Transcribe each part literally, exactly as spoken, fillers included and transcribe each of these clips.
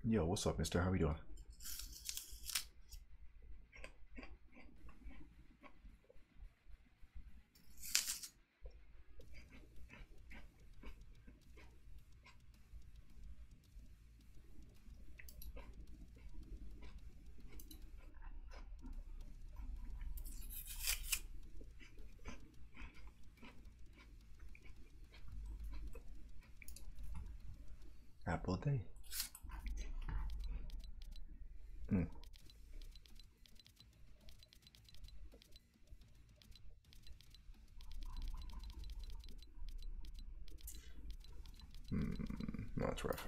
Yo, what's up, mister? How we doing? Apple a day. Mm. Mm. No, it's rough.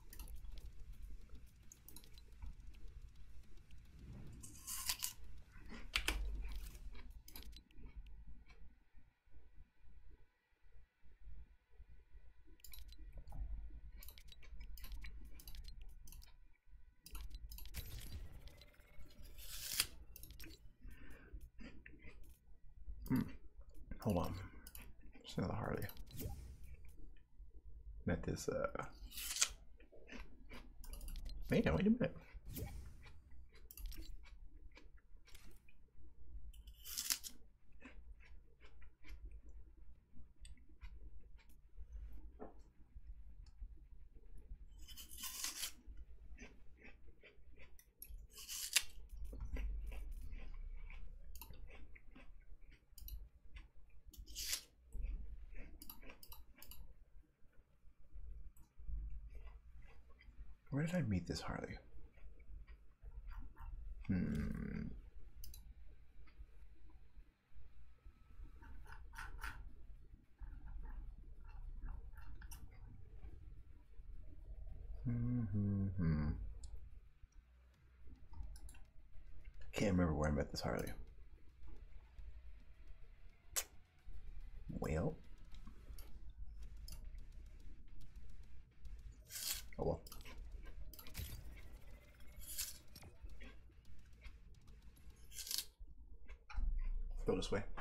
Mm. Hold on. Just another Harley. Met this, uh... Man, wait a minute. Where did I meet this Harley? Hmm. Hmm. Hmm. Hmm. Can't remember where I met this Harley. Well. Oh well. Go this way.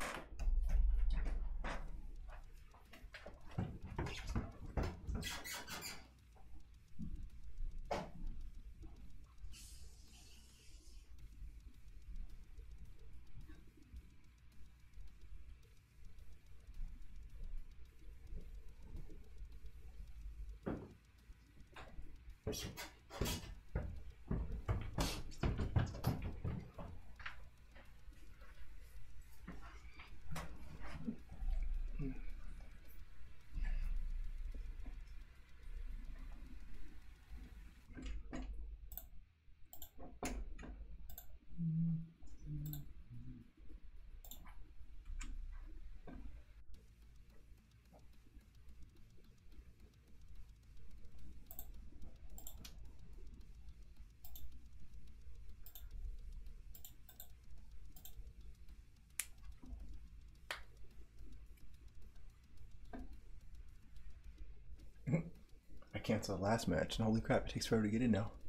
I canceled the last match, and holy crap, it takes forever to get in now.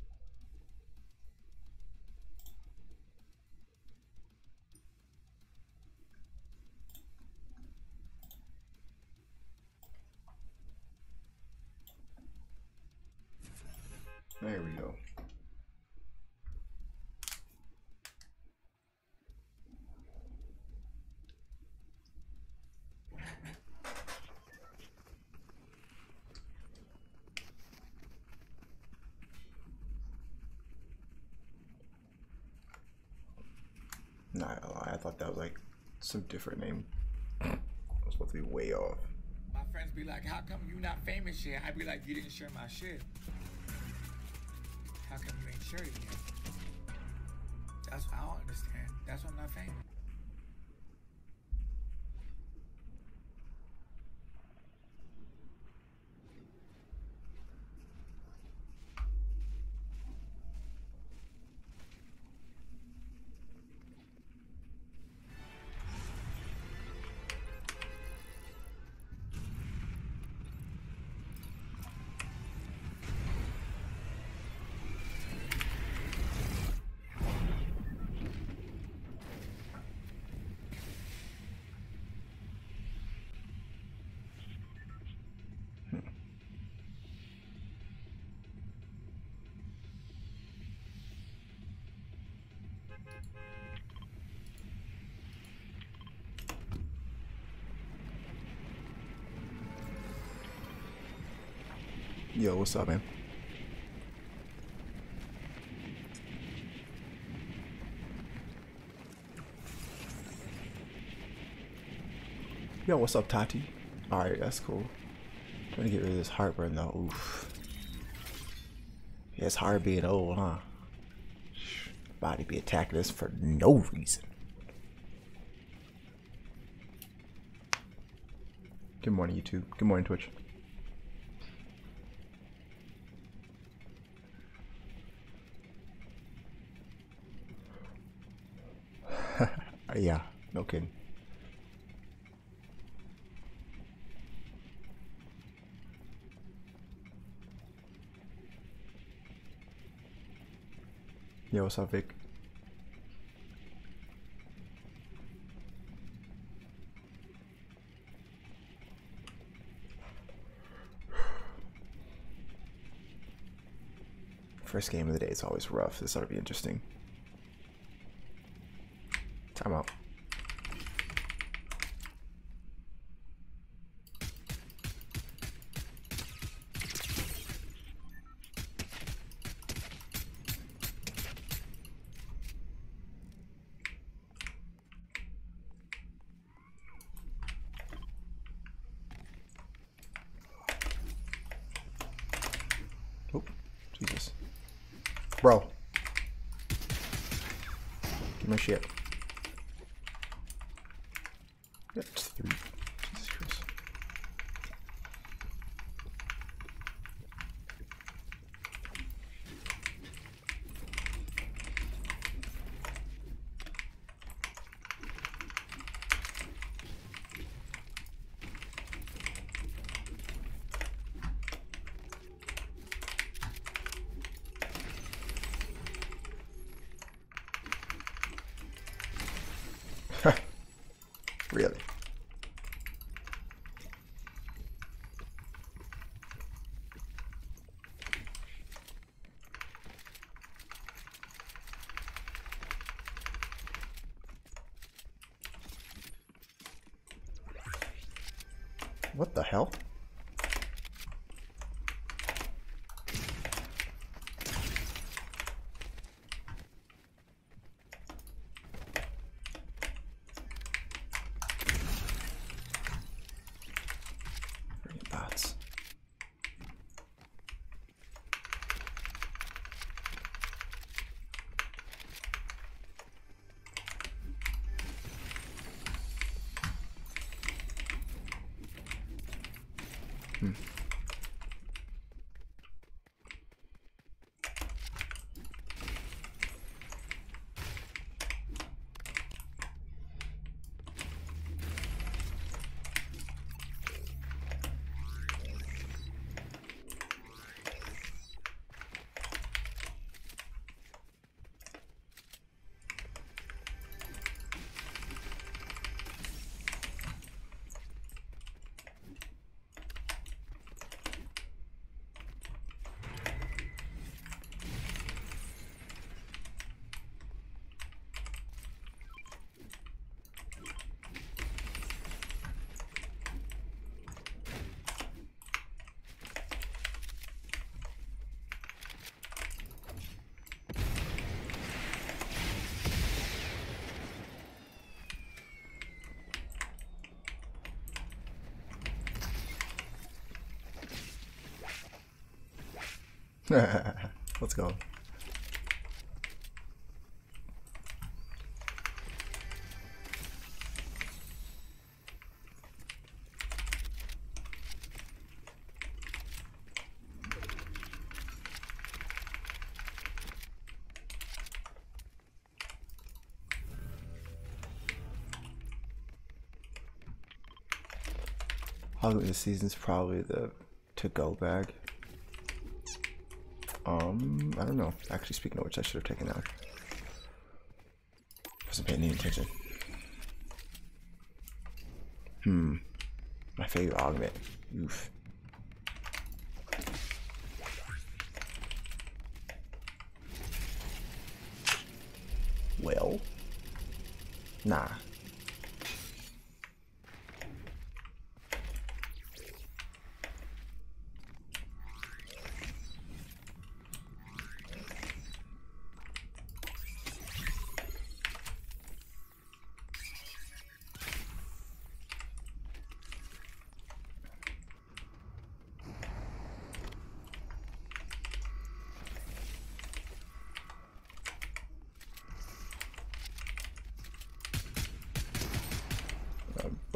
There we go. Nah, I thought that was like some different name. I was supposed to be way off. My friends be like, how come you not famous yet? I be like, you didn't share my shit. How come you ain't shared it yet? That's what I don't understand. That's why I'm not famous. Yo, what's up, man? Yo, what's up, Tati? Alright, that's cool. Trying to get rid of this heartburn though. Oof. Yeah, it's hard being old, huh? Body be attacking us for no reason. Good morning, YouTube. Good morning, Twitch. Yeah, no kidding. Yo, what's up, Vic? First game of the day is always rough. This ought to be interesting. Time out. Oh, Jesus. Bro. Give me shit. That's three. Jesus Christ. Really? What the hell? Bots. Hmm. Let's go. Holiday of the season's probably the to-go bag. Um, I don't know. Actually, speaking of which, I should have taken that. Wasn't paying any attention. Hmm. My favorite augment. Oof. Well. Nah.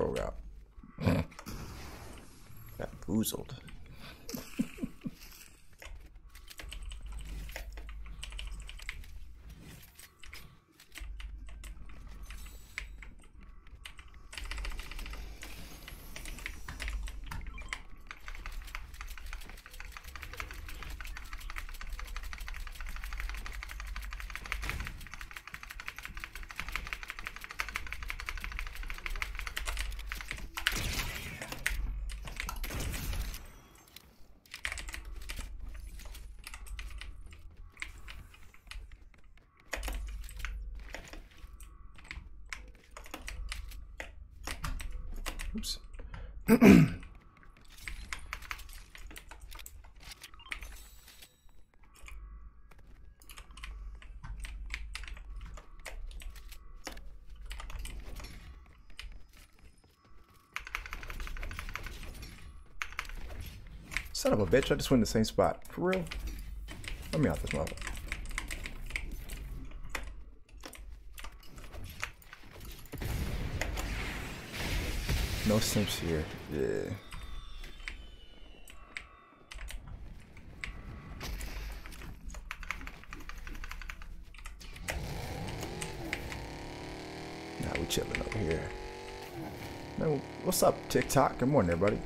bro got got boozled. Oops. Son of a bitch, I just went in the same spot. For real? Let me out this mother. No simps here. Yeah. Nah, we chilling over here. Man, what's up, TikTok? Good morning, everybody.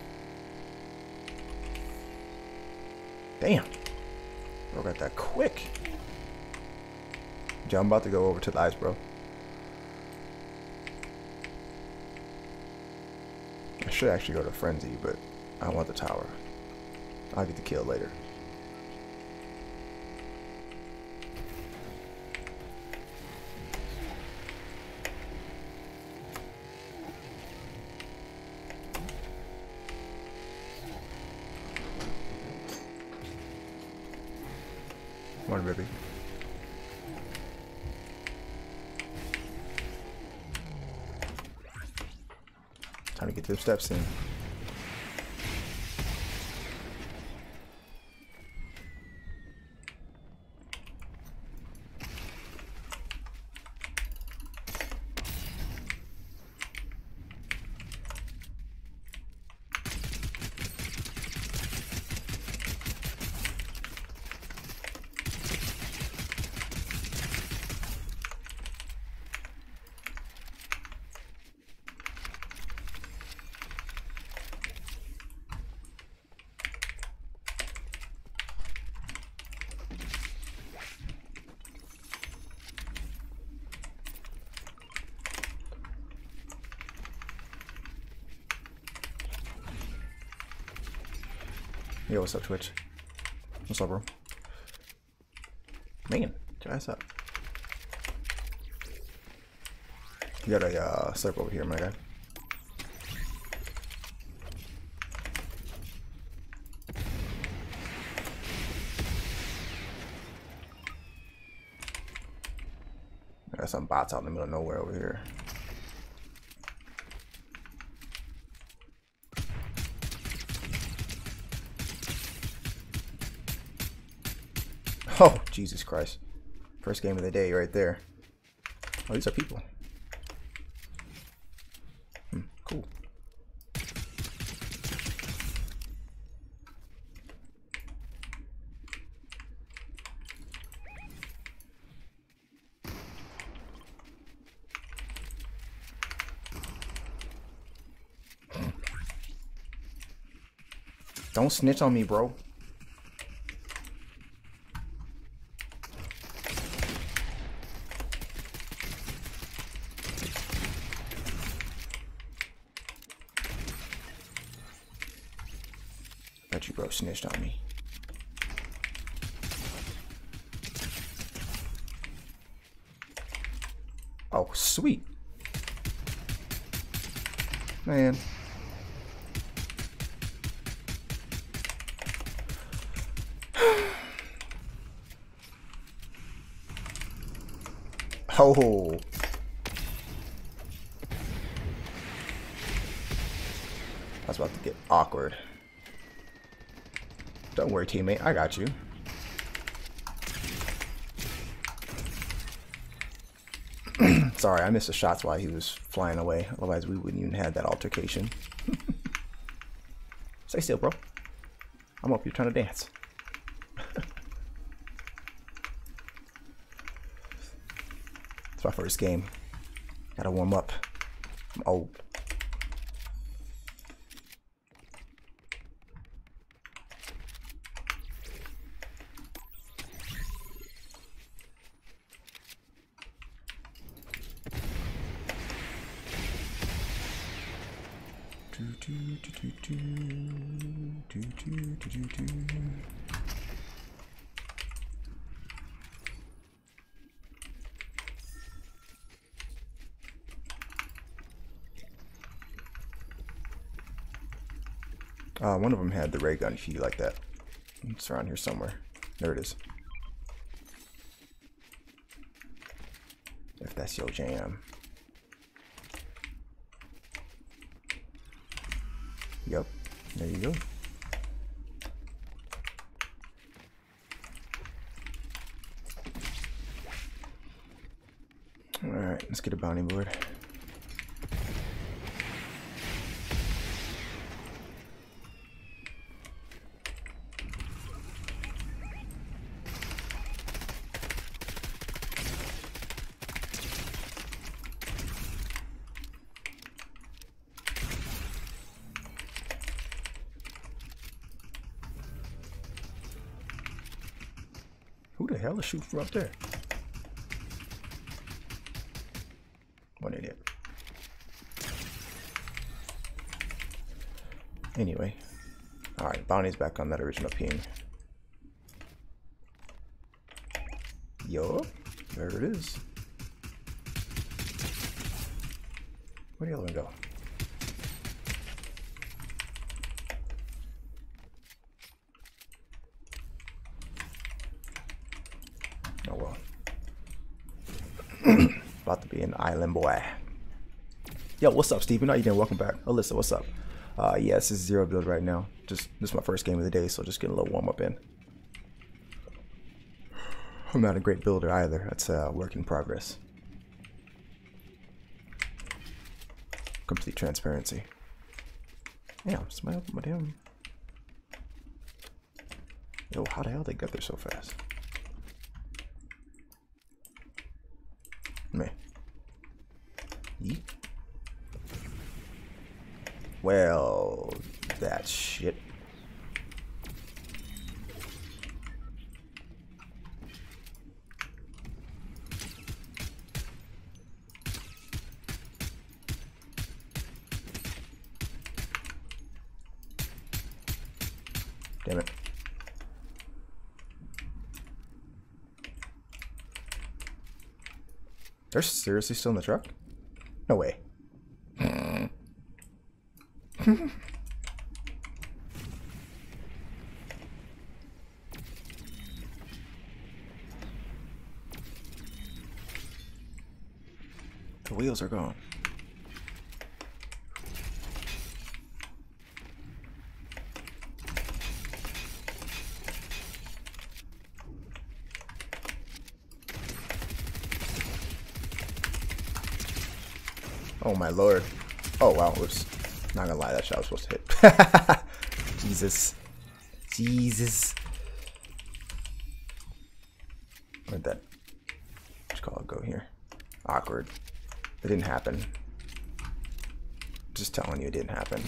Damn. Bro got that quick. John, I'm about to go over to the ice, bro. I should actually go to Frenzy, but I want the tower. I'll get the kill later. Morning, baby. Time to get them steps in. Yo, what's up, Twitch? What's up, bro? Man, try this up. You got a uh, circle over here, my guy. I got some bots out in the middle of nowhere over here. Oh, Jesus Christ. First game of the day right there. Oh, these are people. Hmm, cool. Don't snitch on me, bro. Bet you bro snitched on me. Oh, sweet. Man. Oh. That's about to get awkward. Don't worry, teammate. I got you. Sorry, I missed the shots while he was flying away. Otherwise, we wouldn't even have that altercation. Stay still, bro. I'm up here trying to dance. It's my first game. Gotta warm up. I'm old. Uh, one of them had the ray gun if you like that. It's around here somewhere. There it is. If that's your jam. Yep, there you go. Alright, let's get a bounty board. Who the hell is shooting from up there? One idiot. Anyway. Alright, bounty's back on that original ping. Yup, there it is. Where'd the other one go? Oh well. About to be an island boy. Yo, what's up, Steven? How you doing? Welcome back. Alyssa, what's up? Uh, yeah, this is zero build right now. Just this is my first game of the day, so just getting a little warm up in. I'm not a great builder either. That's a work in progress. Complete transparency. Yeah, smile my damn. Yo, how the hell they got there so fast? Man. Yeet. Well, that's shit. Damn it. They're seriously still in the truck? No way. The wheels are gone. Oh my lord. Oh wow, whoops. Not gonna lie, that shot was supposed to hit. Jesus. Jesus. Where'd that, what you call it, go here? Awkward. It didn't happen. Just telling you it didn't happen.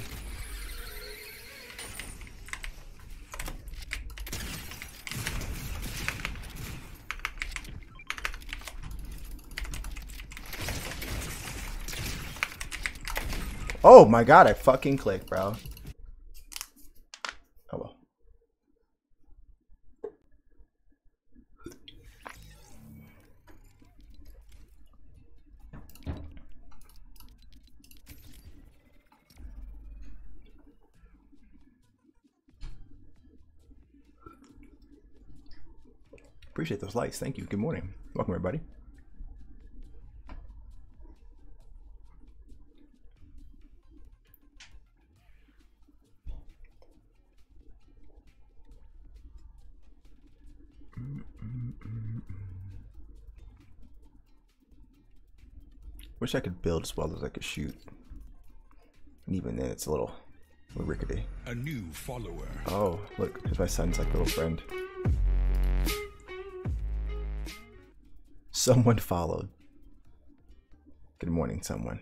Oh my god, I fucking clicked, bro. Oh well. Appreciate those likes. Thank you. Good morning. Welcome, everybody. Wish I could build as well as I could shoot. And even then, it's a little, a little rickety. A new follower. Oh, look, there's my son's like little friend. Someone followed. Good morning, someone.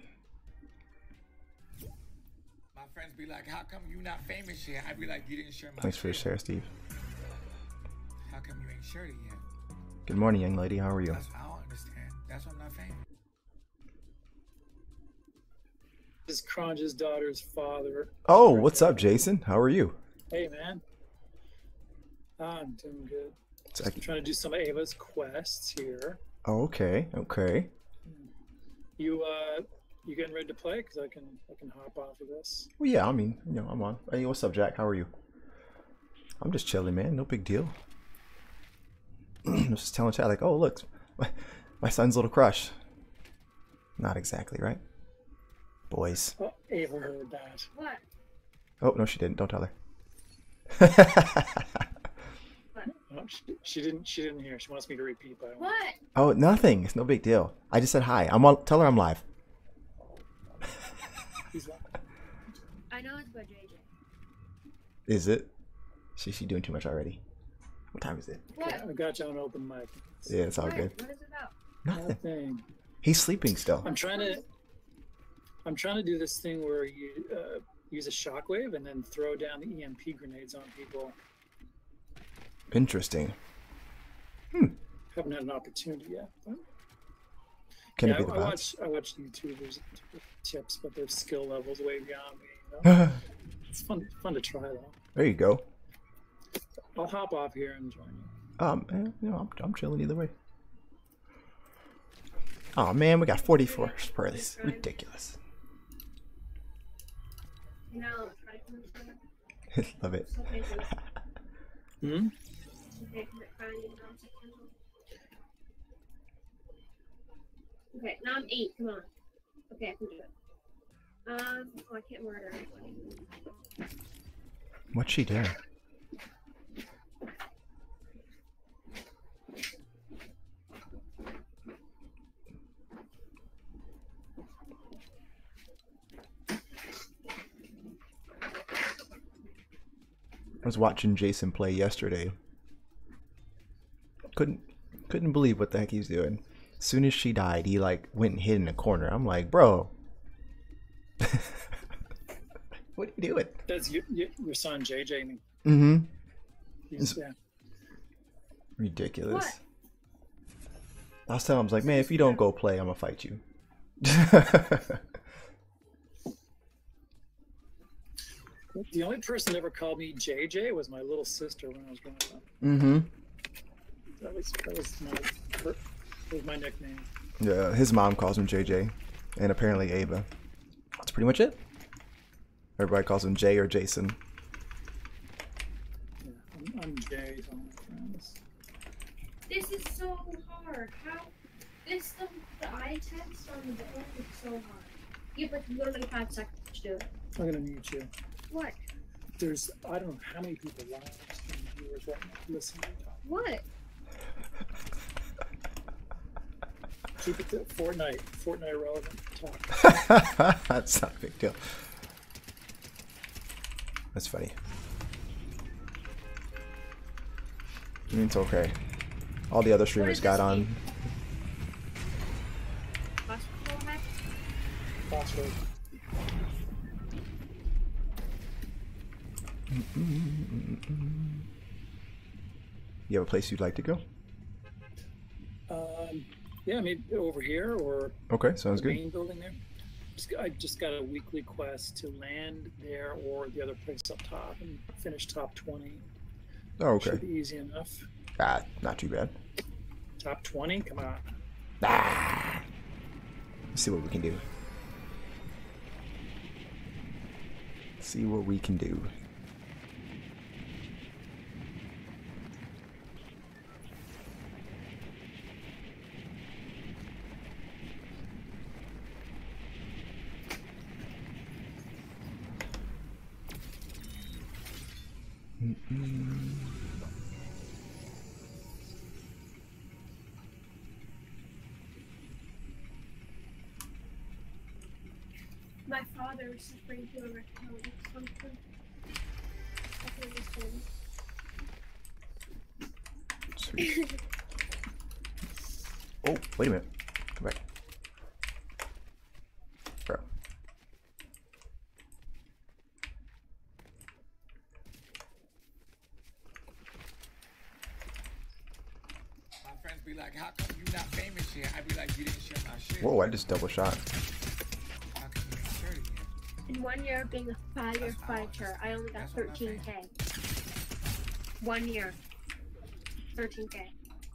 My friends be like, how come you not famous yet? I'd be like, you didn't share my Thanks for your shit. share, Steve. How come you ain't shared it yet? Good morning, young lady. How are you? That's what I don't understand. That's why I'm not famous. This is Kronja's daughter's father. Oh, what's up, Jason? How are you? Hey, man. I'm doing good. It's Just like- trying to do some of Ava's quests here. Oh, okay, okay. You uh, you getting ready to play? Cause I can I can hop off of this. Well, yeah, I mean, you know, I'm on. Hey, what's up, Jack? How are you? I'm just chilling, man. No big deal. Just telling chat like, oh, look, my, my son's little crush. Not exactly, right? Boys. Oh, Ava heard that. What? Oh, no, she didn't. Don't tell her. No, she, she didn't. She didn't hear. She wants me to repeat. But I won't. What? Oh, nothing. It's no big deal. I just said hi. I'm on. Tell her I'm live. He's like, I know it's about J J. Is it? She she doing too much already. What time is it? What? I got you on open mic. Yeah, it's all What? good. What is it about? Nothing. Nothing. He's sleeping still. I'm trying to. I'm trying to do this thing where you uh, use a shockwave and then throw down the E M P grenades on people. Interesting. Haven't had an opportunity yet. But Can yeah, it be the I, I bots? watch I watch YouTubers with tips, but their skill levels way beyond me. You know? It's fun fun to try though. There you go. I'll hop off here and join you. Um, eh, you know, I'm, I'm chilling either way. Oh man, we got forty-four Spurs. Ridiculous. You know, try to come to the Love it. okay, so Hmm? okay, come at crying and I'm sick. Okay, now I'm eight. Come on. Okay, I can do it. Um, oh, I can't murder anybody. What's she doing? I was watching Jason play yesterday. Couldn't couldn't believe what the heck he's doing. As soon as she died, he like went and hid in a corner. I'm like, bro, what are you doing? That's your, your, your son J J. Mm-hmm. He's, yeah. Ridiculous. What? I was telling him, I was like, man, if you don't go play, I'm gonna fight you. The only person that ever called me J J was my little sister when I was growing up. Mm-hmm. That was that was my that was my nickname. Yeah, his mom calls him J J, and apparently Ava. That's pretty much it. Everybody calls him Jay or Jason. Yeah, I'm, I'm Jay to all my friends. This is so hard. How? This the the eye text on the board is so hard. You have like literally five seconds to do it. I'm gonna mute you. What? There's I don't know how many people live stream viewers right now listening. What? Keep it to Fortnite, Fortnite relevant talk. That's not a big deal. That's funny. I mean, it's okay. All the other streamers is got this on. game? Basketball match? Password. You have a place you'd like to go? Um, yeah, maybe over here or Okay, sounds the good. main building there. Just, I just got a weekly quest to land there or the other place up top and finish top twenty. Oh, Should okay. be easy enough. Ah, not too bad. Top twenty? Come on. Ah. Let's see what we can do. See what we can do. My father was suffering from erectile dysfunction. I can understand. Sweet. Oh, wait a minute. Come back. Bro. My friends be like, how come you not famous yet? I be like, you didn't share my shit. Whoa, I just double shot. How come you ain't shared it yet? In one year of being a firefighter, I only got That's what I'm thirteen K. One year. thirteen K.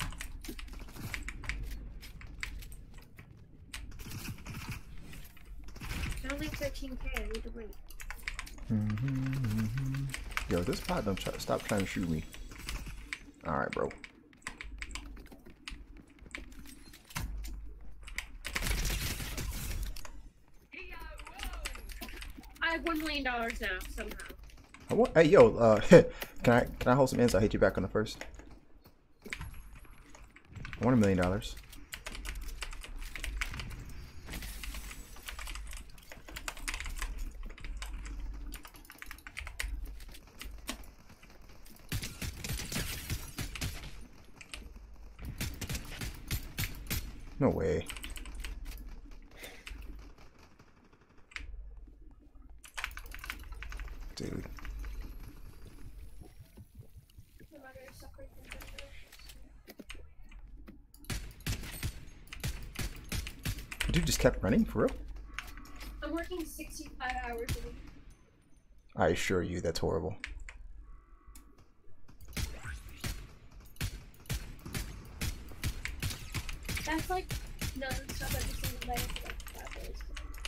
I only have thirteen K, I need to wait. Mm-hmm, mm-hmm. Yo, this pot don't try, stop trying to shoot me. Alright, bro. I have one million dollars now, somehow. I want, hey, yo, uh, can I can I hold some ends? I'll hit you back on the first. I want a million dollars. No way. Dude. Dude just kept running, for real? I'm working sixty-five hours a week. I assure you, that's horrible. That's like non-stop every single day for like five days.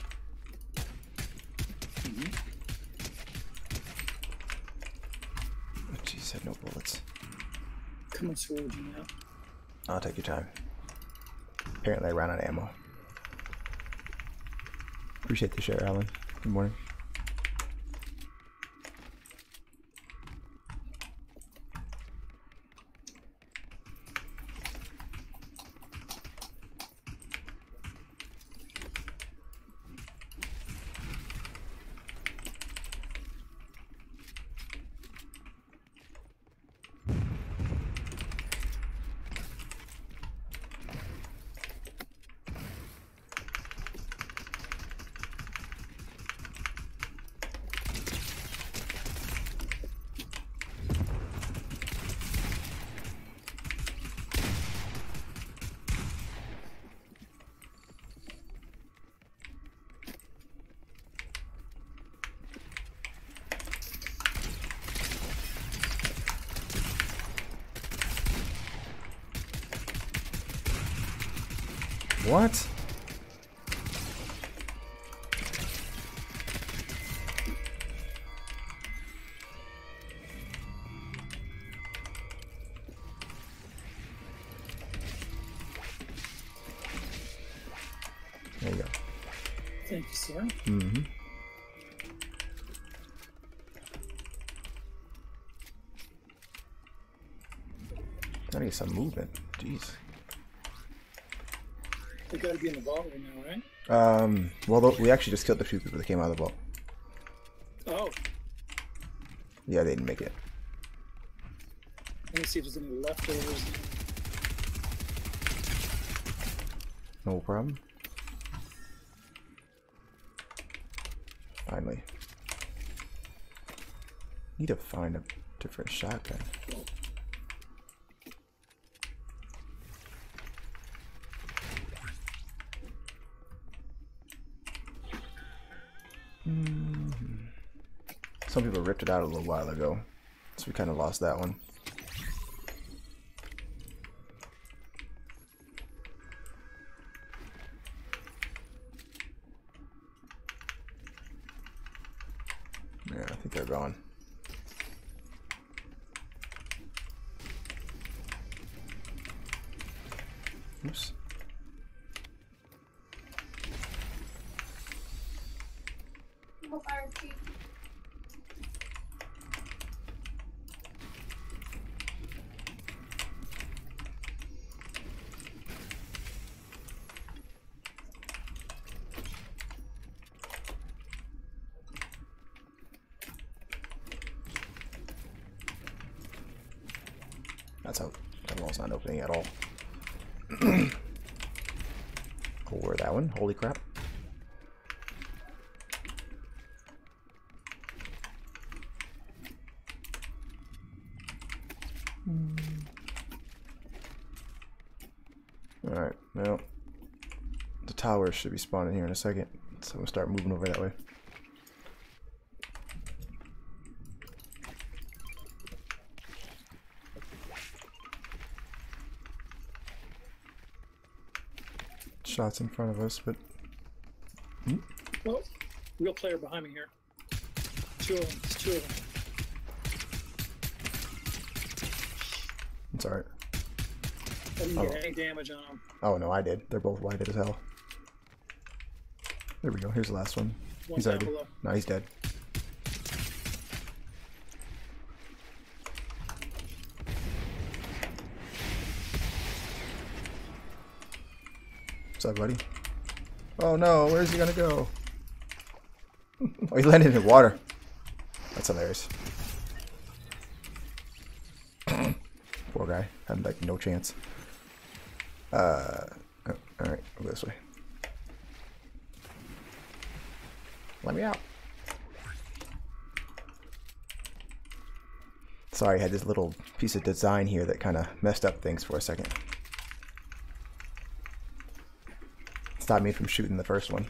Oh, jeez, I had no bullets. Come on, sword you now. I'll take your time. Apparently I ran out of ammo. Appreciate the share, Alan. Good morning. What? There you go. Thank you, sir. Mm-hmm. I need some movement. Jeez. They gotta be in the vault right now, right? Um, well, th- we actually just killed the few people that came out of the vault. Oh, Yeah, they didn't make it. let me see if there's any leftovers. No problem. Finally. Need to find a different shotgun. Hmm. Some people ripped it out a little while ago, so we kind of lost that one. Yeah, I think they're gone. Oops. Hope I repeat. That's how that wall's not opening at all. Or that one. Holy crap. Alright, well, the tower should be spawning here in a second, so we'll start moving over that way. Shots in front of us, but... Hmm? Well, real player behind me here. Two of them. It's two of them. It's alright. I didn't Oh. get any damage on them. Oh no, I did. They're both whited as hell. There we go. Here's the last one. One He's down already. below. No, he's dead. What's up, buddy? Oh no, where's he gonna go? Oh, he landed in water. That's hilarious. Poor guy. Had like no chance. Uh, oh, alright, go this way. Let me out. Sorry, I had this little piece of design here that kind of messed up things for a second. Stopped me from shooting the first one.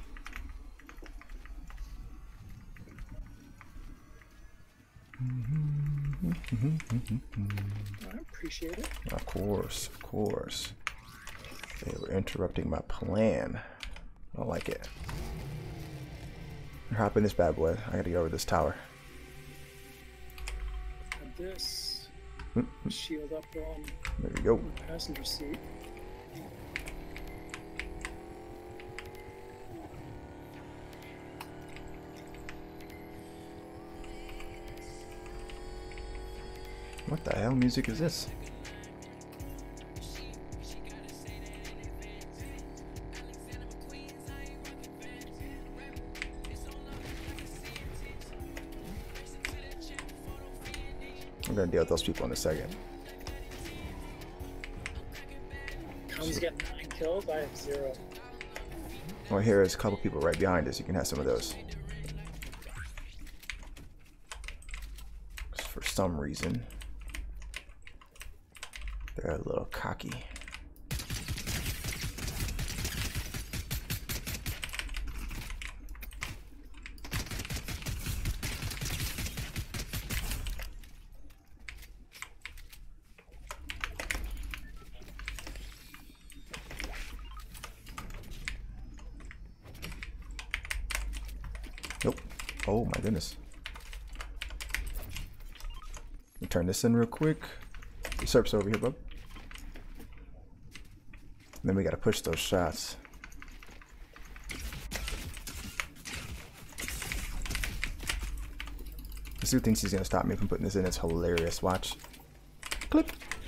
I appreciate it. Of course, of course. They were interrupting my plan. I don't like it. Hop in this bad boy. I gotta get over this tower. Have this. Mm-hmm. Shield up on There we go. the passenger seat. What the hell music is this? I'm gonna deal with those people in a second. Comes get nine kills. I have zero. Well, here is a couple people right behind us. You can have some of those. For some reason, they're a little cocky. Nope. Oh my goodness. Let me turn this in real quick. Usurp's over here, bub. And then we gotta push those shots. This dude thinks he's gonna stop me from putting this in. It's hilarious. Watch. Clip.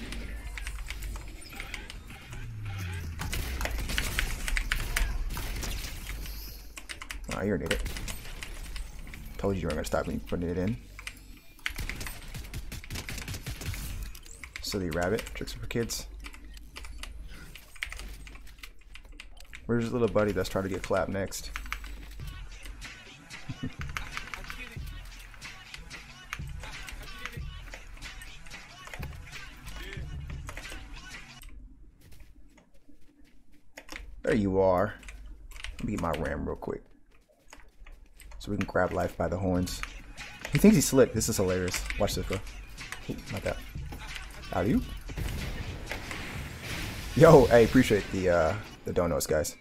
Oh, you're an idiot. Told you you weren't gonna stop me putting it in. Silly rabbit. Tricks are for kids. Where's your little buddy that's trying to get clapped next? There you are. Let me get my ram real quick. So we can grab life by the horns. He thinks he's slick. This is hilarious. Watch this, bro. Ooh, like that. How do you? Yo, I appreciate the uh, the donuts, guys.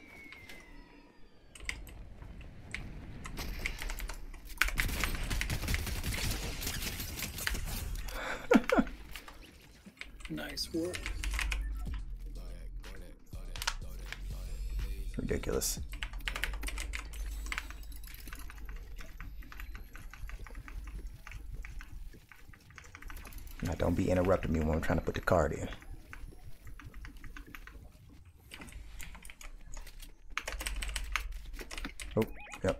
Nice work. Ridiculous. Now don't be interrupting me when I'm trying to put the card in. Oh, yep.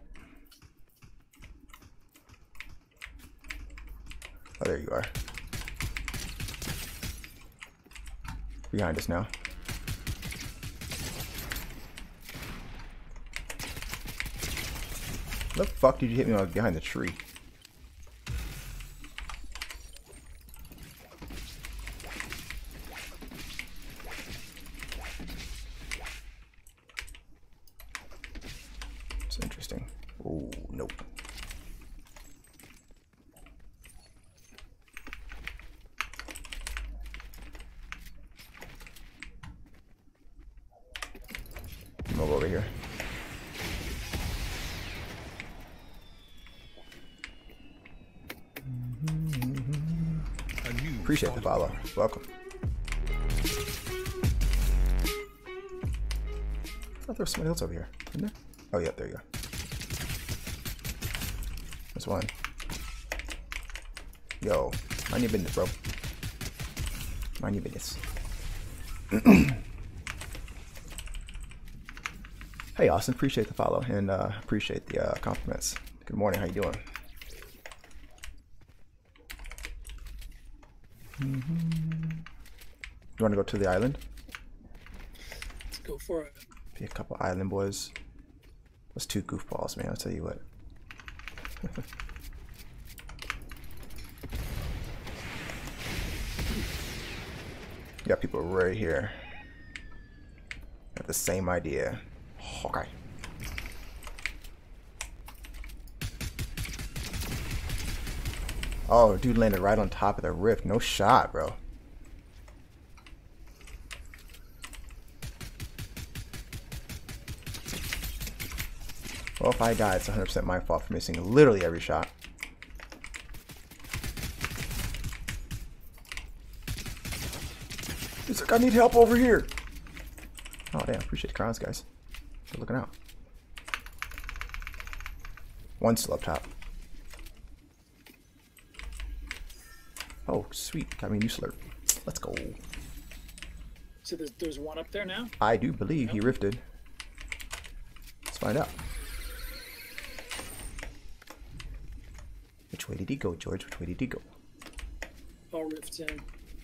Oh, there you are. behind us now. What the fuck did you hit me on behind the tree? It's interesting. Oh, nope. Move over here. Appreciate the follow. Welcome. I thought there was somebody else over here. Isn't there? Oh, yeah, there you go. There's one. Yo, mind your business, bro. Mind your business. Hey, Austin. Appreciate the follow and uh, appreciate the uh, compliments. Good morning. How you doing? Mm-hmm. You want to go to the island? Let's go for it. Be a couple island boys. Those two goofballs, man. I'll tell you what. You got people right here. Got the same idea. Okay. Oh, dude landed right on top of the rift. No shot, bro. Well, if I die, it's one hundred percent my fault for missing literally every shot. He's like, I need help over here. Oh, damn. Appreciate the crowns, guys. Good looking out. One's still up top. Oh, sweet. Got me a new slurp. Let's go. So there's, there's one up there now? I do believe he rifted. Let's find out. Which way did he go, George? Which way did he go? All rift in.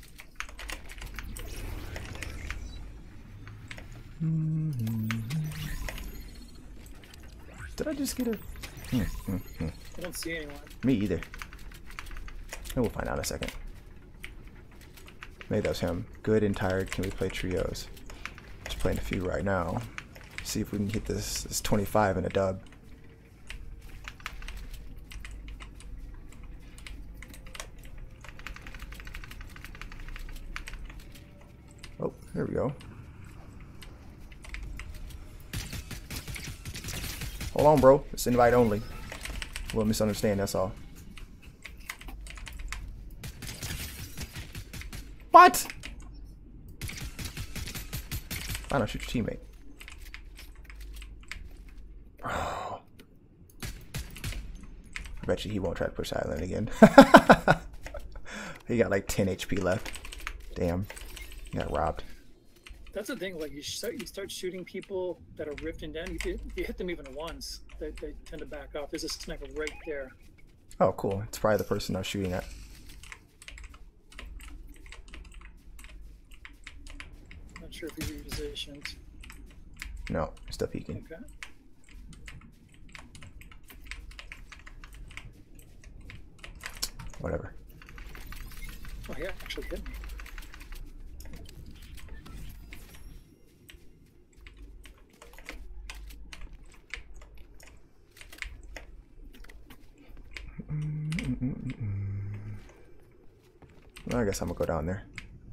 Mm-hmm. Did I just get a... Hmm, hmm, hmm. I don't see anyone. Me either. And we'll find out in a second. Maybe that was him. Good and tired. Can we play trios? Just playing a few right now. See if we can hit this, this twenty-five in a dub. Oh, there we go. Hold on, bro. It's invite only. A little misunderstand, that's all. What? I don't shoot your teammate. Oh. I bet you he won't try to push island again. He got like ten H P left. Damn. He got robbed. That's the thing, like you start, you start shooting people that are rifting down, you, hit- you hit them even once, they, they tend to back off. There's a sniper right there. Oh, cool. It's probably the person I was shooting at. Not sure if he repositioned. No, I'm still peeking. Okay. Whatever. Oh, he actually hit me. Well, I guess I'm gonna go down there.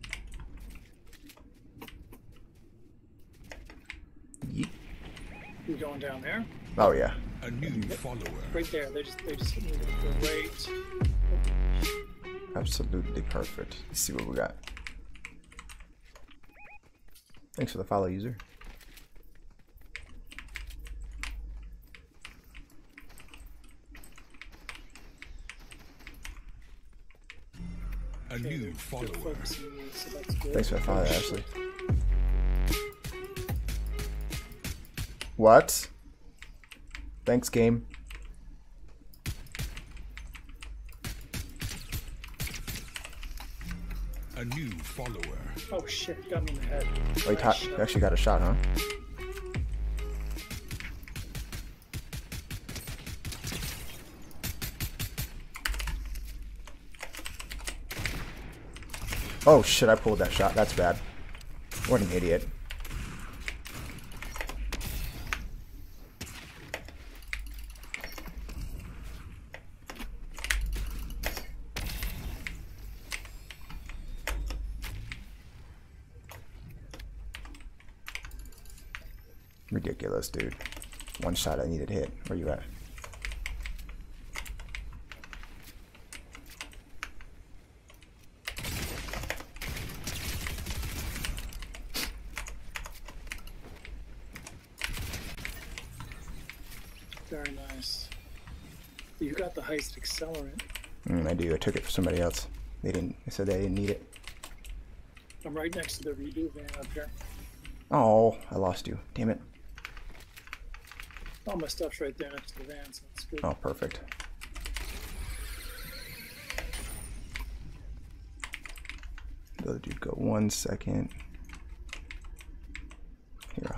Yeet. You going down there? Oh yeah. A new follower. Right there. They just they just hit me with the right. Absolutely perfect. Let's see what we got. Thanks for the follow, user. A new follower. Focusing me, so that's good. Thanks for the follow, Ashley. What? Thanks, game. A new follower. Oh shit, got me in the head. Oh, you, Nice ta- shot. you actually got a shot, huh? Oh shit, I pulled that shot. That's bad. What an idiot. Ridiculous, dude. One shot I needed hit. Where you at? Very nice. You got the heist accelerant. Mm, I do. I took it for somebody else. They didn't. They said they didn't need it. I'm right next to the redo van up here. Oh, I lost you. Damn it. All my stuff's right there next to the van, so it's good. Oh, perfect. The other dude go one second. Here.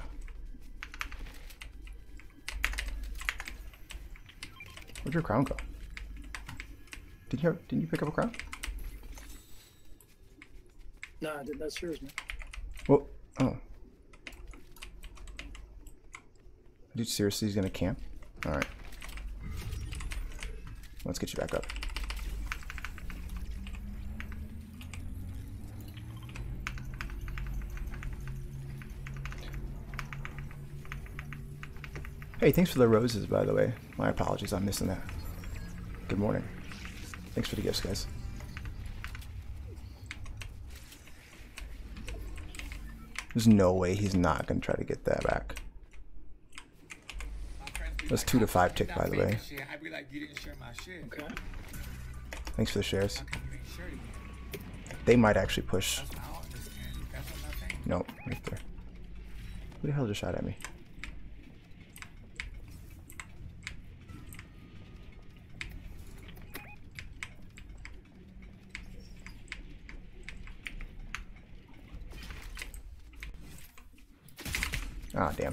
Where'd your crown go? Did you didn't you pick up a crown? Nah, I did. That's yours, man. Well, oh. Dude, seriously, he's gonna camp? Alright. Let's get you back up. Hey, thanks for the roses, by the way. My apologies, I'm missing that. Good morning. Thanks for the gifts, guys. There's no way he's not gonna try to get that back. That's two to five tick, by the way. I'd be like, you didn't share my shit. Okay. Thanks for the shares. How come you ain't shared it yet? They might actually push. That's what I don't understand. That's what I'm saying. No, right there. Who the hell just shot at me? Ah, damn.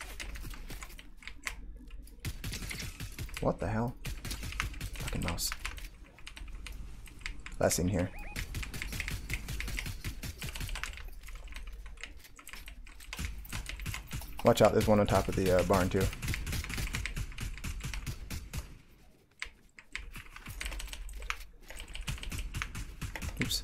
What the hell? Fucking mouse. Last in here. Watch out, there's one on top of the uh, barn too. Oops.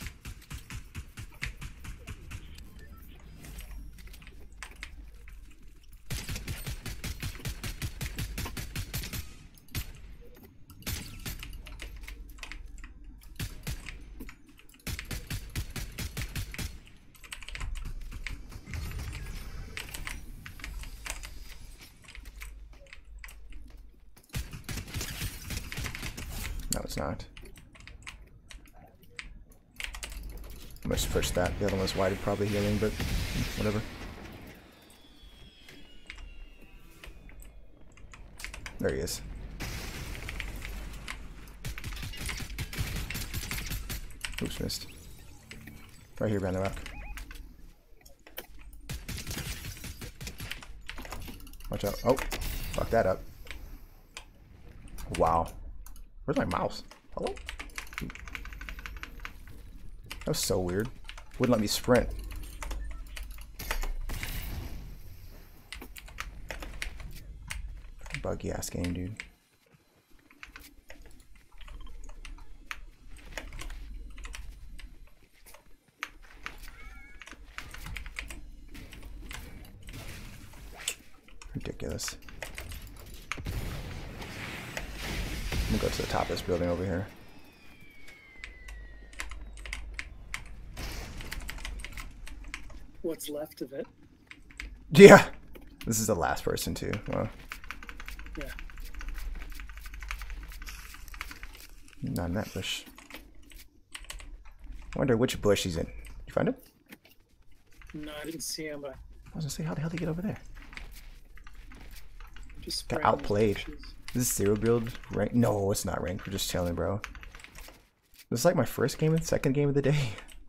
No, it's not. I must push that. The other one's wide, probably healing, but whatever. There he is. Oops, missed. Right here behind the rock. Watch out. Oh, fuck that up. Wow. Where's my mouse? Hello? That was so weird. Wouldn't let me sprint. Buggy ass game, dude. Ridiculous. I'm gonna go to the top of this building over here. What's left of it? Yeah! This is the last person too. Wow. Yeah. Not in that bush. I wonder which bush he's in. You find it? No, I didn't see him, but I was gonna say, how the hell did he get over there? just Got spraying those outplayed. bushes. Is this zero build rank? No, it's not ranked. We're just chilling, bro. This is like my first game and second game of the day.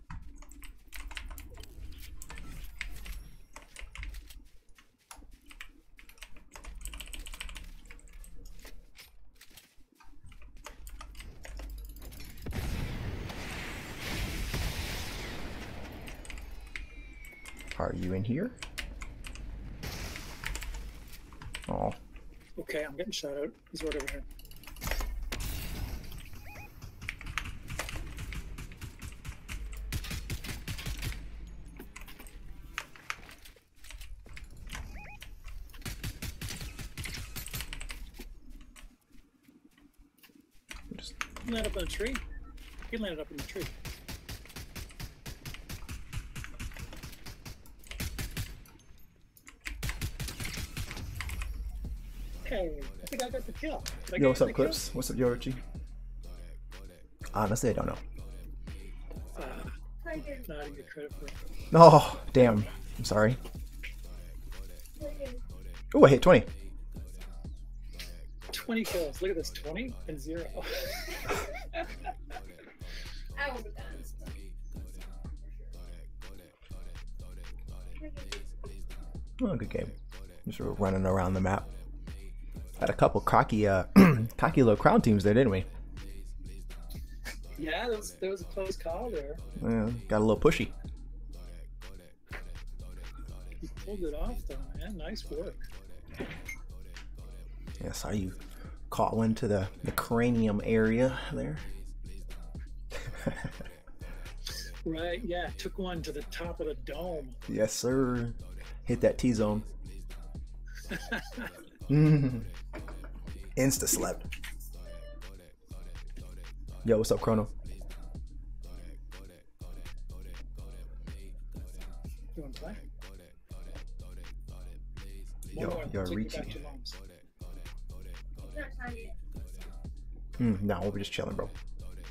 Are you in here? Oh. Okay, I'm getting shot out. He's right over here. Just He landed up in a tree. He landed up in the tree. Hey, I think I got the kill. Did I Yo, get what's the up, Clips? What's up, Yoruchi? Honestly, I don't know. kill? Uh, not even get credit for it. Oh, damn. I'm sorry. Oh, I hit twenty. twenty kills. Look at this. twenty and zero. I will be done. Oh, good game. Just sort of running around the map. Had a couple cocky, uh, cocky little crown teams there, didn't we? Yeah, there was, there was a close call there. Yeah, got a little pushy. You pulled it off, though, man. Nice work. Yeah, saw you caught one to the, the cranium area there. Right, yeah. Took one to the top of the dome. Yes, sir. Hit that T-zone. mm. Insta slept. Yo, what's up, Chrono? You want to play? Yo, One more, you're take you reaching. back to mom's. It's not time yet. Mm, no, we're just chilling, bro.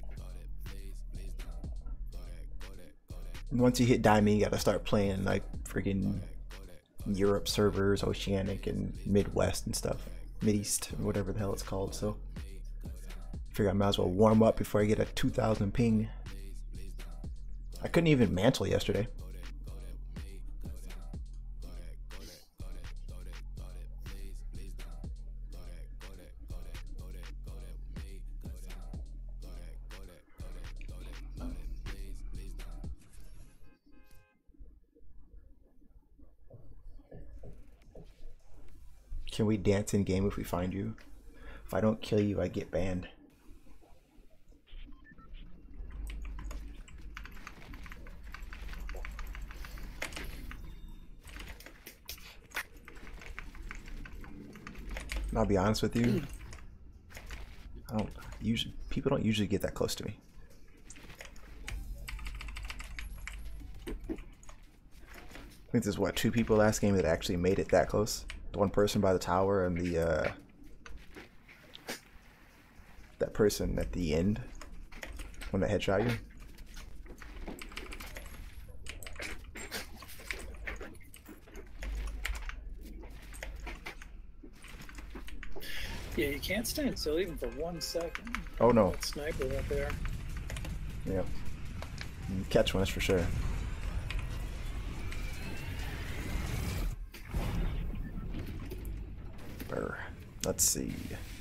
Once you hit Diamond, you gotta start playing like freaking Europe servers, Oceanic, and Midwest and stuff. Mideast, or whatever the hell it's called. So, figure I might as well warm up before I get a two thousand ping. I couldn't even mantle yesterday. Can we dance in game if we find you? If I don't kill you, I get banned. And I'll be honest with you, I don't usually people don't usually get that close to me. I think there's what two people last game that actually made it that close. The one person by the tower and the uh, that person at the end when that headshot you. Yeah, you can't stand still even for one second. Oh no! That sniper up there. Yeah, you catch one, that's for sure. Let's see.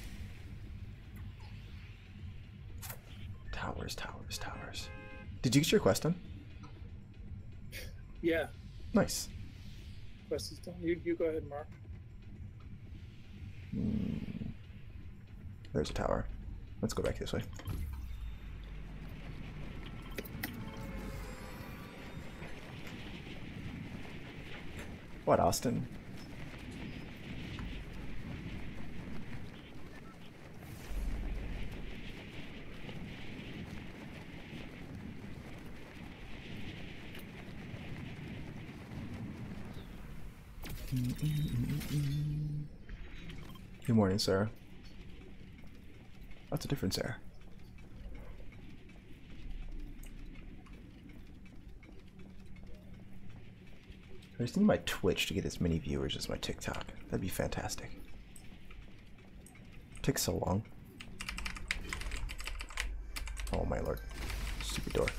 Towers, towers, towers. Did you get your quest done? Yeah, Nice. quest is done. You, you go ahead, Mark. Mm. There's a tower. Let's go back this way. What, Austin? Good morning, Sarah. That's a different Sarah. I just need my Twitch to get as many viewers as my TikTok. That'd be fantastic. It takes so long. Oh my lord. Stupid door.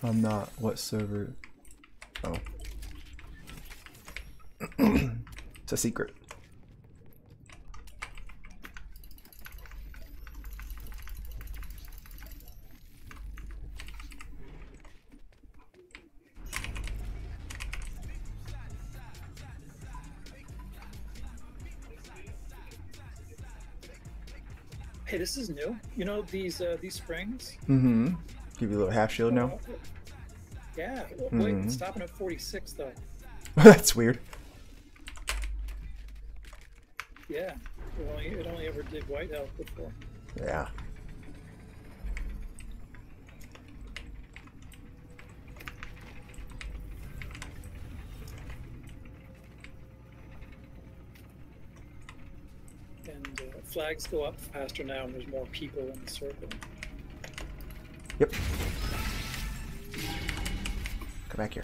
I'm not. What server? Oh. It's a secret. Hey, this is new. You know these uh, these springs? Mm-hmm. Give you a little half shield now. Yeah. Well, wait, Mhm. it's stopping at forty-six though. That's weird. Yeah. It only, it only ever did white health before. Yeah. And uh, flags go up faster now, and there's more people in the circle. Yep. Come back here.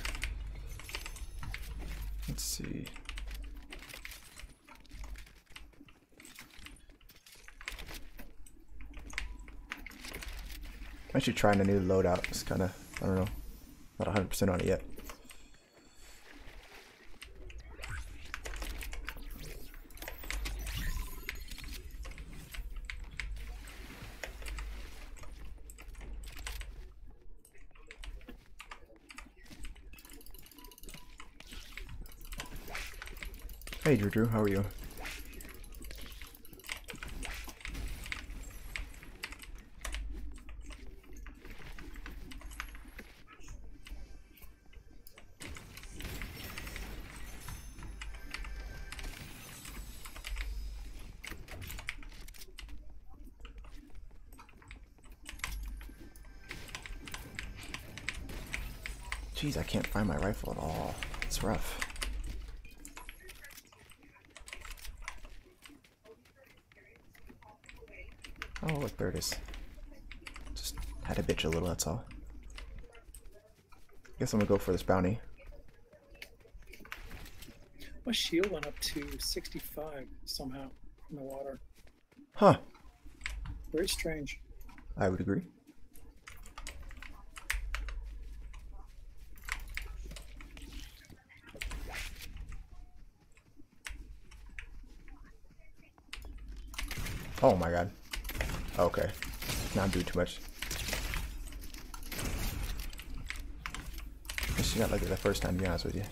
Let's see. I'm actually trying a new loadout. It's kind of, I don't know, not one hundred percent on it yet. Hey Drew Drew, how are you? Jeez, I can't find my rifle at all. It's rough. Oh, look, there it is. Just had to bitch a little, that's all. Guess I'm gonna go for this bounty. My shield went up to sixty-five somehow in the water. Huh, Very strange. I would agree. Oh my god. Okay. Now I'm doing too much. Guess you got like it the first time, to be honest with you.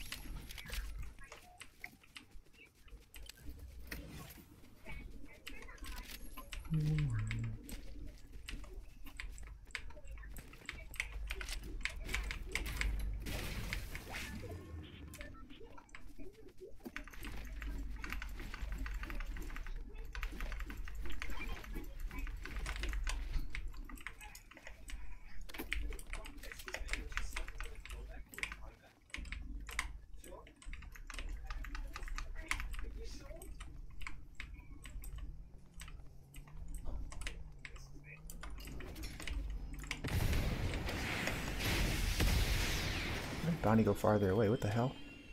Bounty go farther away. What the hell?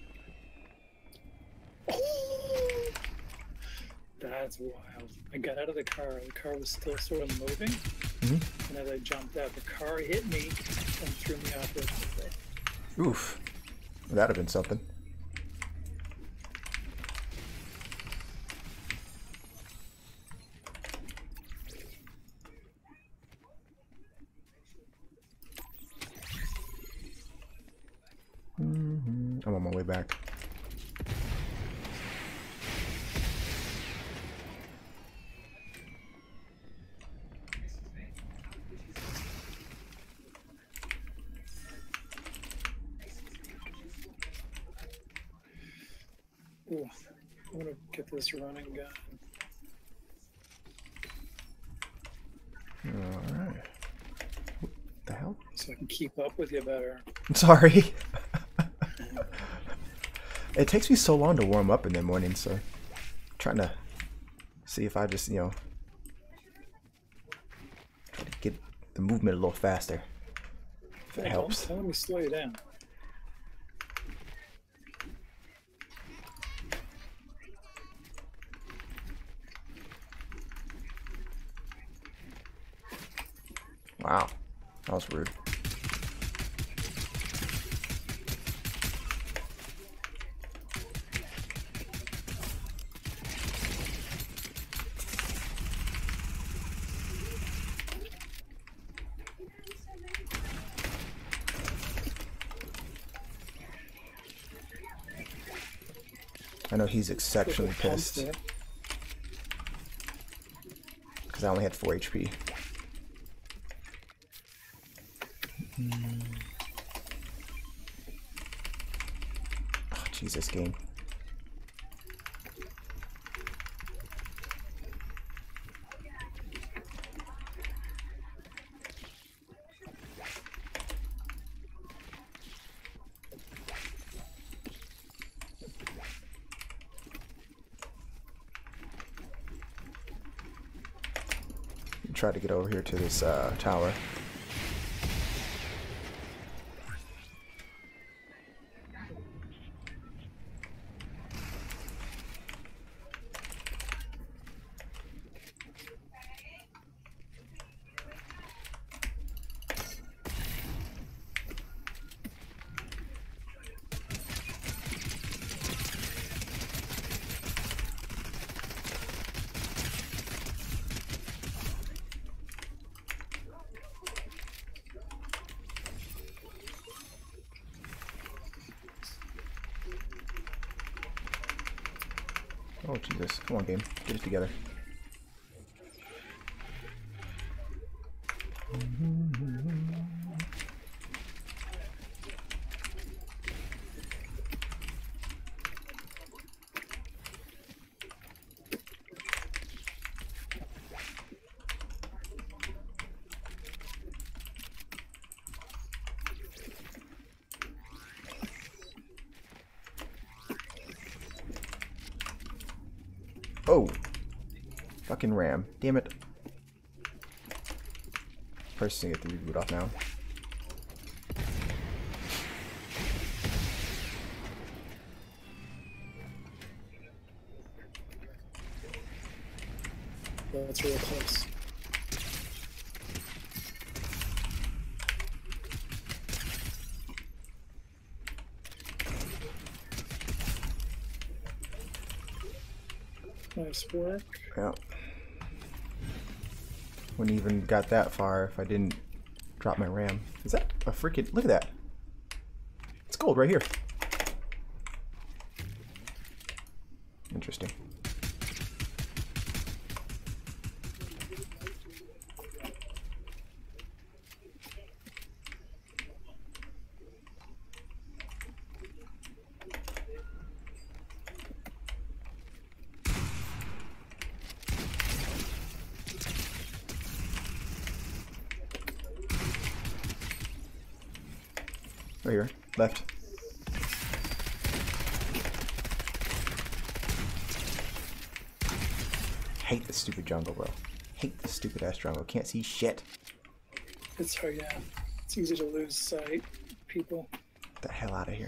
That's wild. I got out of the car. The car was still sort of moving. Mm-hmm. And as I jumped out, the car hit me and threw me off the cliff. Oof. That'd have been something. Mm-hmm. I'm on my way back. Ooh, I'm gonna get this running gun. Alright. What the hell? So I can keep up with you better. I'm sorry. It takes me so long to warm up in the morning, so I'm trying to see if I just, you know, try to get the movement a little faster. If it Hey, helps. Don't, don't let me slow you down. Wow. That was rude. I know he's exceptionally Pump pissed there. because I only had four H P. Oh, Jesus, game. Try to get over here to this uh, tower. Oh Jesus, come on game, get it together. Oh! Fucking ram. Damn it. First thing, get the reboot off now. That's really close. Nice work. Yeah. Wouldn't even got that far if I didn't drop my ram. Is that a freaking... Look at that. It's gold right here. Interesting. Right here, left. Hate this stupid jungle, bro. Hate this stupid ass jungle. Can't see shit. It's hard, yeah. It's easy to lose sight, people. Get the hell out of here.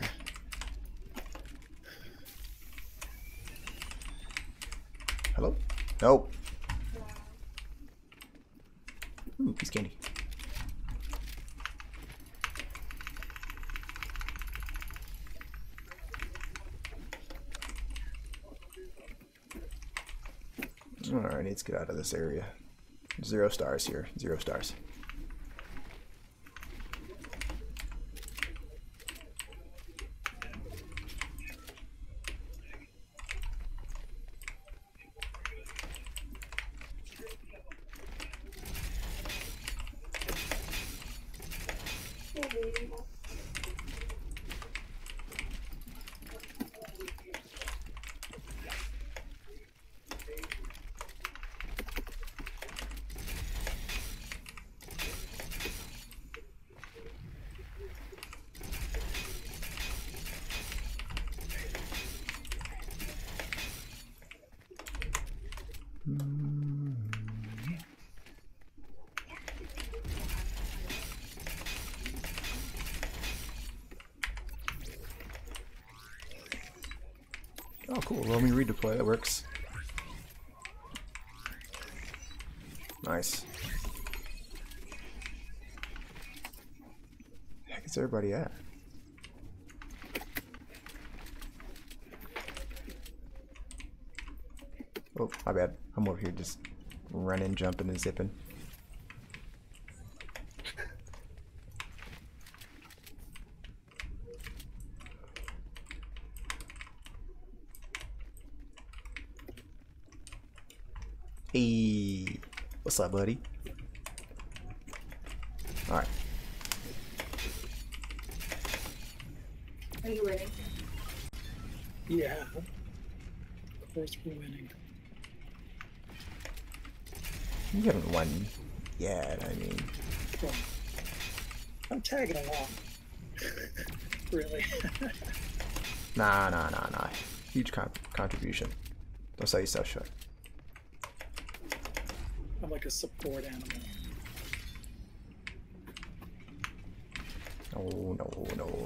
Hello? Nope. Ooh, piece of candy. Alright, let's get out of this area. Zero stars here. Zero stars. Oh, cool. Roaming redeploy. That works. Nice. Heck is everybody at? Oh, my bad. I'm over here just running, jumping, and zipping. Hey, what's up, buddy? All right. Are you winning? Yeah. Of course we're winning. You haven't won yet. I mean, Well, I'm tagging along. Really. nah, nah, nah, nah. Huge con contribution. Don't sell yourself short. I'm like a support animal. No, no, no.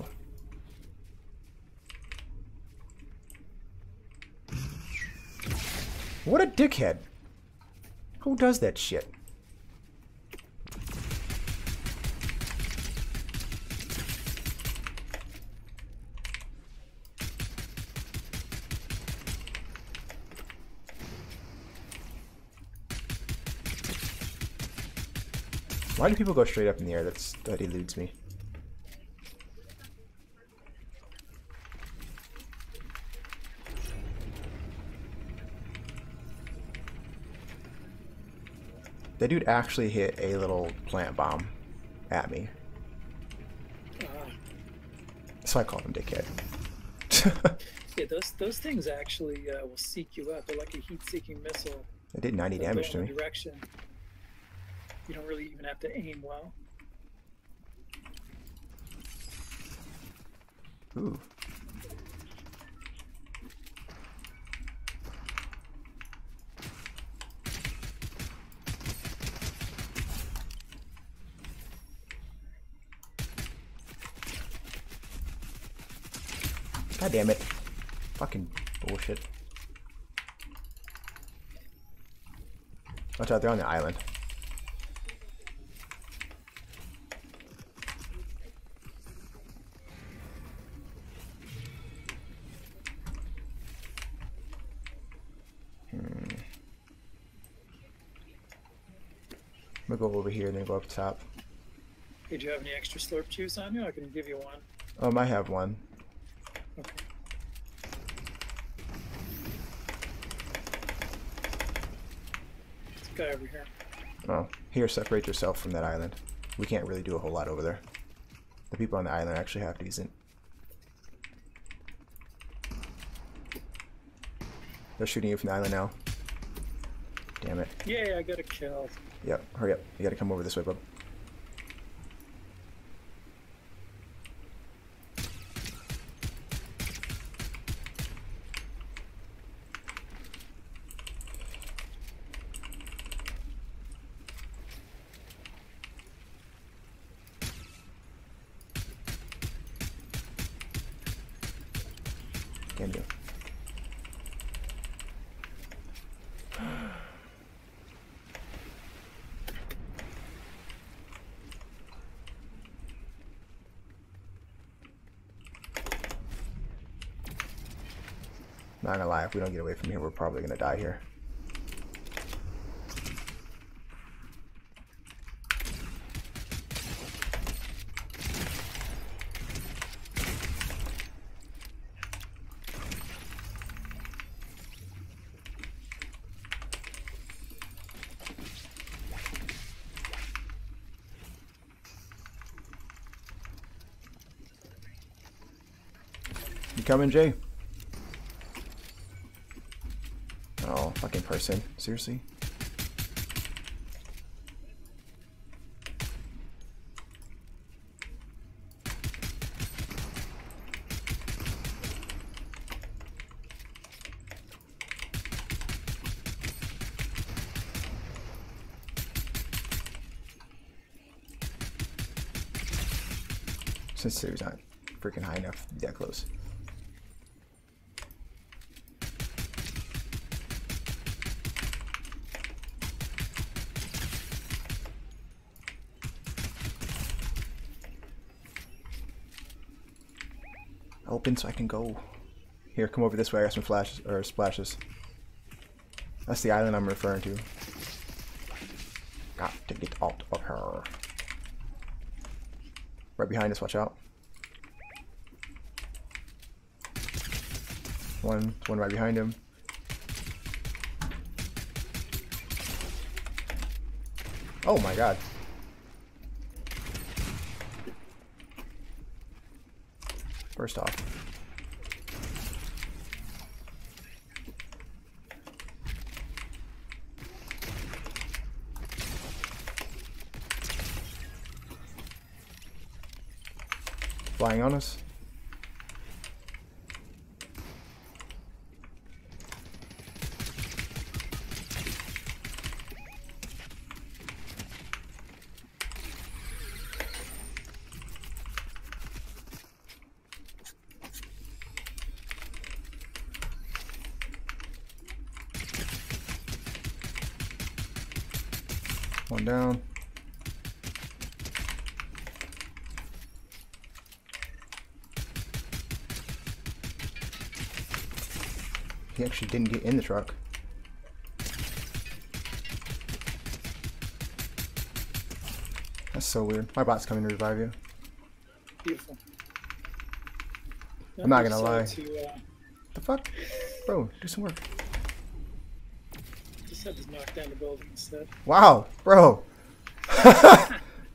What a dickhead. Who does that shit? Why do people go straight up in the air? That's, that eludes me. That dude actually hit a little plant bomb at me. Uh, That's why I called him dickhead. yeah, those those things actually uh, will seek you out. They're like a heat-seeking missile. It did ninety They'll damage go to in me. a direction. You don't really even have to aim well. Ooh. God damn it. Fucking bullshit. Watch out, they're on the island. Hmm. I'm gonna go over here and then go up top. Hey, do you have any extra slurp juice on you? I can give you one. Um, I have one. Okay. This guy over here. Oh, here, separate yourself from that island. We can't really do a whole lot over there. The people on the island actually have decent. They're shooting you from the island now. Damn it. Yay, I got a kill. Yep, hurry up. You gotta come over this way, bub. Can do. Not gonna lie, if we don't get away from here, we're probably gonna die here. You coming, Jay? Oh, fucking person. Seriously? Since there's not freaking high enough to be that close. Open so I can go. Here, come over this way. I got some flashes or splashes. That's the island I'm referring to. Got to get out of her. Right behind us, watch out. One, one right behind him. Oh my god. First off. Flying on us. One down. He actually didn't get in the truck. That's so weird. My bot's coming to revive you. Beautiful. I'm not gonna Decided lie. To, uh, The fuck? Bro, do some work. just had to knock down the building instead. Wow, bro. Get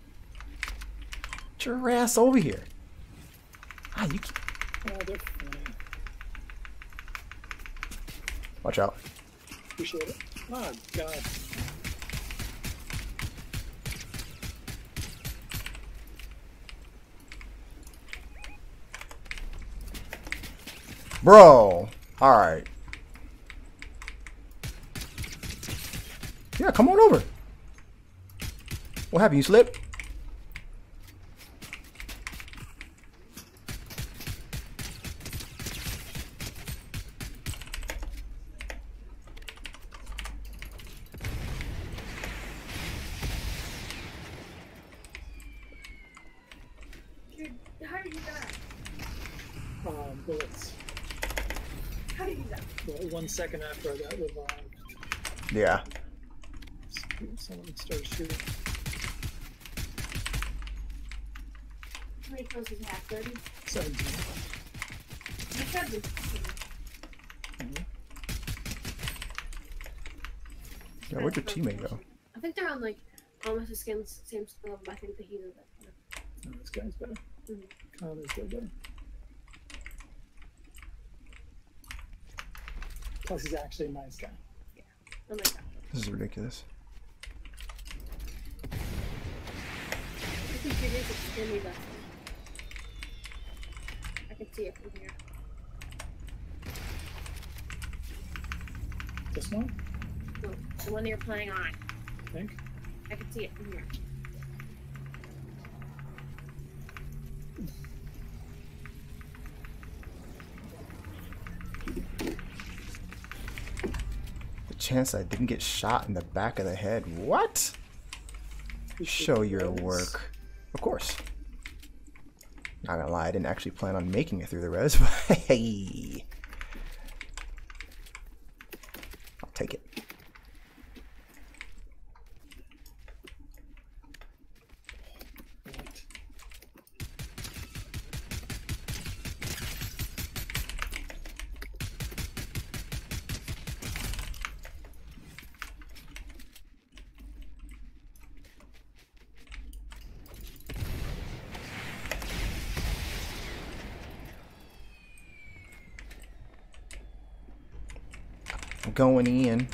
your ass over here. Ah, you keep... Oh, they're funny. Watch out. Appreciate it. Oh, God. Bro. Alright. Yeah, come on over. What happened? You slipped? Dude, how did you die? Um, bullets. How did you die? Well, one second after I got revived, Yeah. someone started shooting. How many kills did you have? thirty? seventeen. You said this. Mhm. Yeah, where'd your teammate go? I think they're on like almost the same same level. I think that he's a bit better. Oh, this guy's better. Mhm. Connor's still better. Plus, he's actually a nice guy. Oh my god. This is ridiculous. I think it is extremely less. I can see it from here. This one, No, the one that you're playing on. I think. I can see it from here. The chance I didn't get shot in the back of the head. What? Show your work. Of course. Not gonna lie, I didn't actually plan on making it through the res, but hey. I'll take it. Right. I'm going in.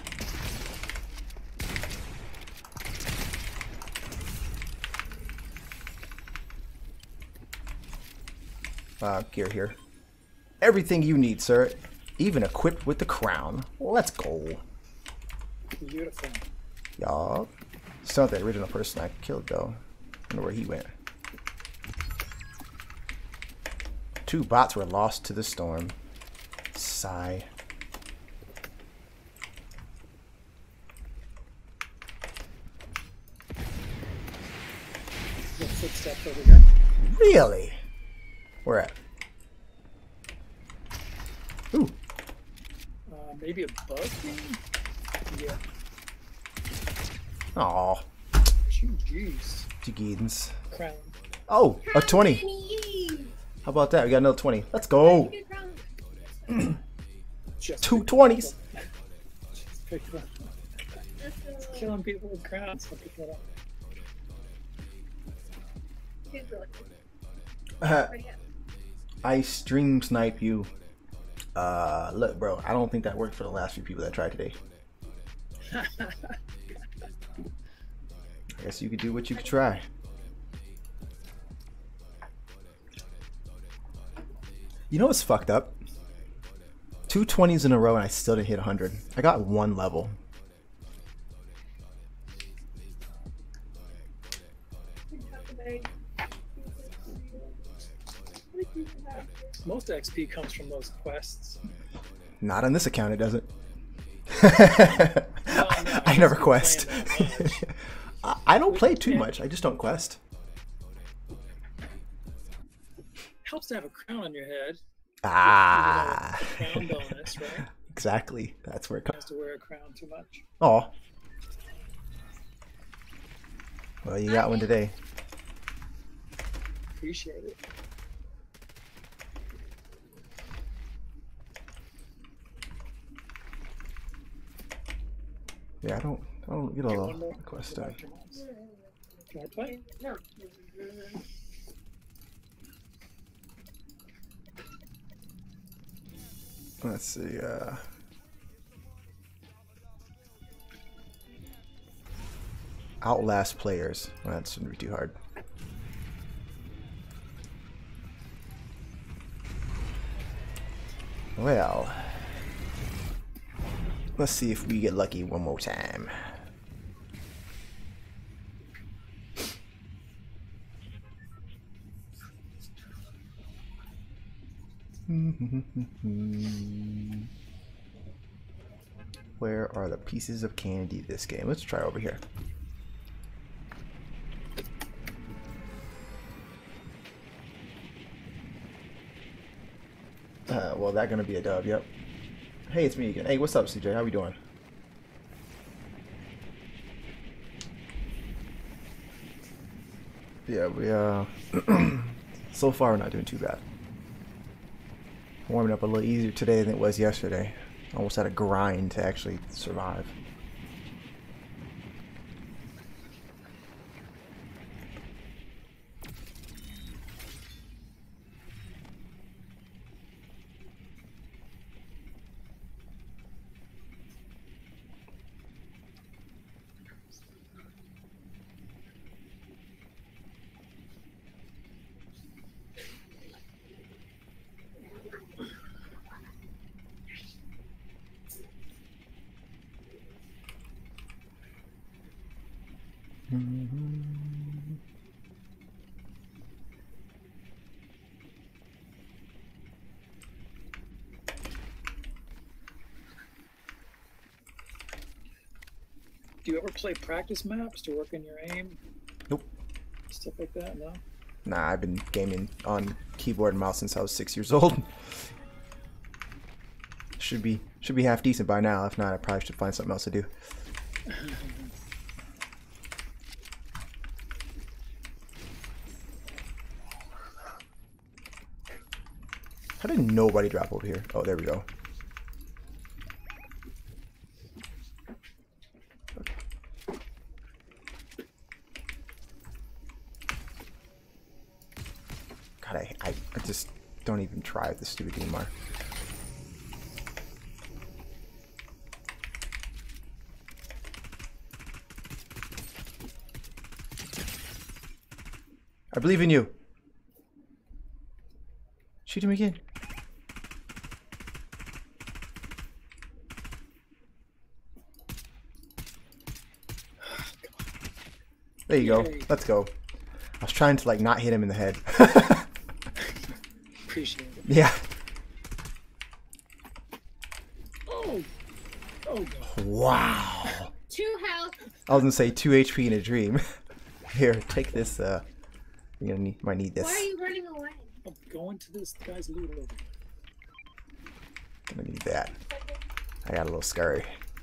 Uh, gear here. Everything you need, sir. Even equipped with the crown. Let's go. Beautiful. Y'all. Still not the original person I killed, though. I wonder where he went. Two bots were lost to the storm. Sigh. The footsteps over here. Really? Where at? Ooh. Uh, maybe above me? Yeah. Aw. Jeez. Jigidens. Crown. Oh, a twenty. How about that? We got another twenty. Let's go. Just Two picked twenties. it up. Just picked it up. Killing people with crowns. I'll pick that up. Two good. Uh, Ready up. I stream snipe you. Uh, look, bro, I don't think that worked for the last few people that tried today. I guess you could do what you could try. You know what's fucked up? Two twenties in a row and I still didn't hit one hundred. I got one level. Most X P comes from those quests. Not on this account, it doesn't. no, I never you're quest. playing that much. I I don't play too Yeah. much. I just don't quest. Helps to have a crown on your head. Ah, Crown bonus, right? exactly. That's where it comes. Has to wear a crown too much. Oh, well, you got one today. Appreciate it. Yeah, I don't. I don't get a Here, lot one more. of quest Go done. back to your mom's. Can I play? No. Let's see. Uh, Outlast players. Well, that shouldn't be too hard. Well, let's see if we get lucky one more time. Where are the pieces of candy this game? Let's try over here. Uh, well, that gonna be a dub, yep. Hey, it's me again. Hey, what's up, C J? How we doing? Yeah, we, uh... so far, we're not doing too bad. Warming up a little easier today than it was yesterday. Almost had a grind to actually survive. Do you ever play practice maps to work on your aim? Nope. Stuff like that? No? Nah, I've been gaming on keyboard and mouse since I was six years old. Should be should be half decent by now. If not, I probably should find something else to do. How did nobody drop over here? Oh, there we go. God, I, I, I just don't even try with this stupid game anymore. I believe in you. Shoot him again. There you go. Yay. Let's go. I was trying to like not hit him in the head. Appreciate it. Yeah. Oh! Oh, God. Wow. Two health. I was gonna say two H P in a dream. Here, take this. Uh, you're gonna need, might need this. Why are you running away? I'm going to this guy's loot over. Gonna need that. I got a little scurry.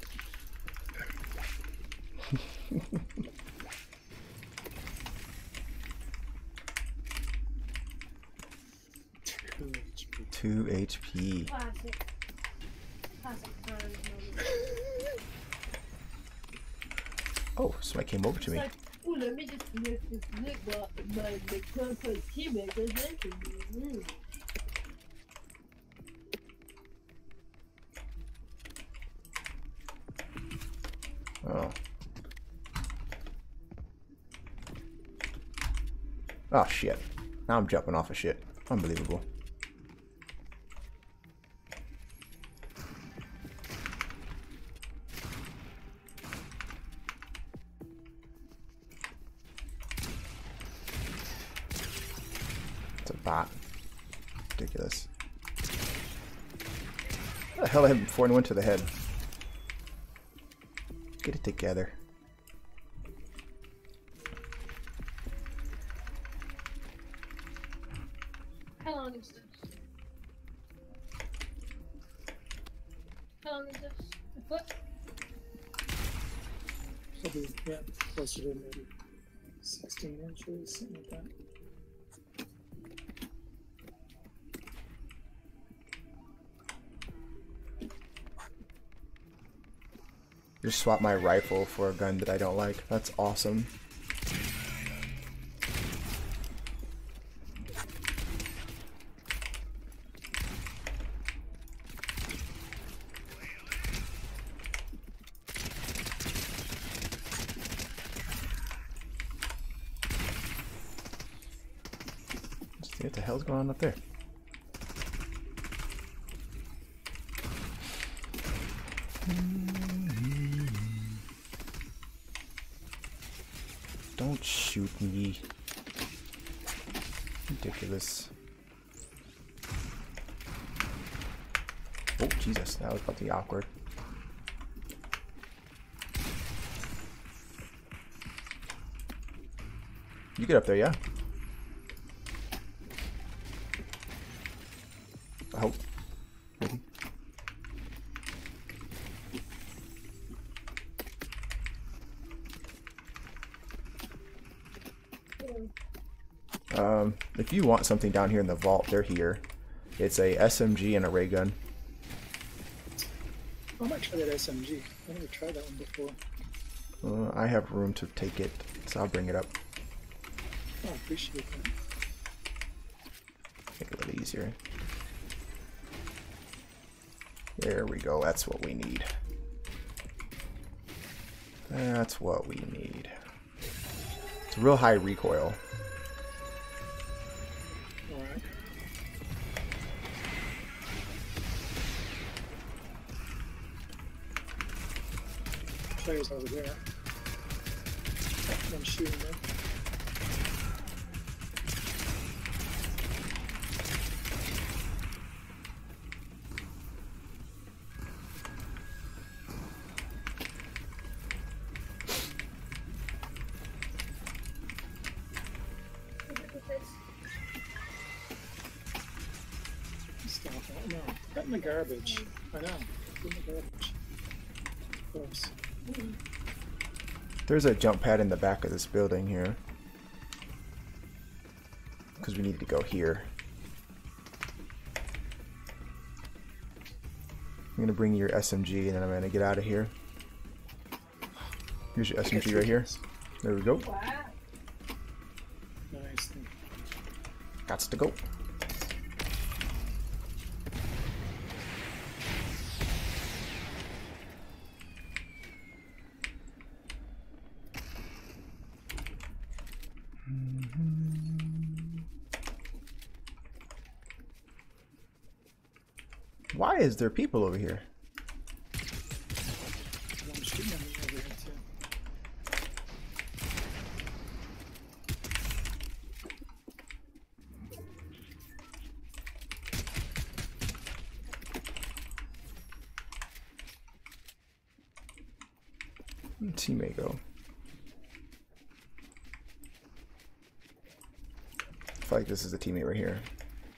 Two H P. Two H P. Classic. Classic. Oh, somebody came over to me. Like, Ooh, let me just lift this lip up my my comfort team because I can do it. Oh. Oh shit. Now I'm jumping off of shit. Unbelievable. It's a bot. Ridiculous. What the hell I hit him before and went to the head? Get it together. How long is this? How long is this? A foot? Probably, yeah, closer to maybe sixteen inches, something like that. Just swap my rifle for a gun that I don't like. That's awesome. What the hell's going on up there? Don't shoot me. Ridiculous. Oh, Jesus, that was about to be awkward. You get up there, yeah? I hope. Maybe. Um, if you want something down here in the vault, they're here. It's a S M G and a ray gun. I might try that S M G. I never tried that one before. Uh, I have room to take it, so I'll bring it up. Oh, I appreciate that. Make it a little easier. There we go. That's what we need. That's what we need. It's a real high recoil. Alright. Players over there. One shooting there. Stop that. No, put in the garbage. I know. Put in the garbage. Close. There's a jump pad in the back of this building here. Because we need to go here. I'm going to bring your S M G and then I'm going to get out of here. Here's your S M G right here. There we go. Wow. Nice thing. Gots to go. Why is there people over here? One shooting at me over here too. Where'd teammate go? I feel like this is the teammate right here.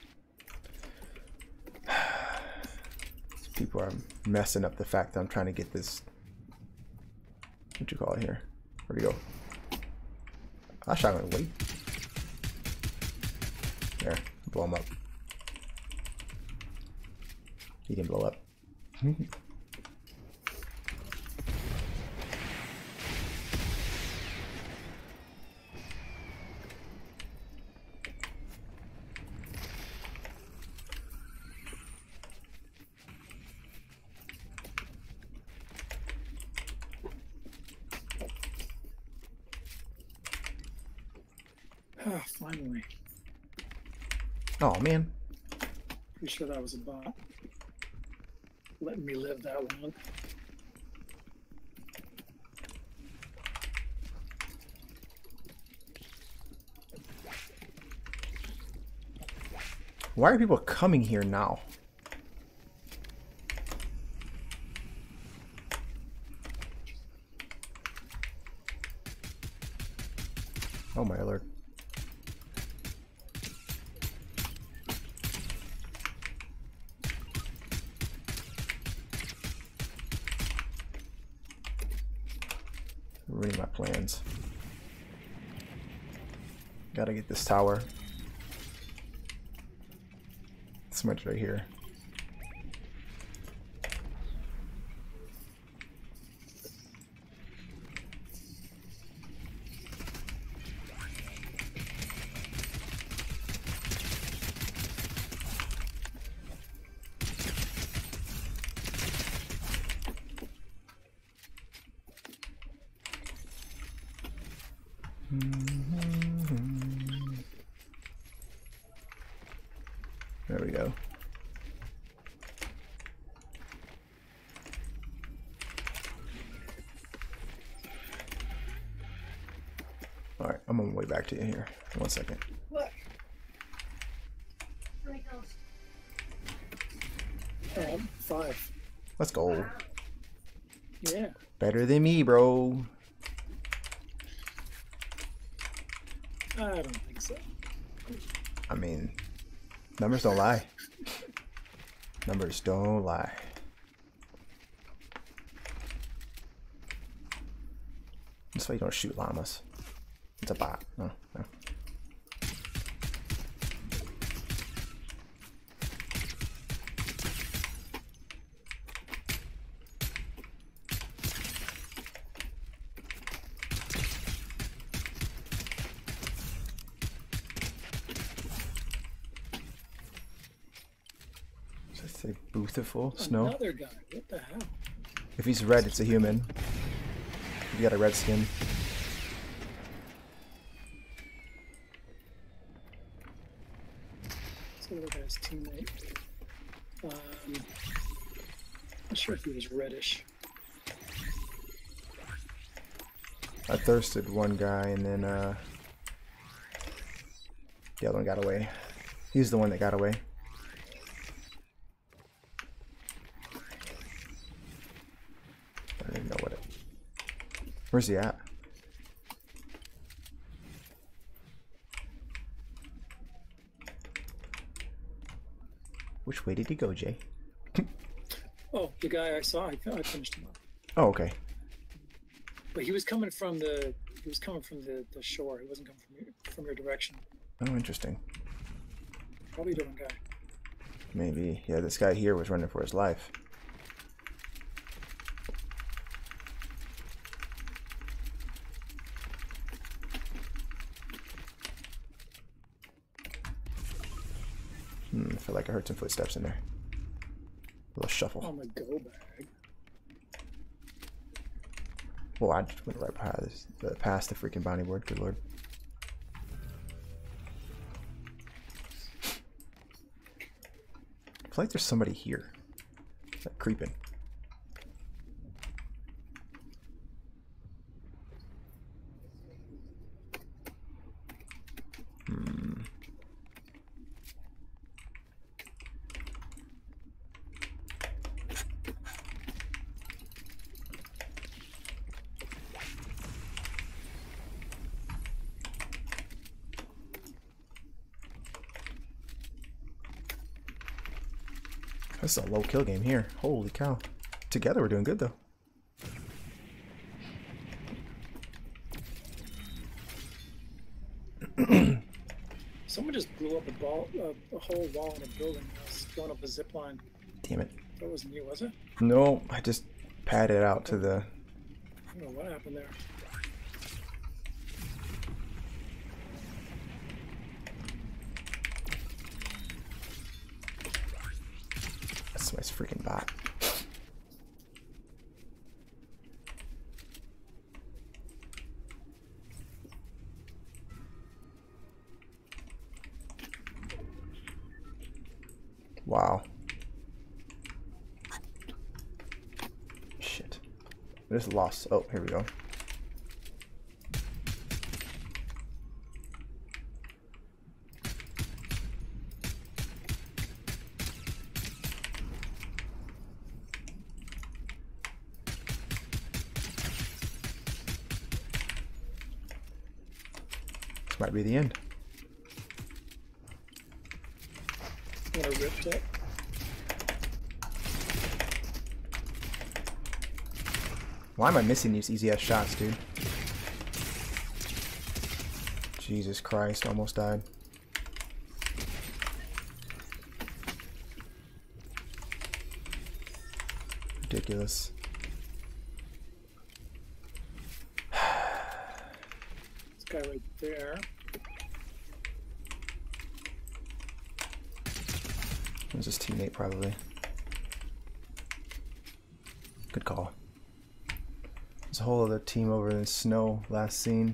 People are messing up the fact that I'm trying to get this. What you call it here? Where'd he go? I shot him. Wait. There, blow him up. He didn't blow up. Ah, finally. Oh man. Pretty sure that was a bot. Letting me live that long. Why are people coming here now? Oh my lord. Ruining my plans. Gotta get this tower. Smudge right here. There we go. Alright, I'm on my way back to you here. One second. What? How many kills? Um, five. Let's go. Yeah. Better than me, bro. I don't think so. I mean, numbers don't lie. Numbers don't lie. That's why you don't shoot llamas. It's a bot. No, no. Say beautiful snow. Another guy. What the hell? If he's red, it's a human. You got a red skin. This other guy's teammate. Um, not sure if he was reddish. I thirsted one guy and then uh, the other one got away. He's the one that got away. I don't even know what it. Where's he at? Which way did he go, Jay? Oh, the guy I saw, I, I finished him up. Oh, okay. But he was coming from the he was coming from the, the shore. He wasn't coming from your, from your direction. Oh, interesting. Probably a different guy. Maybe. Yeah, this guy here was running for his life. Hmm, I feel like I heard some footsteps in there. A little shuffle. On the go bag. Well, I just went right past, uh, past the freaking bounty board. Good lord. I feel like there's somebody here. Like creeping. Hmm. This is a low kill game here. Holy cow. Together we're doing good though. Someone just blew up a ball, uh, a whole wall in a building. I was throwing up a zip line. Damn it. That wasn't you, was it? No, I just padded out to the... I don't know what happened there. That's my freaking bot. Wow. Shit. I just lost. Oh, here we go. This might be the end. I'm gonna rip it. Why am I missing these easy ass shots, dude? Jesus Christ, almost died. Ridiculous. This guy right there. It was his teammate, probably. Good call. There's a whole other team over in the snow last seen.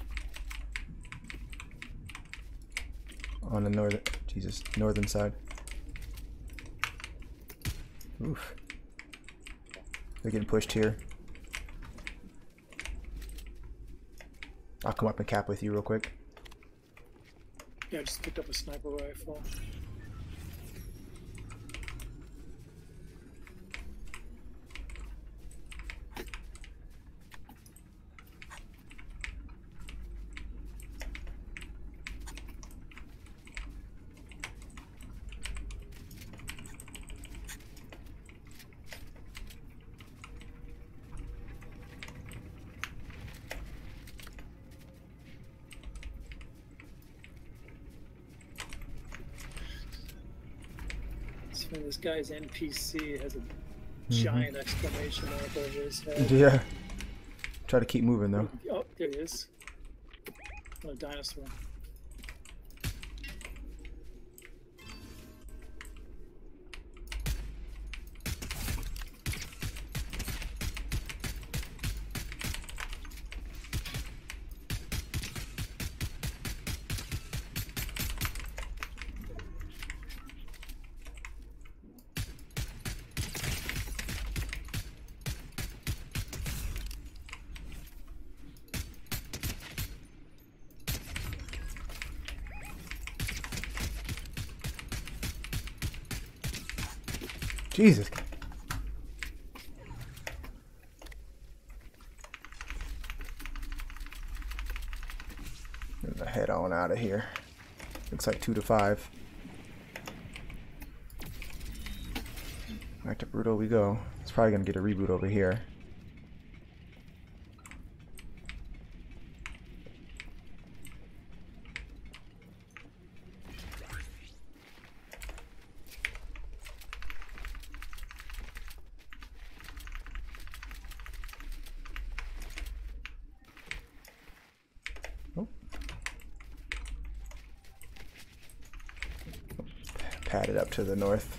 On the northern, Jesus, northern side. Oof. They're getting pushed here. I'll come up and cap with you real quick. Yeah, I just picked up a sniper rifle. So this guy's N P C has a giant exclamation mark over his head. Yeah. Try to keep moving though. Oh, there he is. On a dinosaur. Jesus. Gonna head on out of here. Looks like two to five. Back to Brutal we go. It's probably gonna get a reboot over here. Padded up to the north.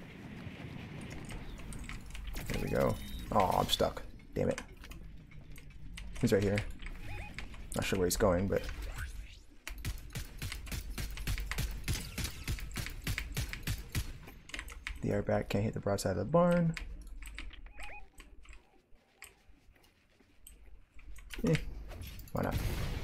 There we go. Oh, I'm stuck. Damn it. He's right here. Not sure where he's going, but the airback can't hit the broadside of the barn. Eh, why not?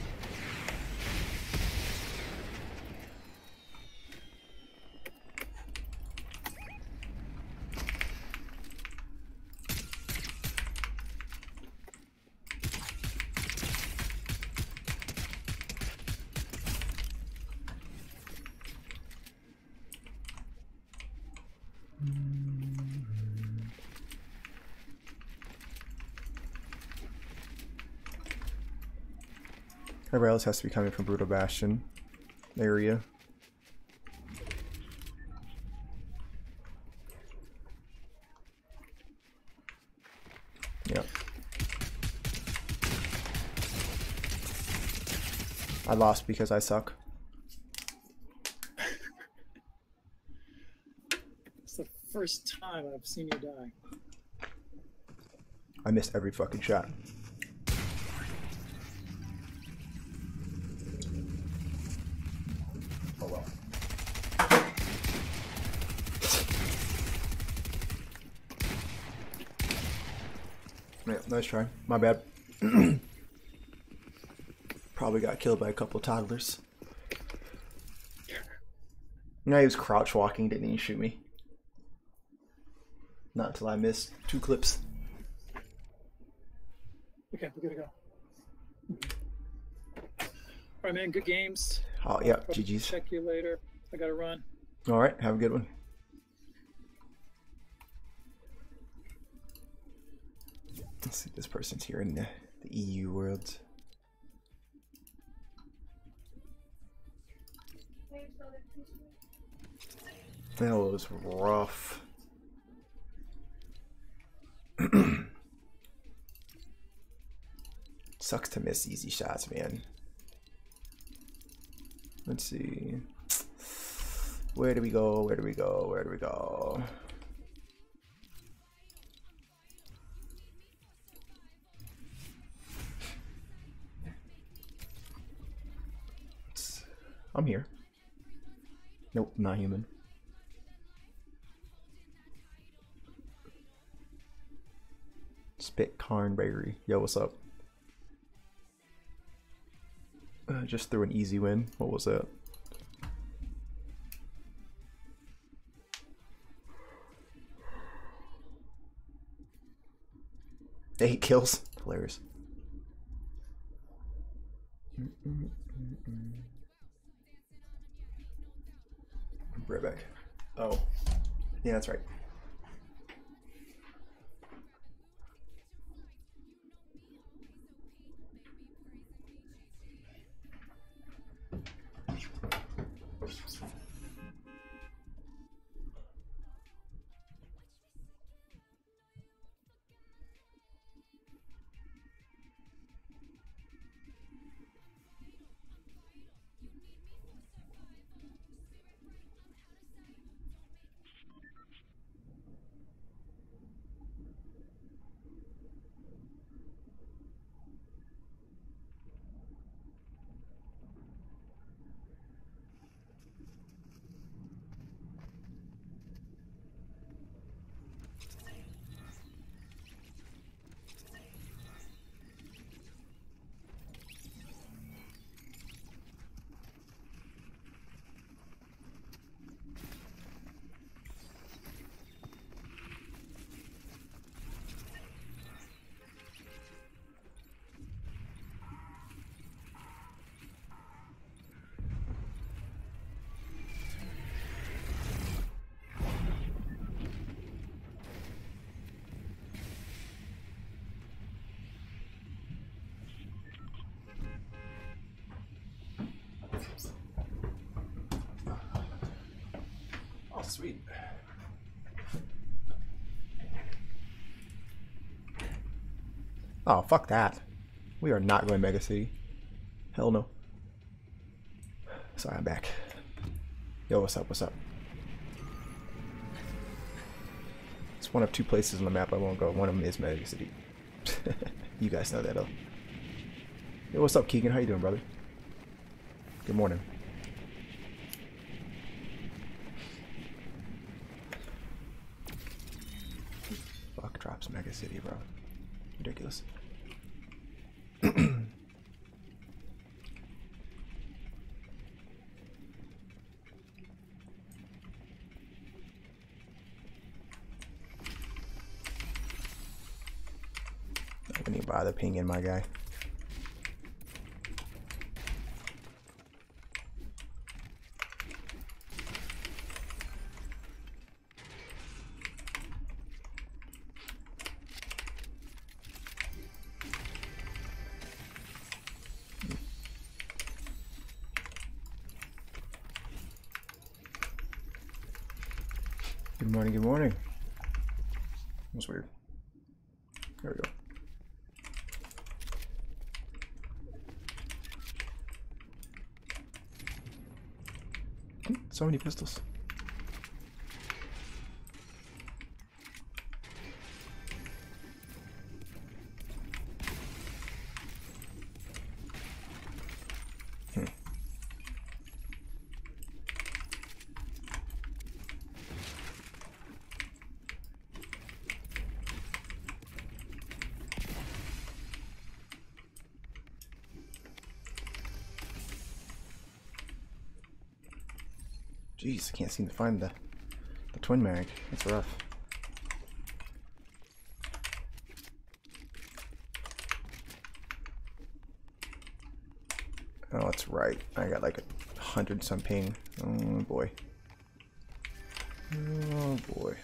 Everybody else has to be coming from Brutal Bastion area. Yep. I lost because I suck. It's the first time I've seen you die. I missed every fucking shot. Oh well. Yeah, nice try. My bad. Probably got killed by a couple toddlers. No, he was crouch walking, didn't even shoot me. Not until I missed two clips. Okay, we gotta go. All right, man. Good games. Oh, yeah, Probably G G's. Check you later. I gotta run. All right, have a good one. Let's see, this person's here in the, the E U world. That was rough. Sucks to miss easy shots, man. Let's see. Where do we go? Where do we go? Where do we go? I'm here. Nope, not human. Spit Carnberry. Yo, what's up? Uh, just threw an easy win. What was that? Eight kills. Hilarious. Mm -mm -mm -mm. Right back. Oh. Yeah, that's right. Oh, sweet. Oh, fuck that. We are not going Mega City. Hell no. Sorry, I'm back. Yo, what's up? What's up? It's one of two places on the map I won't go. One of them is Mega City. You guys know that, though. Yo, what's up, Keegan? How you doing, brother? Good morning. Fuck drops Mega City, bro. Ridiculous. I wouldn't even bother pinging my guy. Good morning, good morning. That's weird. There we go. Hmm, so many pistols. Hmm. Jeez, I can't seem to find the, the twin mag. It's rough. Oh, that's right. I got like a hundred some ping. Oh boy. Oh boy.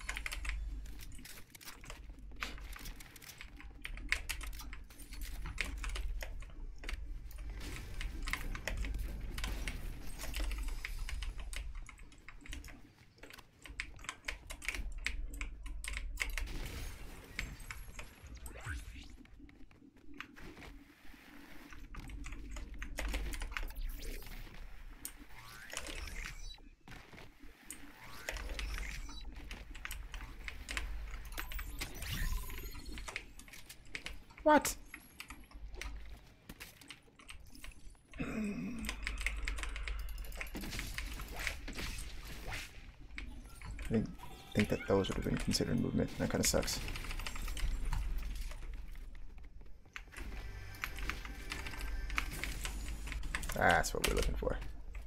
What? I didn't think that those would have been considered movement. That kind of sucks. That's what we're looking for.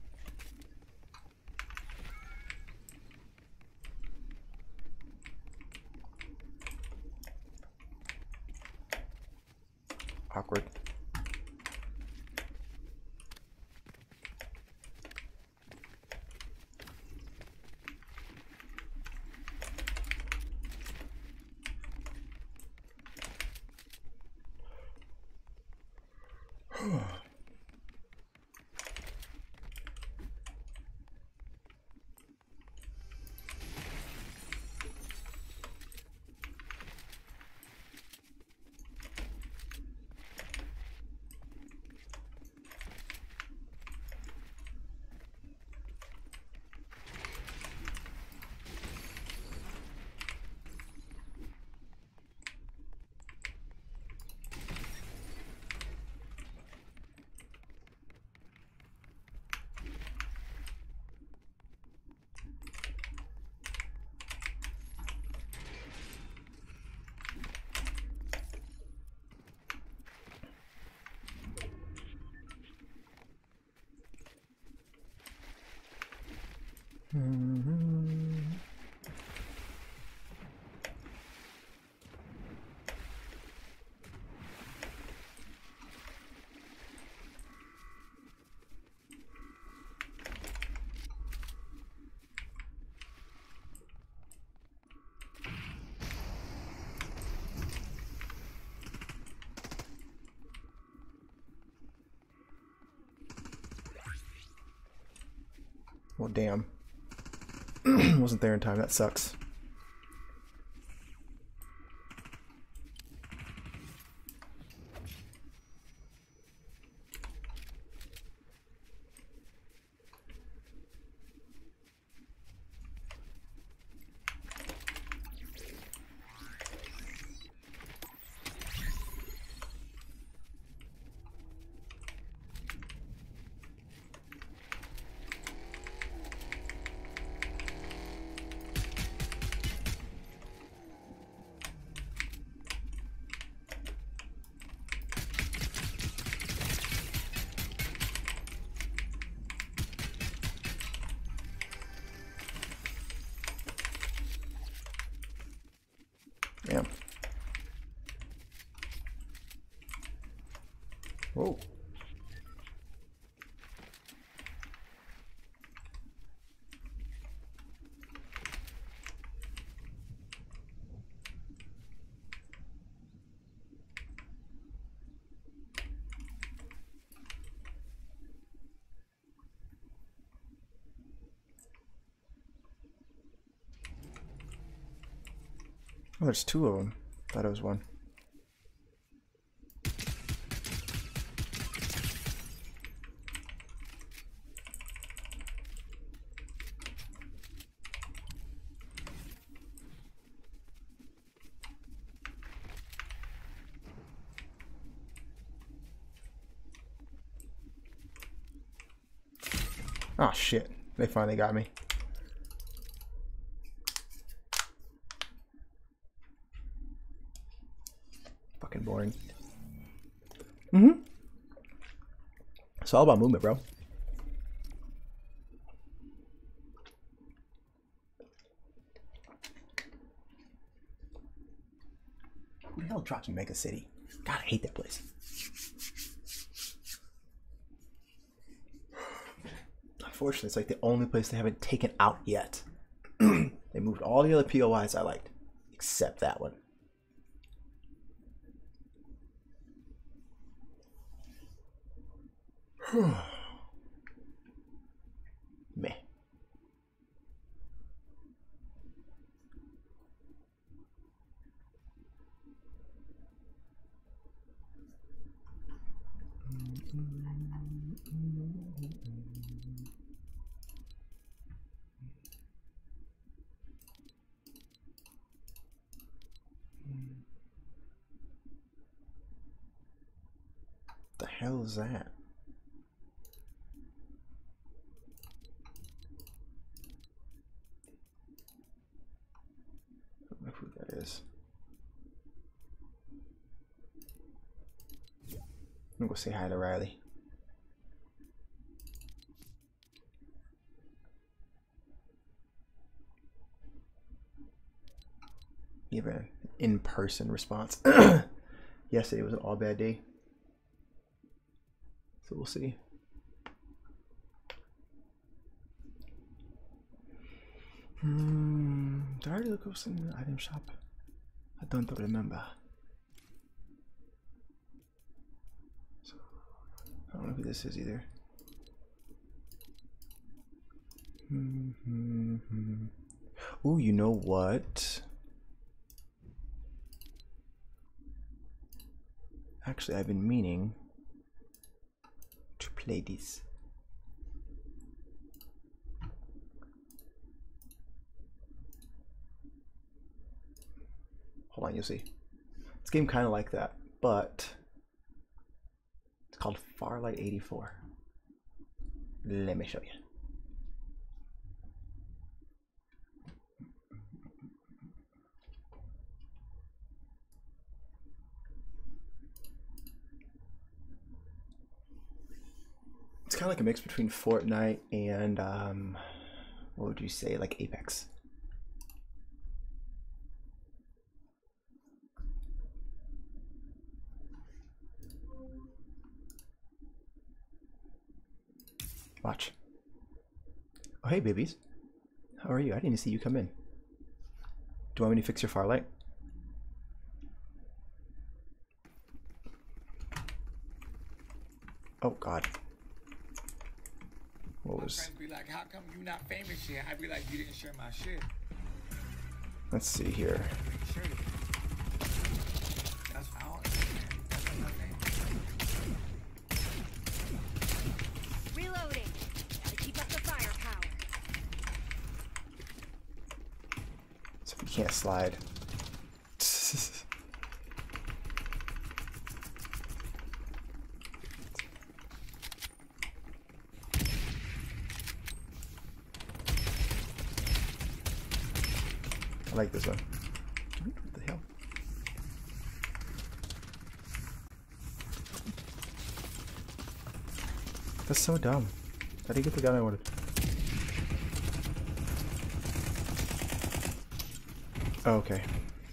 Awkward. Mm-hmm. Well, damn. Wasn't there in time. That sucks. Yeah. Whoa. Oh, there's two of them. Thought it was one. Oh shit, they finally got me. Fucking boring. Mm-hmm. It's all about movement, bro. Who the hell drops Mega City? God, I hate that place. Unfortunately, it's like the only place they haven't taken out yet. They moved all the other P O Is I liked, except that one. Meh. The hell is that? I don't know who that is. I'm gonna go say hi to Riley. Give an in-person response. Yesterday was an all bad day. So we'll see. Hmm. Did I already look up something in the item shop? I don't remember. So, I don't know who this is either. Hmm. hmm, hmm. Ooh, you know what? Actually, I've been meaning to play this. Hold on, you'll see. This game kind of like that, but it's called Farlight eighty-four. Let me show you. It's kind of like a mix between Fortnite and um, what would you say, like Apex. Watch. Oh, hey, babies. How are you? I didn't see you come in. Do you want me to fix your Farlight? Oh, God. What was... My friends be like, how come you not famous yet? I'd be like, you didn't share my shit. Let's see here. Sure. That's how I understand. That's what I'm saying. Reloading. Gotta keep up the firepower. So we can't slide. I like this one. What the hell? That's so dumb. How do you get the gun I wanted? Oh, okay.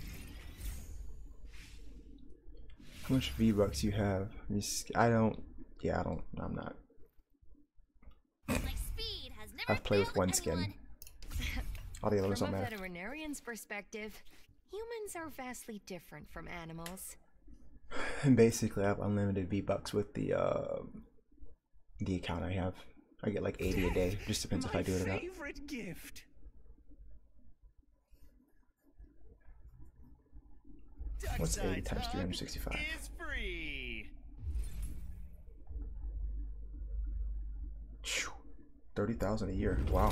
How much V-Bucks you have? I don't. Yeah, I don't. I'm not. My speed has never I've played with failed one skin. anyone. All the others From don't a matter. veterinarian's perspective, humans are vastly different from animals. And basically, I have unlimited V-Bucks with the uh, the account I have. I get like eighty a day. Just depends if I do it or not. Favorite gift. What's eighty times three hundred sixty-five? Is free. Thirty thousand a year. Wow.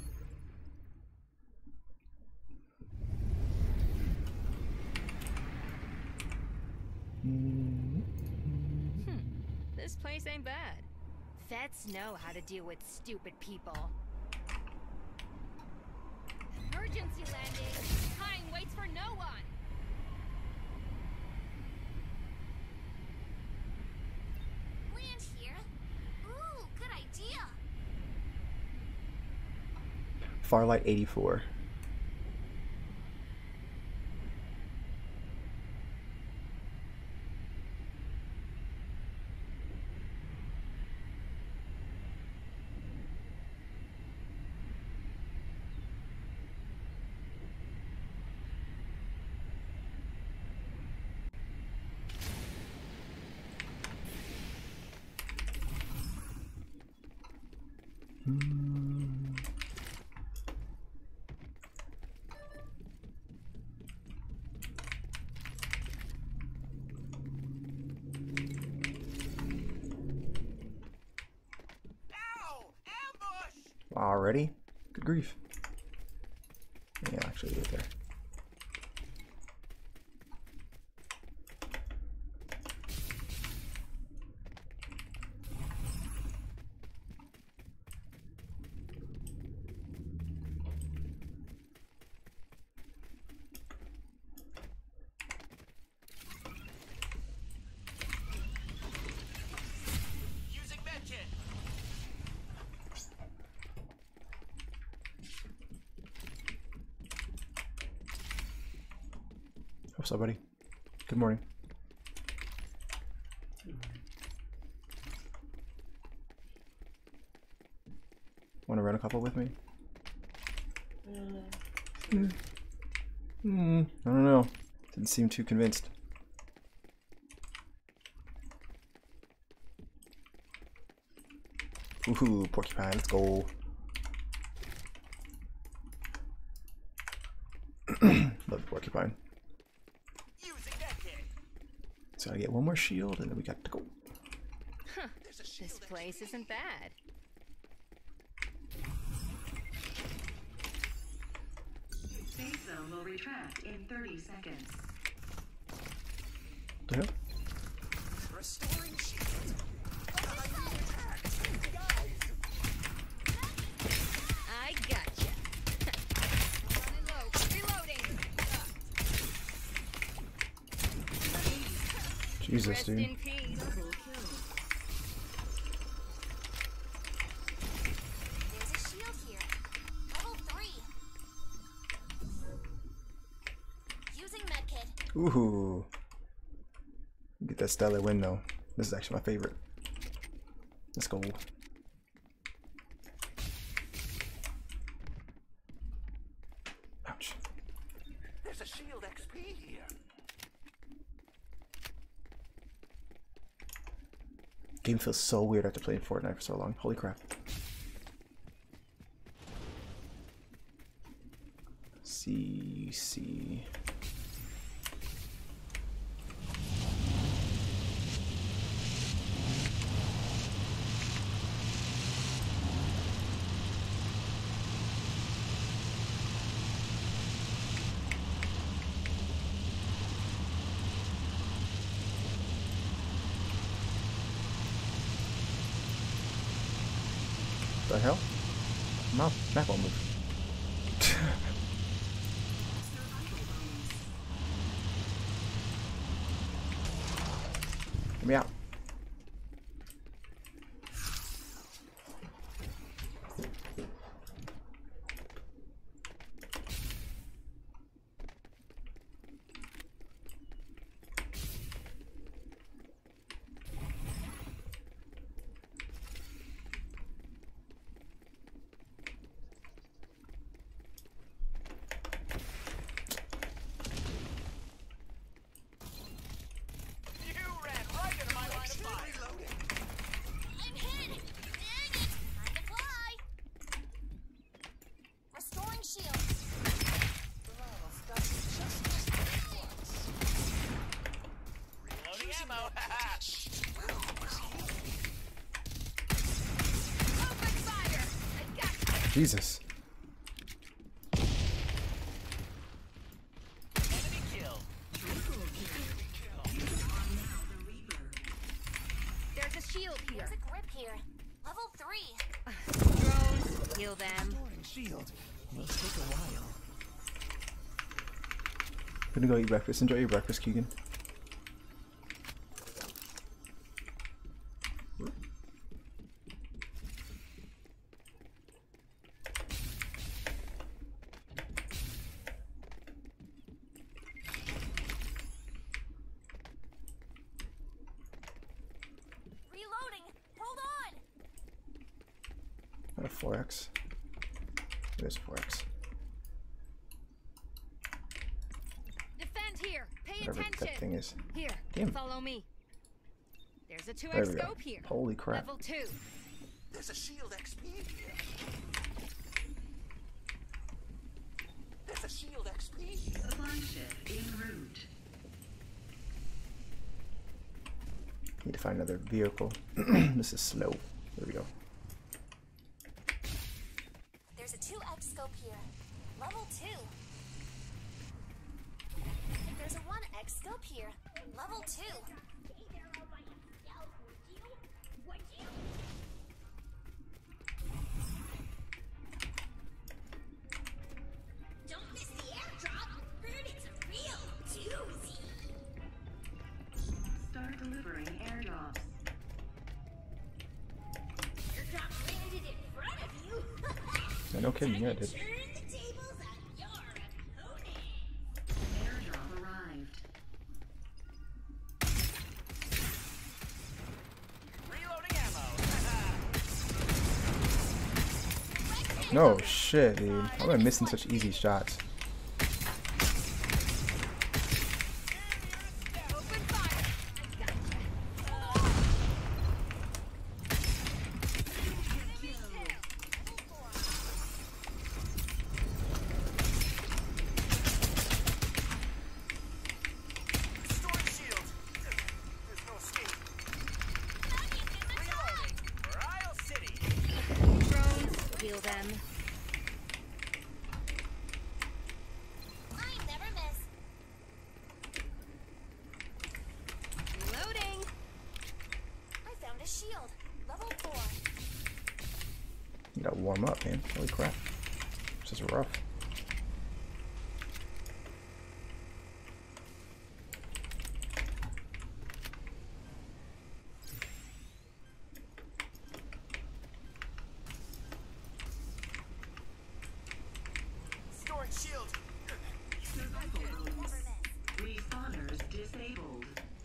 Hmm. This place ain't bad. Vets know how to deal with stupid people. Emergency landing. Time waits for no one. Land here. Ooh, good idea. Farlight eighty-four. Already? Good grief. Yeah, actually, right there. What's up, buddy? Good morning. Want to run a couple with me? Mm. Mm, I don't know. Didn't seem too convinced. Ooh, porcupine, let's go. Love porcupine. So I get one more shield and then we got to go. Huh. This place isn't bad. Safe zone will retract in thirty seconds. The hell? Restoring shield. I gotcha. Running low. Reloading. Jesus, Rest dude. in peace. There's a shield here. Level three. Using medkit. Ooh. Get that stellar win though. This is actually my favorite. Let's go. Ouch. There's a shield X P here. Game feels so weird after playing Fortnite for so long. Holy crap. C C. The hell? Mouth, map won't move. Get me out. I'm hit! Dang it! Time to fly! Restoring shield. Reloading ammo. Open fire. I got Jesus. Enemy kill. There's a shield here. There's a grip here. Level three. Drones, heal them. Restoring shield will take a while. Gonna go eat breakfast. Enjoy your breakfast, Keegan. Reloading. Hold on. Got a four X. There's four X. Defend here. Pay Whatever attention. that thing is. Here, Damn. follow me. There's a two There X we go. scope here. Holy crap. Level two. There's a shield X P here. There's a shield X P here. Supply ship en route. Need to find another vehicle. This is slow. There we go. There's a two X scope here. Level two. There's a one X scope here. Level two. Don't miss the airdrop. Heard it's a real doozy. Start delivering airdrops. Airdrop landed in front of you. Yeah, no kidding, yeah, it did. Turn the tables on your opponent. Airdrop arrived. Reloading ammo. No shit, dude. How am I missing such easy shots? Open fire. Storm shield. There's no escape. Reloading. For Isle City. Drones, heal them. I never miss. Reloading. I found a shield. Level four. You gotta warm up, man. Holy crap. This is rough. Storing shield. Survival bonus. Respawners disabled.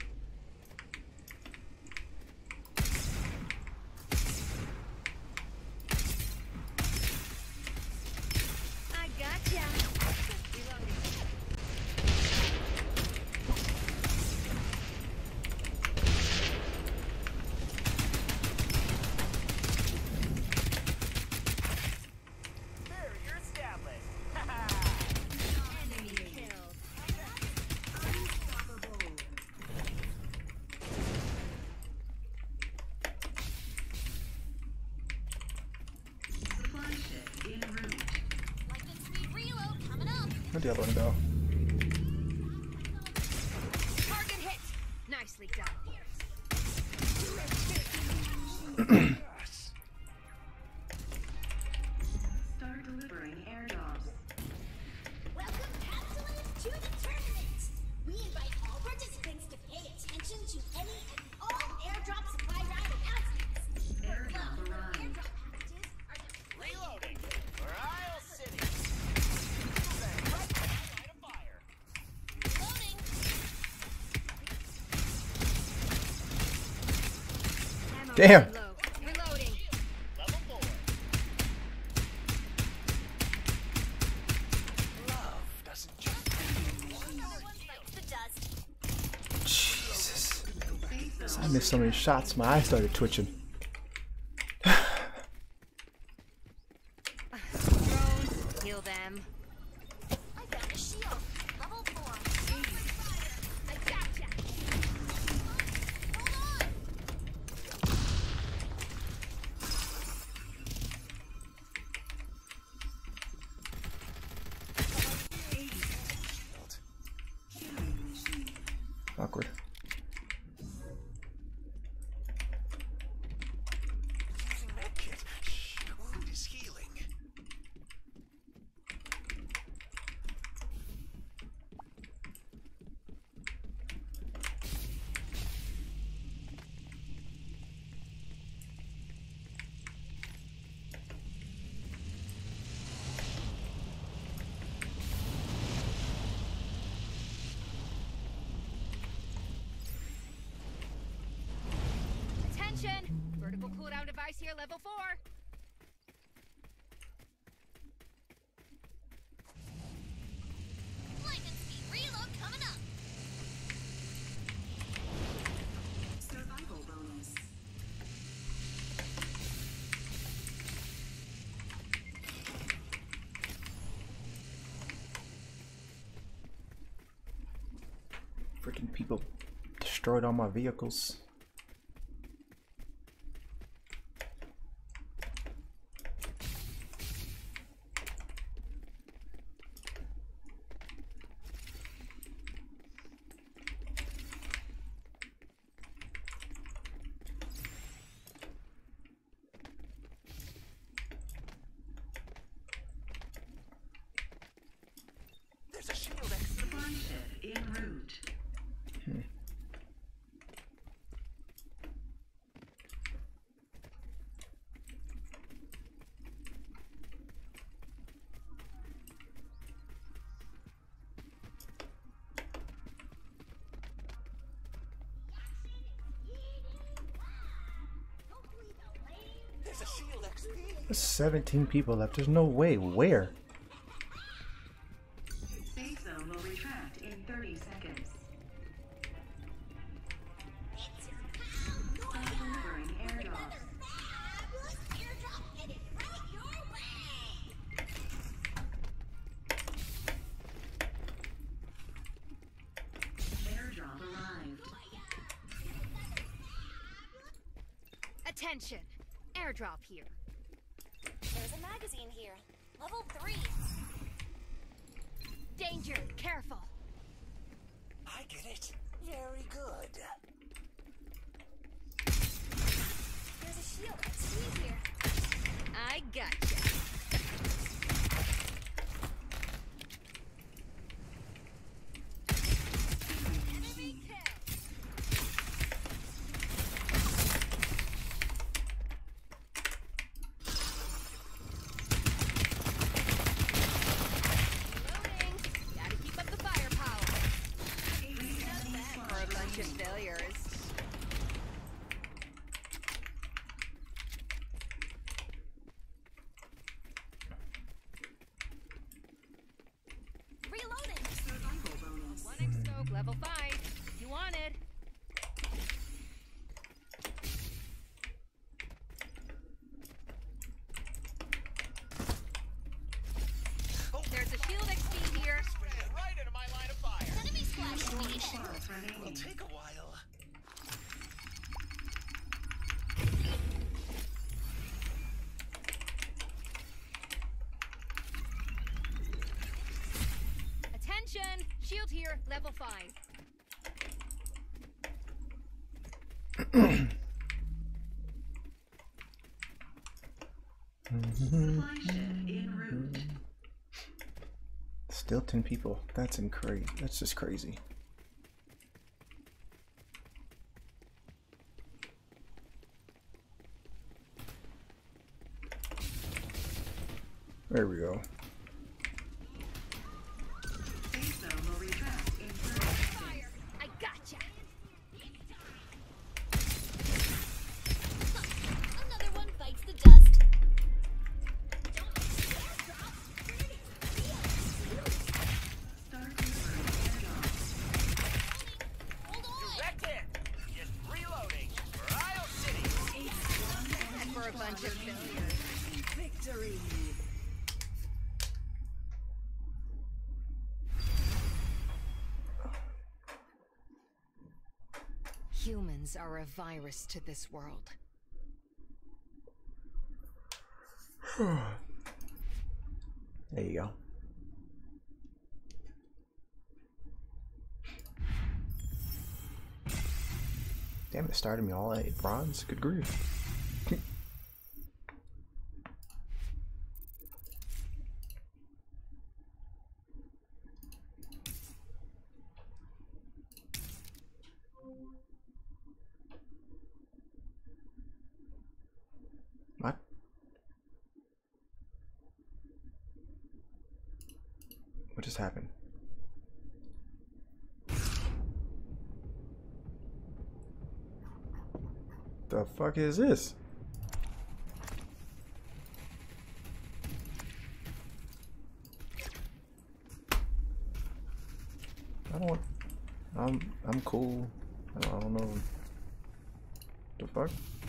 I gotcha. Reloading. Barrier established. Enemy killed. Supply ship en route. Lightning speed reload coming up. Where'd the other one go? Target hit. Nicely done. Start delivering airdrops. Welcome, Absolute, to the tournament. We invite all participants to pay attention to any and all airdrop supply round announcements. Airdrop Well, arrived. airdrop packages are the Reloading. For Isle City. Stand right by line of fire. loading. Ammo Damn. low. Reloading. Level four. Love doesn't just No one likes the dust. Jesus. Safe I zone. missed so many shots, my eyes started twitching. Drones, heal them. I found a shield. Level four. I gotcha. Hold on. Awkward. using medkit. Shh. Wound is healing. Attention! Vertical cooldown device here, level four. Lightning speed reload coming up. Survival bonus. Freaking people destroyed all my vehicles. There's a shield X P. Supply ship en route. Hmm. There's a shield X P. There's seventeen people left. There's no way. Where? Safe zone will retract in thirty seconds. Start delivering airdrops. Fabulous airdrop headed right your way. Airdrop arrived. Attention! Airdrop here. There's a magazine here. Level three. Danger! Careful! I get it. Very good. There's a shield X P here. I gotcha. Enemy kill! Reloading. Gotta keep up the firepower. Not bad for a bunch of failures. Reloading. Survival bonus. One X smoke, level five. You want it? Oh, There's a shield X P here. ran right into my line of fire. Enemy splash Four speed. spots Will remaining. take a while. Attention! Shield here, level five. Supply ship en route. Still ten people. That's crazy. That's just crazy. There we go. Safe zone will retract in thirty seconds. I gotcha! Another one bites the dust. Start delivering airdrops. Hold on. Direct hit. Just reloading. For Isle City. And for a bunch of failures. Victory. Humans are a virus to this world. There you go. Damn, it started me all at bronze. Good grief. What? What just happened? The fuck is this? I don't. I'm. I'm cool. I don't, I don't know. The fuck?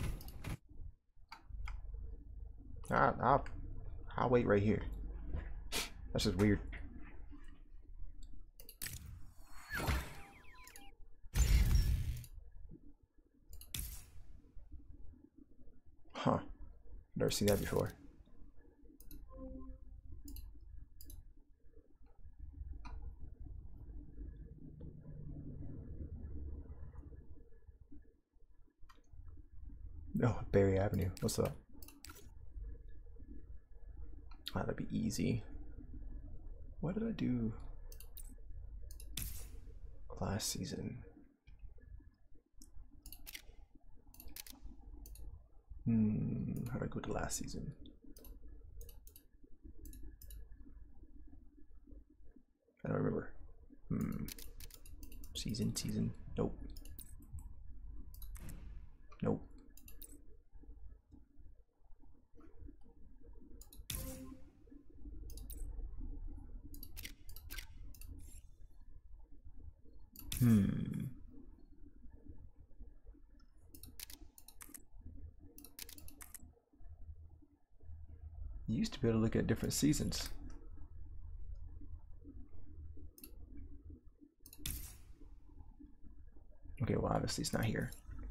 I, I'll. I'll wait right here. That's just weird. Never seen that before. No, oh, Barry Avenue. What's up? Ah, that'd be easy. What did I do last season? Hmm, how do I go to last season? I don't remember. Hmm. Season, season. Nope. Nope. Hmm. You used to be able to look at different seasons. Okay, well, obviously it's not here.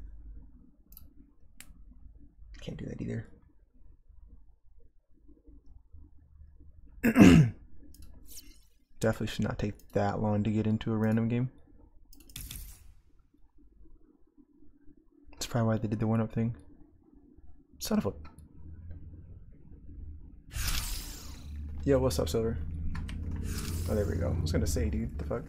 Can't do that either. Definitely should not take that long to get into a random game. That's probably why they did the one-up thing. Son of a... Yo, what's up, Silver? Oh, there we go. I was gonna say, dude, what the fuck?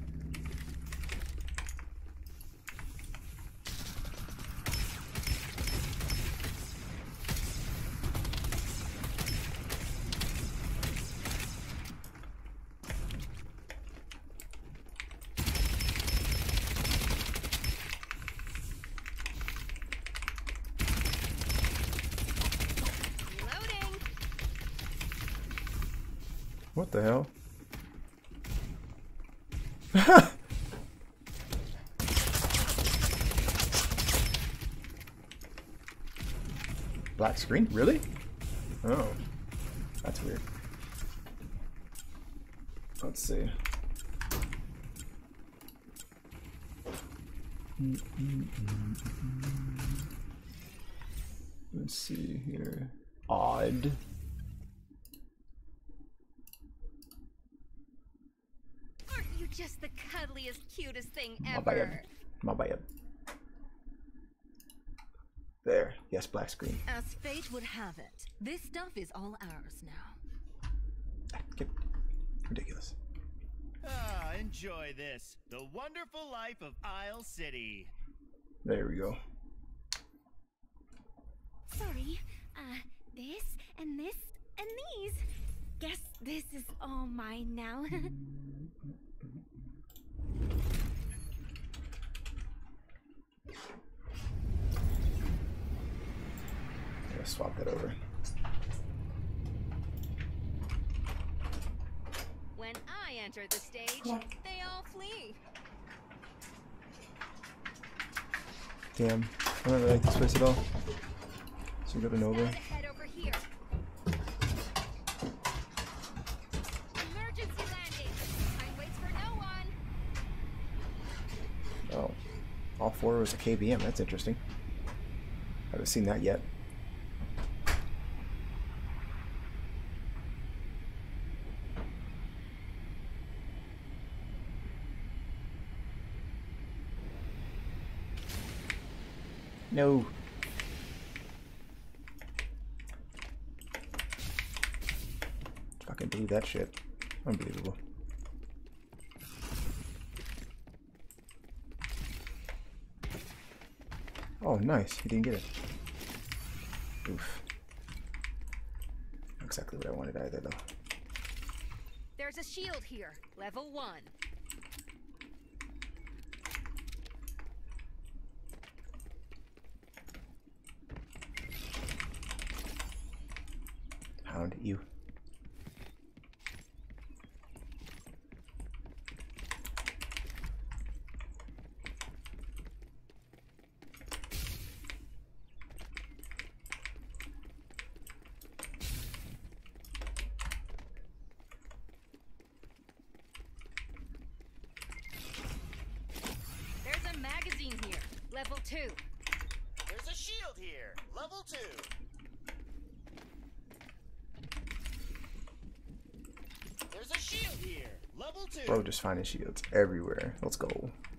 What the hell? Black screen? Really? Oh. That's weird. Let's see. Let's see here. Odd. Just the cuddliest, cutest thing My ever. bad. My bad. There. Yes, black screen. As fate would have it, this stuff is all ours now. Get ridiculous. Ah, enjoy this. The wonderful life of Isle City. There we go. Sorry. Uh, this and this and these. Guess this is all mine now. Let's swap that over. When I enter the stage, they all flee. Damn, I don't really like this place at all. So we go to Nova. Head over here. Emergency landing. Time waits for no one. Oh, all four was a K B M. That's interesting. I haven't seen that yet. No. Fucking believe that shit. Unbelievable. Oh, nice. He didn't get it. Oof. Not exactly what I wanted either, though. There's a shield here. Level one. Hound you. There's a magazine here. Level two. There's a shield here. Level two. There's a shield here. Level two. Bro, just finding shields everywhere. Let's go.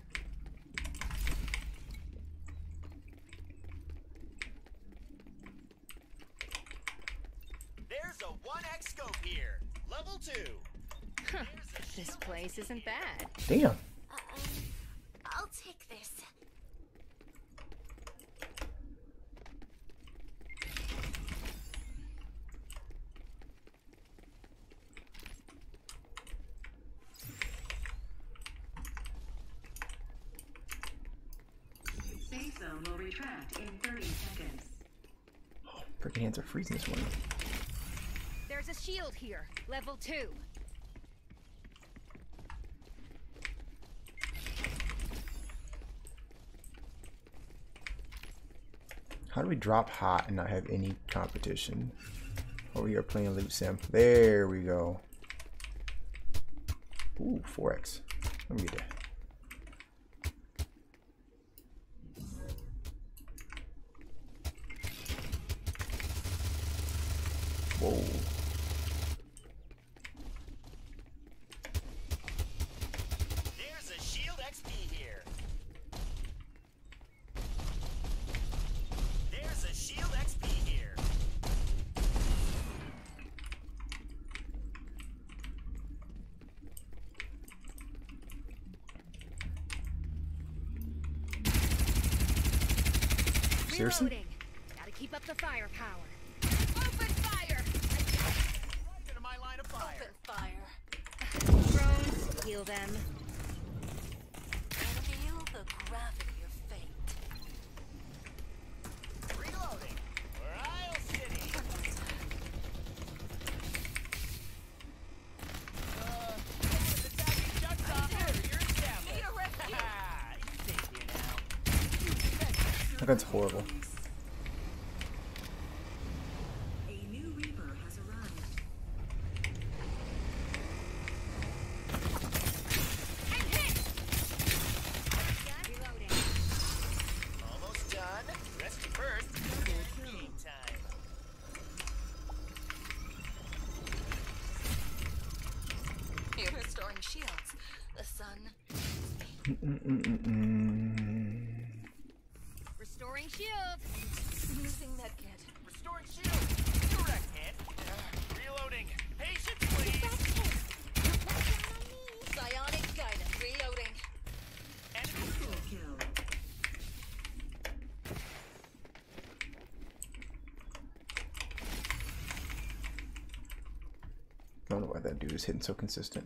There's a one X scope here. Level two. Huh. This place isn't bad. Damn. Uh, um, I'll take this. Safe zone will retract in thirty seconds. Oh, freaking hands are freezing this one. There's a shield here. Level two. How do we drop hot and not have any competition? Over here playing Loot Sim. There we go. Ooh, four X. Let me get that. Whoa. There's a shield X P here. There's a shield X P here. Seriously? Reloading. Gotta keep up the firepower. Open fire! Right into my line of fire. Fire. Drones, heal them. Feel the gravity of fate. Reloading. For Isle City. Uh, someone's attacking Chuck Top. You're established. Ha! He's safe here now. That gun's horrible. A new Reaper has arrived. I'm hit! Reloading. Almost done. Rest you first. Game time. You're restoring shields. The sun. Mm-mm-mm-mm. Restoring shield. Using that kit. Restoring shield. Correct hit. Uh, reloading. Patience, please. Psionic guidance. Reloading. Enemy Triple kill. I don't know why that dude is hitting so consistent.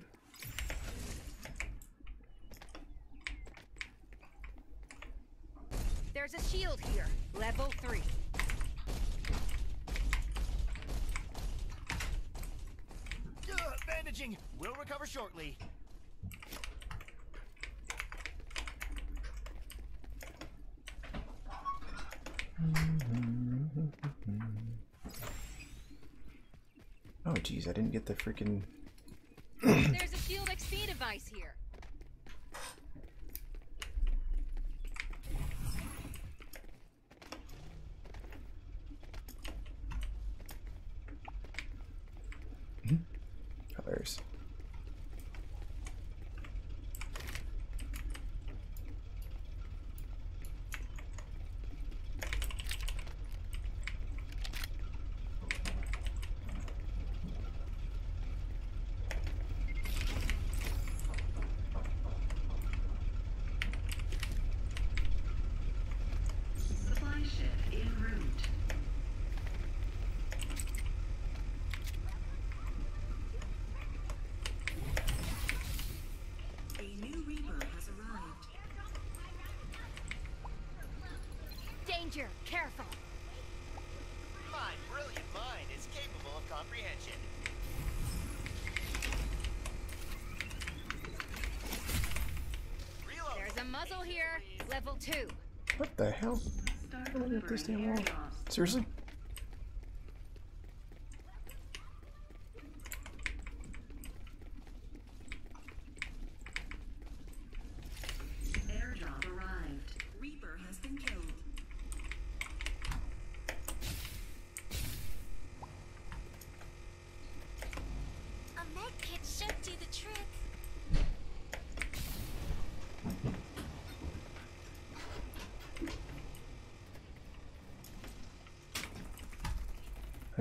There's a shield here. Level three. Uh, bandaging. We'll recover shortly. Oh geez, I didn't get the freaking. There's a shield X P device here. Colors. Supply ship en route. A new Reaper has arrived. Danger! Careful! My brilliant mind is capable of comprehension. Reload. There's a muzzle here. Level two. What the hell? Start I don't get this damn delivering wall. airdrops. Seriously? Airdrop arrived. Reaper has been killed. A med kit should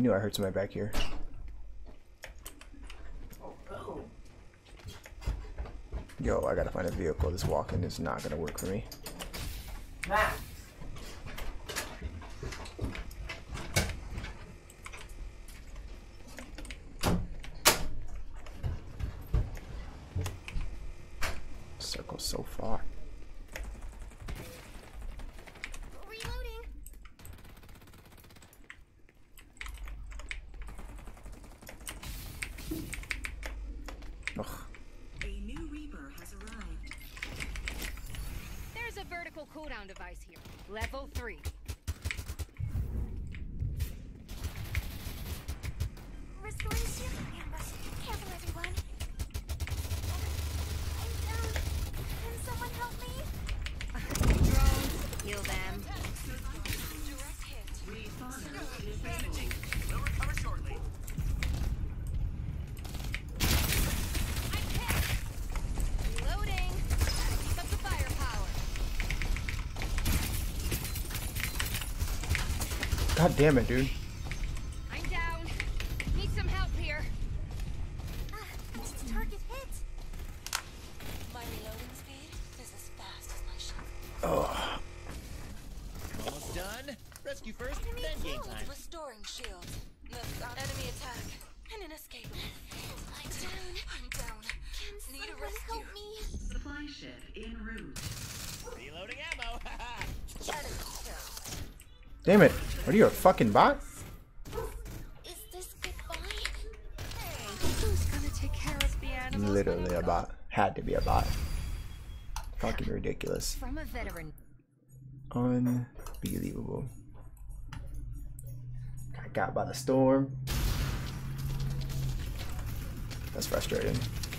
knew I heard somebody back here. Yo, I gotta find a vehicle. This walking is not gonna work for me. Circle so far. Reloading. Ugh. A new Reaper has arrived. There's a vertical cooldown device here. Level three. Restoring shield ambush. Careful, everyone. I'm down. Can someone help me? Drones, heal them. Direct hit. Respawner disabled. We'll recover shortly. I'm hit. Reloading. Gotta keep up the firepower. God damn it, dude. I'm down. Need some help here. Ah, target hit. My reloading speed is as fast as my shield. Oh, Almost done. Rescue first, Enemy then game killed. time. Restoring shield. No, enemy attack. And an escape. I'm down. I'm down. Can Need a someone rescue. help me? Supply ship en route. Reloading ammo. Enemy killed. damn it. What are you, a fucking bot? Is this goodbye? Hey, who's gonna take care of the animals? Literally a bot. Had to be a bot. Fucking ridiculous. From a veteran. Unbelievable. Got got by the storm. That's frustrating.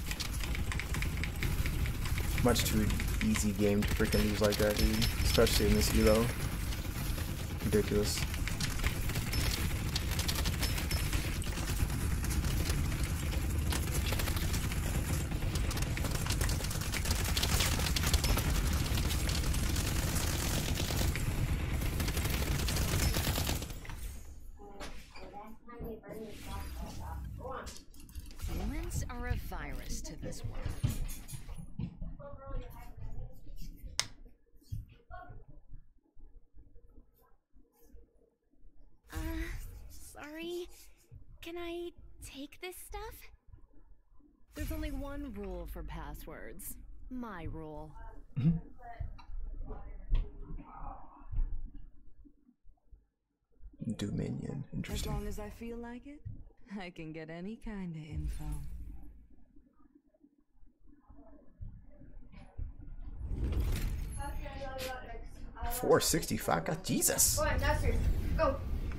Much too easy game to freaking lose like that, dude. Especially in this elo. Ridiculous. Humans are a virus to this world. Uh, sorry. Can I take this stuff? There's only one rule for passwords. My rule. Dominion. As Interesting. long as I feel like it, I can get any kind of info. four sixty-five. God, Jesus. Go on, downstairs. Go.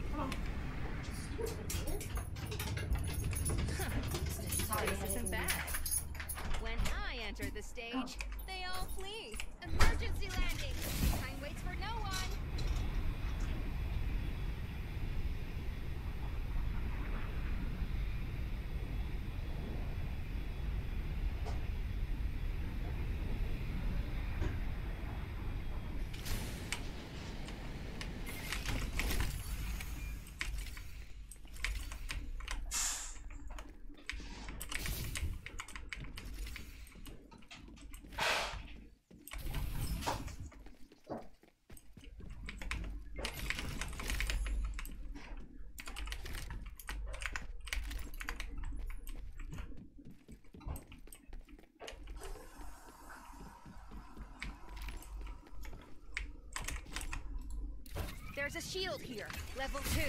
This isn't bad. When I enter the stage, they all flee. Emergency landing. Time waits for no one. There's a shield here. Level two.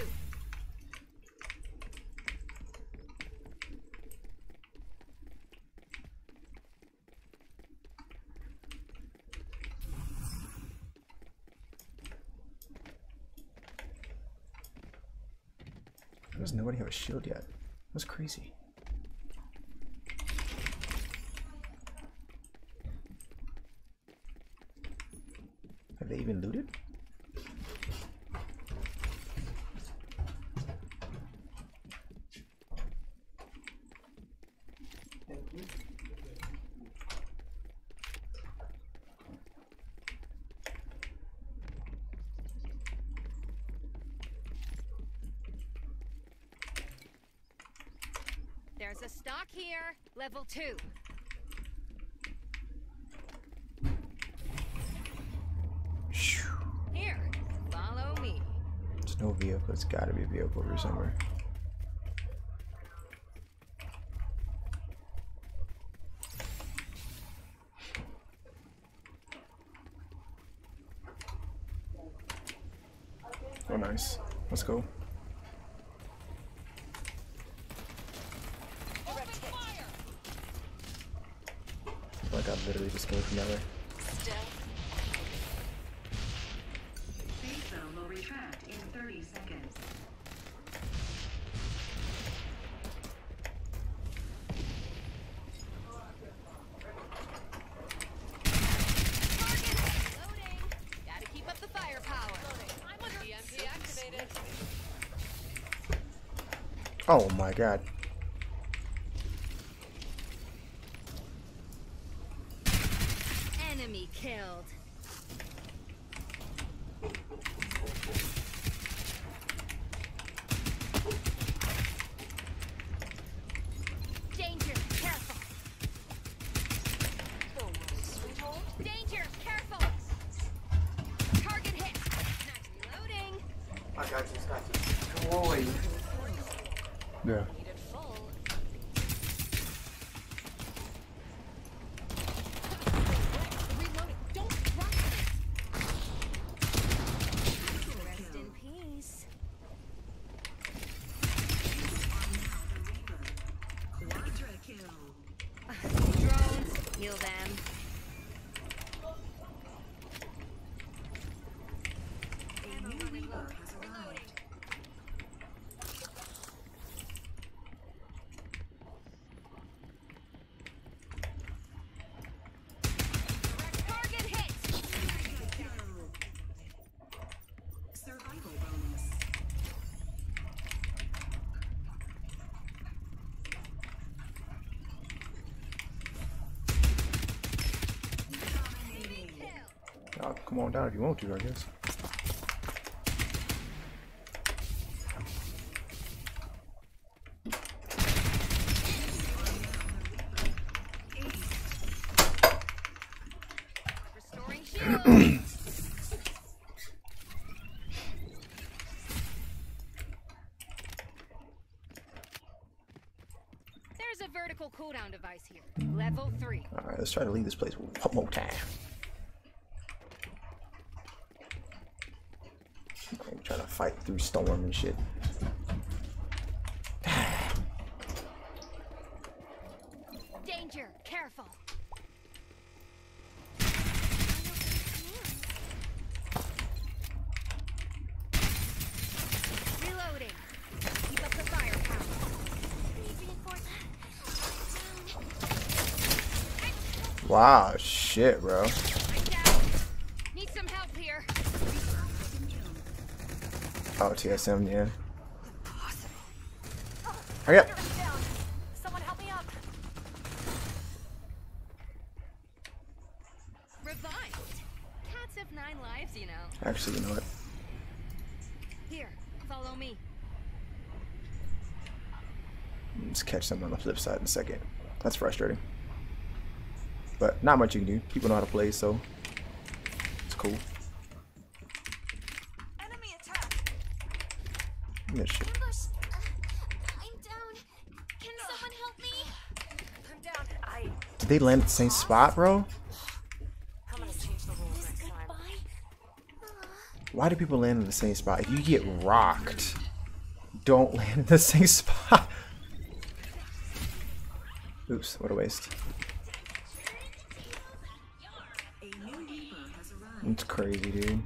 How does nobody have a shield yet? That's crazy. Have they even looted? here, level two. Here, follow me. There's no vehicle. It's gotta be a vehicle here somewhere. Oh, nice. Let's go. Like I literally just came from that way. Safe zone will retract in thirty seconds. Loading. Gotta keep up the firepower. I'm under E M P activated. Oh my god. Enemy killed. Danger, careful. Danger, careful. Target hit. Reloading. I got you, got you. Boy. Yeah. Rest in peace. Quadra kill. Drones, heal them. A new Reaper has arrived. Target hit. Survival bonus. Oh, come on down if you want to, I guess. Restoring shield. There's a vertical cooldown device here. Level three. Alright, let's try to leave this place one more time. I'm trying to fight through storm and shit. Danger, careful. Reloading. Keep up the firepower. Need reinforcements. Wow, shit, bro. I'm down. Need some help here. Oh, T S M, yeah. Hurry up. Someone help me up. Revived. Cats have nine lives, you know. Actually, you know what? Here, follow me. Let's catch them on the flip side in a second. That's frustrating. But not much you can do. People know how to play, so it's cool. Enemy attack. Yeah, shit. Ambush. Uh, I'm down. Can someone help me? I'm down. I. Did they land at the same spot, bro? I'm gonna change the rules next time. Why do people land in the same spot? If you get rocked, don't land in the same spot. Oops, what a waste. A new Reaper has arrived. It's crazy, dude.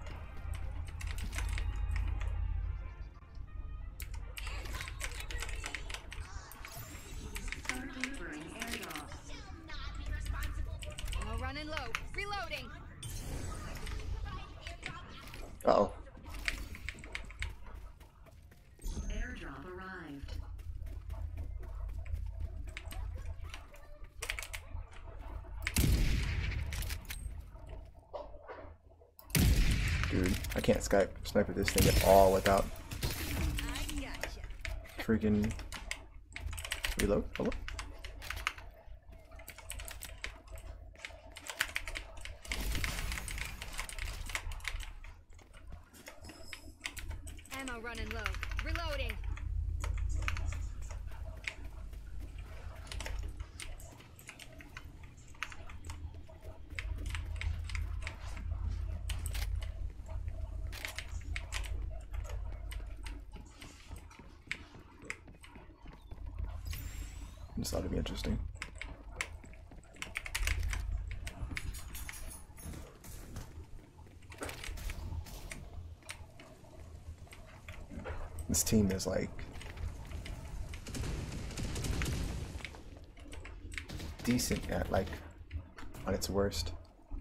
Start delivering airdrop. Ammo running low. Reloading. Uh-oh. Airdrop arrived. Dude, I can't Skype sniper this thing at all without I gotcha. freaking reload. Hello? running low. Reloading. This ought to be interesting. This team is like decent at like on its worst.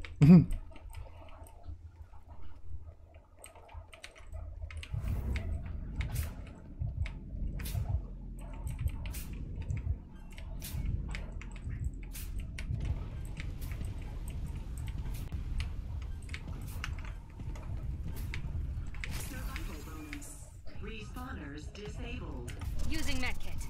Respawners disabled. Using medkit.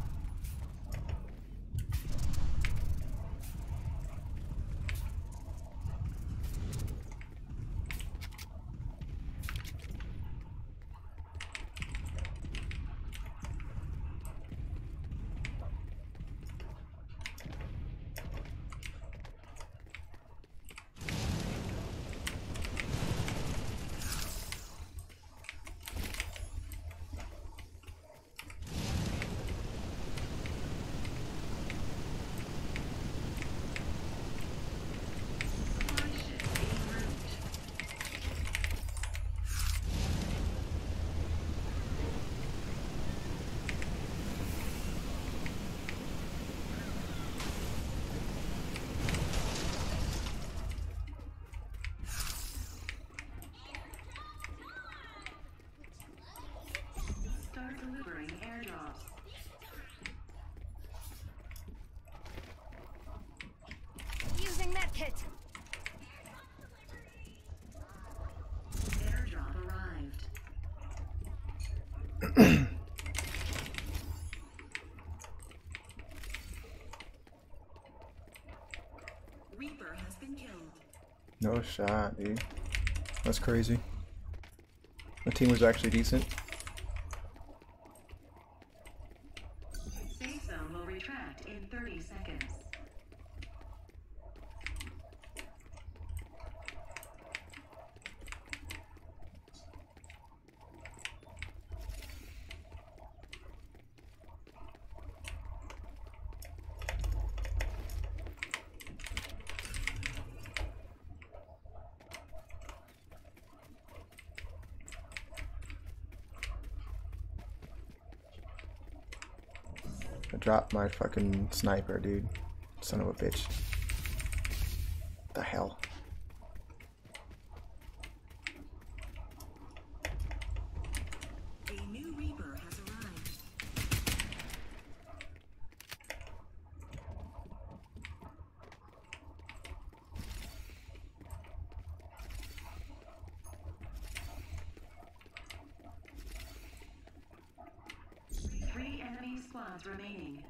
Start delivering airdrops. Using medkit. Airdrop arrived. Reaper has been killed. No shot, dude. That's crazy. The team was actually decent. Safe zone will retract in thirty seconds. I dropped my fucking sniper, dude. Son of a bitch. The hell? A new Reaper has arrived. Three enemy squads remaining.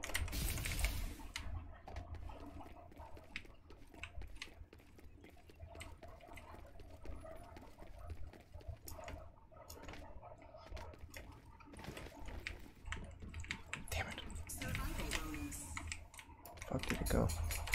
Damn it. Survival bonus. Fuck did it go?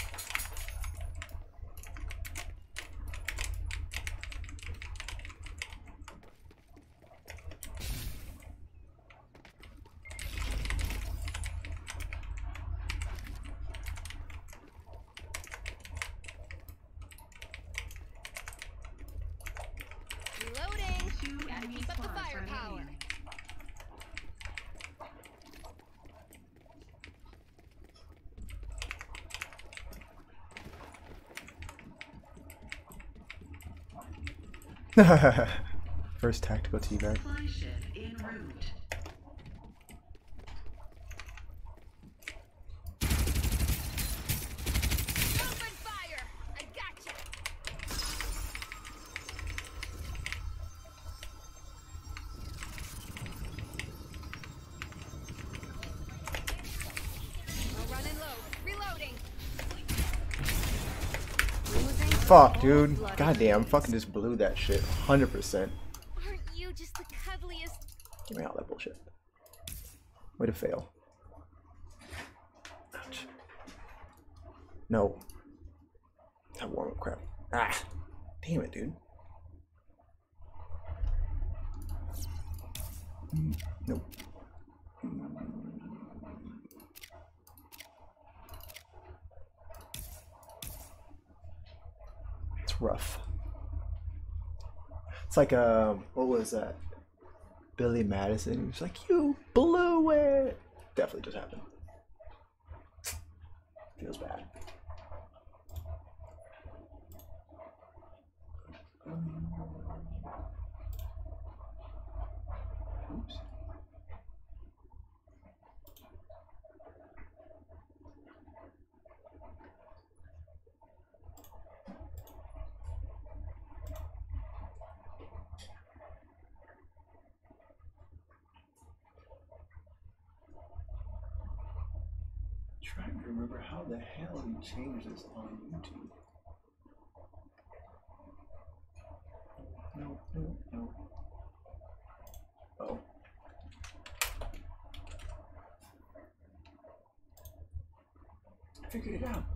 Reloading. Two Gotta enemy keep up the squads firepower. remaining. First tactical teabag. Supply ship en route. Open fire. I gotcha. We're running low. Reloading. Losing. Fuck, dude. Goddamn, fucking just blew that shit. one hundred percent. Aren't you just the cuddliest? Give me all that bullshit. Way to fail. Ouch. No. That warm up crap. Ah! Damn it, dude. Mm, nope. Mm. It's rough. It's like, uh, what was that? Billy Madison. He was like, you blew it. Definitely just happened. Feels bad. Um, oops. Trying to remember how the hell he changed this on YouTube. No, no, no. Oh. I figured it out.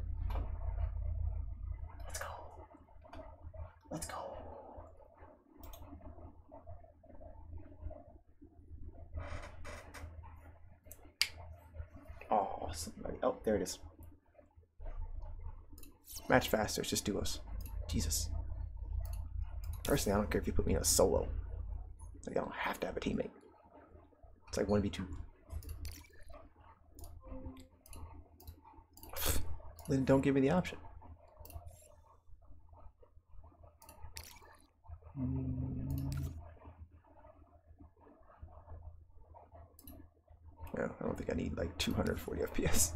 Let's go. Let's go. Oh, somebody. Oh, there it is. Match faster. It's just duos. Jesus. Personally, I don't care if you put me in a solo. Like, I don't have to have a teammate. It's like one v two. Then don't give me the option. Well, I don't think I need like two hundred forty F P S.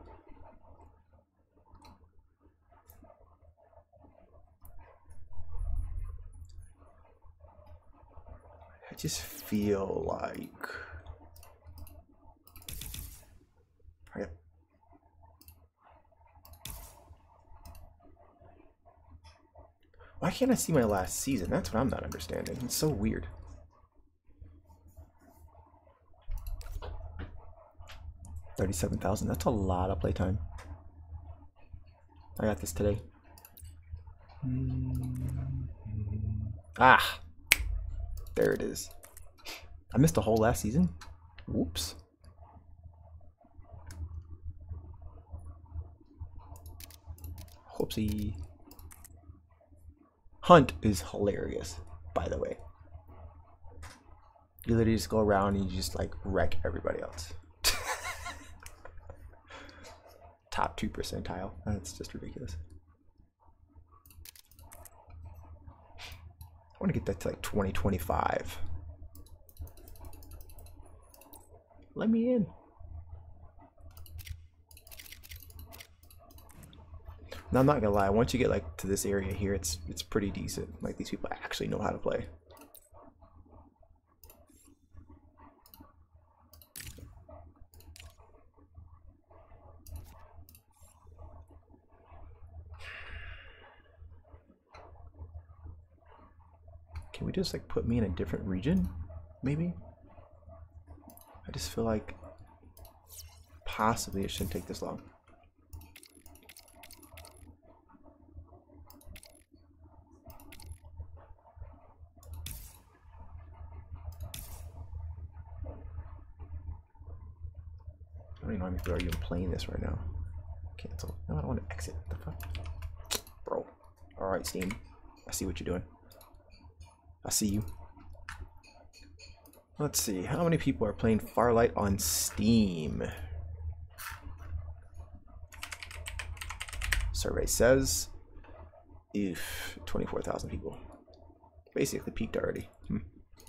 I just feel like I got... Why can't I see my last season? That's what I'm not understanding. It's so weird. thirty-seven thousand. That's a lot of playtime. I got this today. Ah! There it is. I missed the whole last season. Whoops. Whoopsie. Hunt is hilarious, by the way. You literally just go around and you just like wreck everybody else. Top two percentile. That's just ridiculous. I want to get that to like twenty twenty-five. Let me in. Now, I'm not gonna lie. Once you get like to this area here, it's it's pretty decent. Like these people actually know how to play. Can we just like put me in a different region? Maybe? I just feel like possibly it shouldn't take this long. I don't even know how many people are even playing this right now. Cancel. No, I don't want to exit. What the fuck? Bro. Alright, Steam. I see what you're doing. I see you. Let's see, how many people are playing Farlight on Steam? Survey says, if twenty-four thousand people. Basically peaked already. Hmm.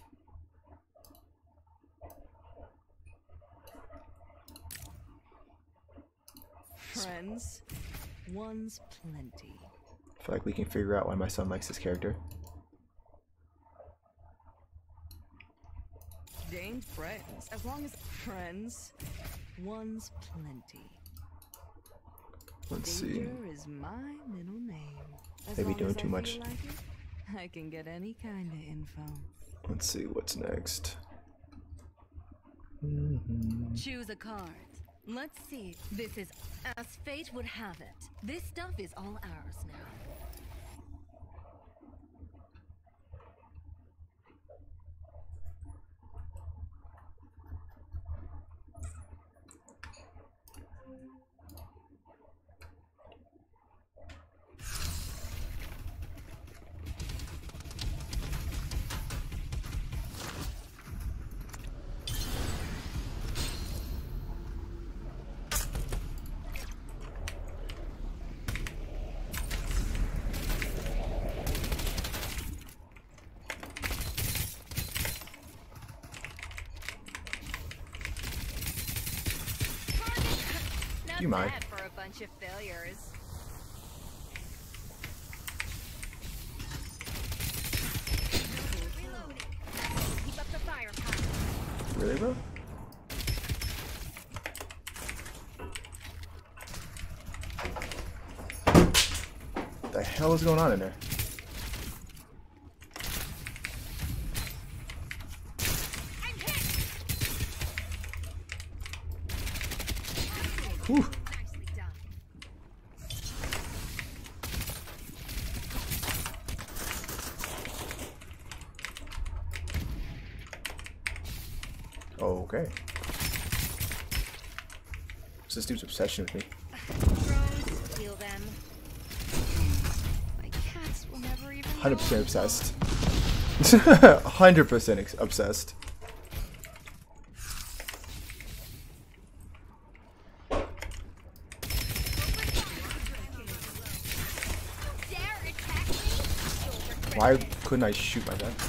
Friends, one's plenty. I feel like we can figure out why my son likes this character. Dane's friends. As long as friends, one's plenty. Let's Danger see. is my middle name. As Maybe long doing as I too much. feel like it, I can get any kind of info. Let's see what's next. Mm-hmm. Choose a card. Let's see. This is as fate would have it. This stuff is all ours now. You might. Bad for a bunch of failures. Reloading. Keep up the firepower. Really, bro? What the hell is going on in there? Whew. Nicely done. Okay. What's this dude's obsession with me? Drones, steal them. My cats will never even. one hundred percent obsessed. one hundred percent obsessed. Why couldn't I shoot my gun?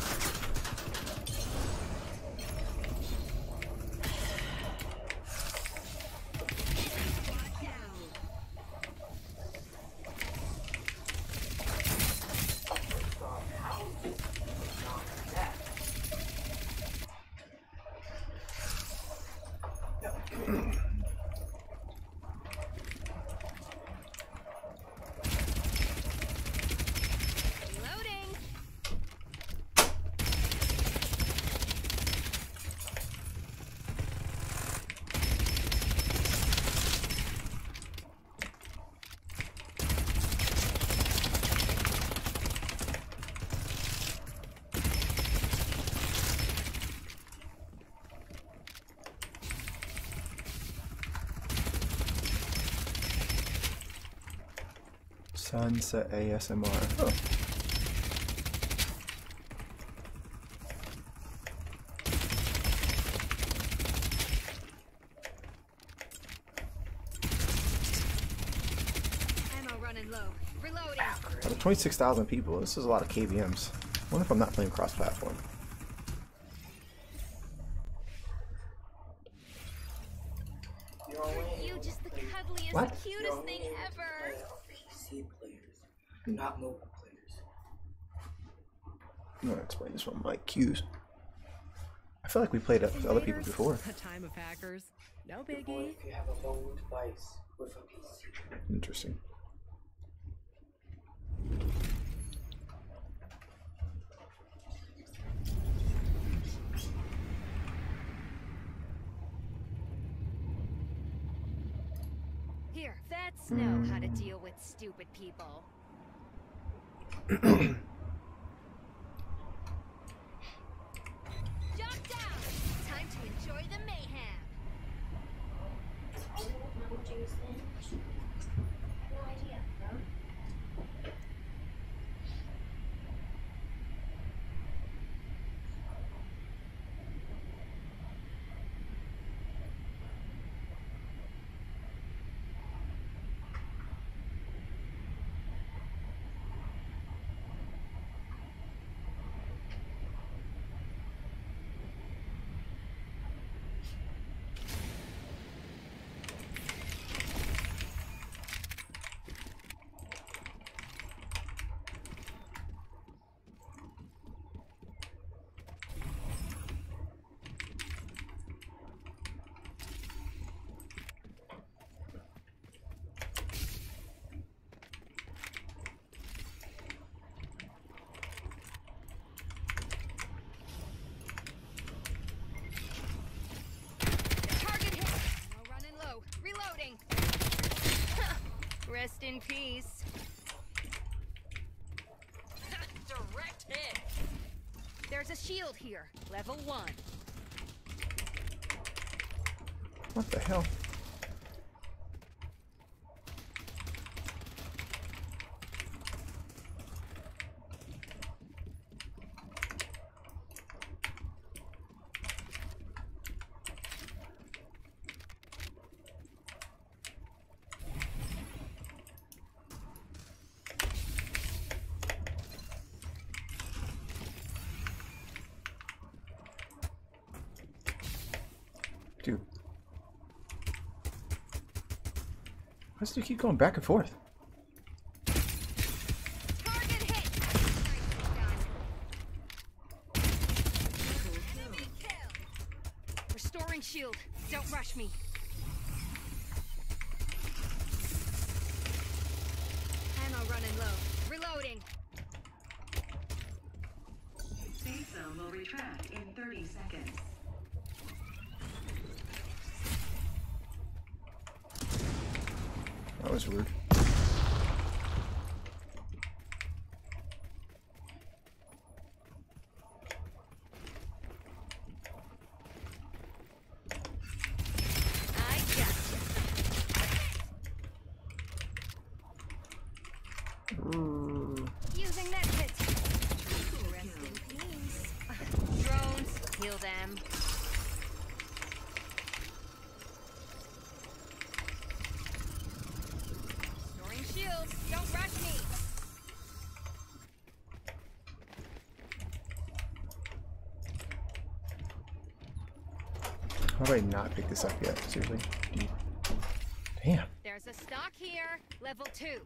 Sunset A S M R. Oh. Ammo running low. Reloading. Out of twenty-six thousand people, this is a lot of K V Ms. I wonder if I'm not playing cross-platform. You just the cuddliest, What? cutest thing ever. P C players, not mobile players. I'm gonna explain this from my cues. I feel like we played it with other people before. A time of hackers. No Or biggie. if you have a mobile device with a P C. Interesting. Here, vets know how to deal with stupid people. Jump down! Time to enjoy the mayhem. I don't know Jason. No idea, bro. in peace. Direct hit. There's a shield here. Level one. What the hell? Dude. Why does it keep going back and forth? Target hit. Enemy kill. Restoring shield. Don't rush me. Ammo running low. Reloading. Safe zone will retract in thirty seconds. That was rude. I gotcha. Ooh. Using that hit. Rest in peace. Drones, heal them. Restoring shields. Don't rush me. How do I not pick this up yet? Seriously? Dude. Damn. There's a stock here. Level two.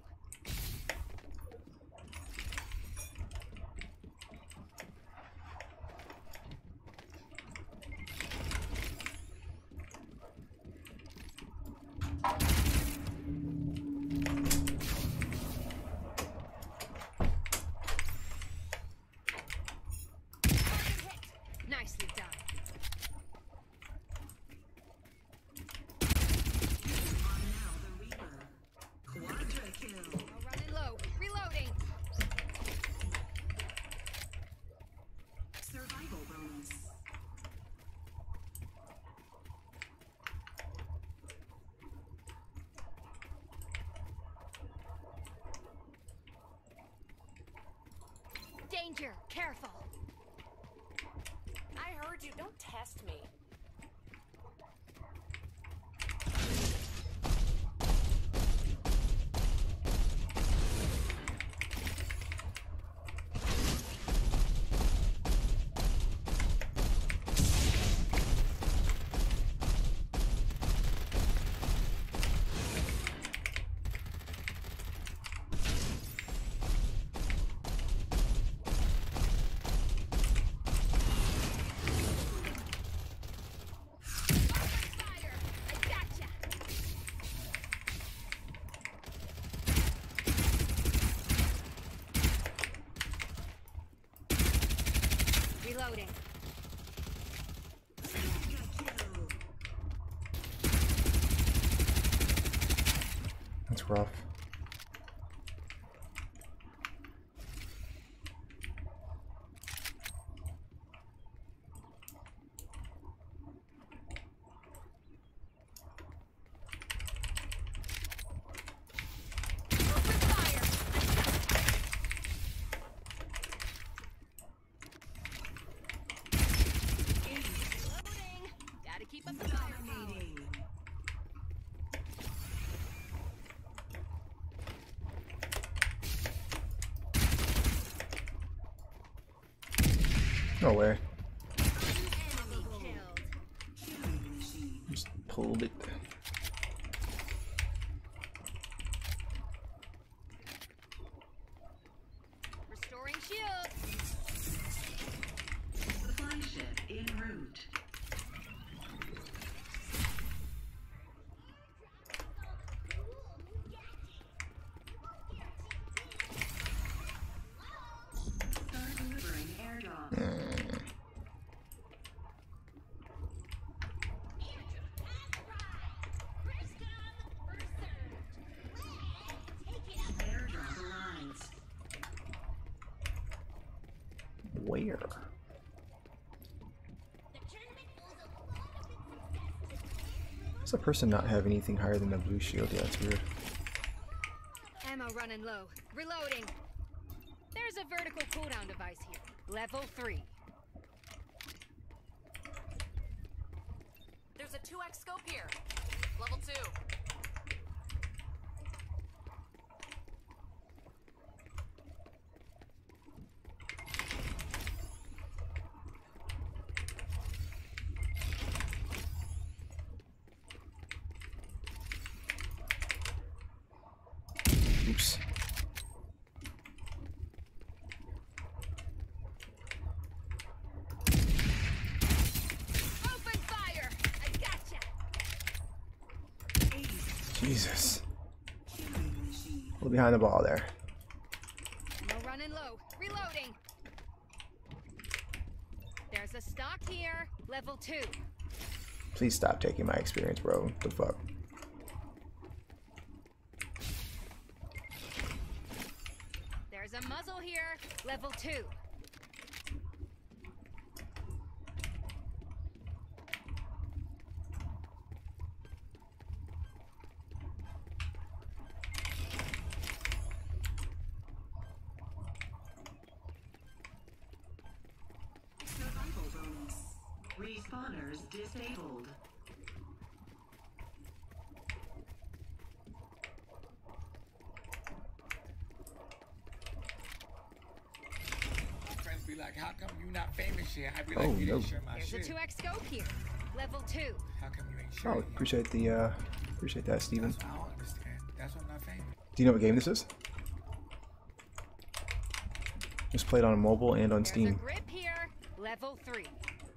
Nicely done. Ammo running low. Reloading. Survival bonus. Danger. Careful. I heard you. Don't test me. Fire. I gotcha. Reloading. That's rough. Open fire. Reloading. Gotta keep up the firepower. No way. Enemy killed. Just pulled it. Restoring shield. Supply ship en route. Start delivering airdrop. First come, first served. Let's take Where? Does a person not have anything higher than the blue shield? Yeah, that's weird. Ammo running low. Reloading. There's a vertical cooldown device here. Level three. There's a two X scope here. Level two. Oops. Open fire! I gotcha! Jesus. A little behind the ball there. Ammo running low. Reloading. There's a stock here. Level two. Please stop taking my experience, bro. The fuck? There's a muzzle here. Level two. Survival bonus. Respawners disabled. Friends be like, how come you not famous yet? I be like, Oh, you no. didn't share my There's a shit. two X scope here. Level two. How come you ain't sure? Oh, appreciate the uh, appreciate that, Steven. That's what I don't understand. That's why I'm not famous. Do you know what game this is? Just played on mobile and on There's a Steam. grip here. Level three.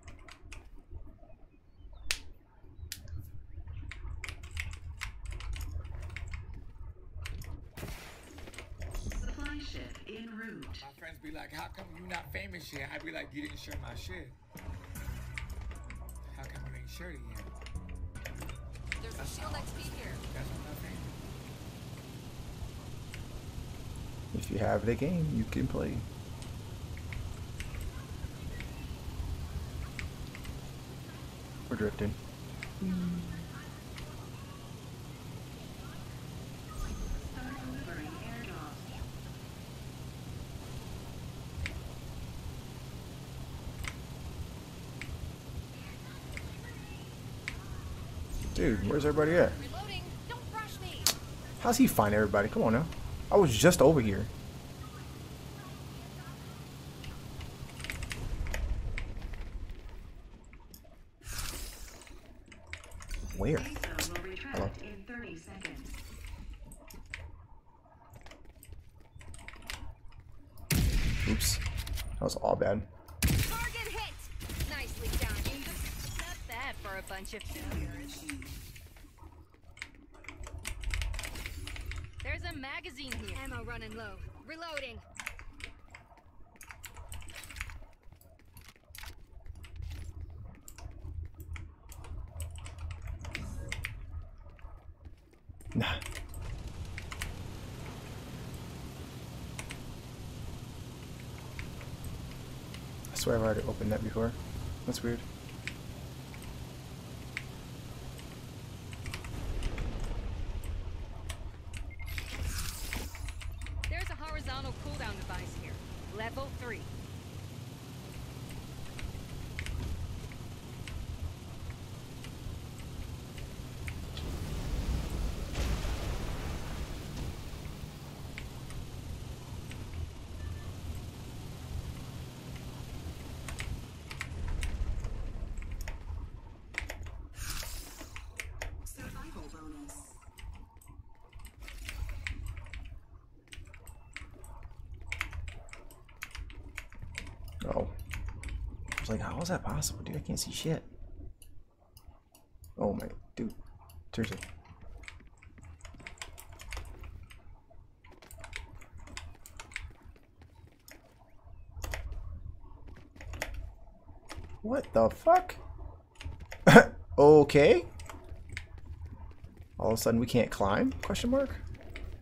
Supply ship en route. My friends be like, how come you not famous yet? I be like, you didn't share my shit. How come you ain't shared it yet? There's a shield X P here. That's why I'm not famous. If you have the game, you can play. We're drifting. Start delivering airdrop. Dude, where's everybody at? Reloading. Don't rush me. How's he find everybody? Come on now. I was just over here. Where? Safe zone will retract Hello. in thirty seconds. Oops. That was all bad. Target hit. Nicely done. Not bad for a bunch of failures. There's a magazine here. Ammo running low. Reloading. Nah. I swear I've already opened that before. That's weird. There's a horizontal cooldown device here. Level three. Survival bonus. Oh. I was like, how is that possible, dude? I can't see shit. Oh my, dude. Seriously. What the fuck? Okay. All of a sudden we can't climb? Question mark?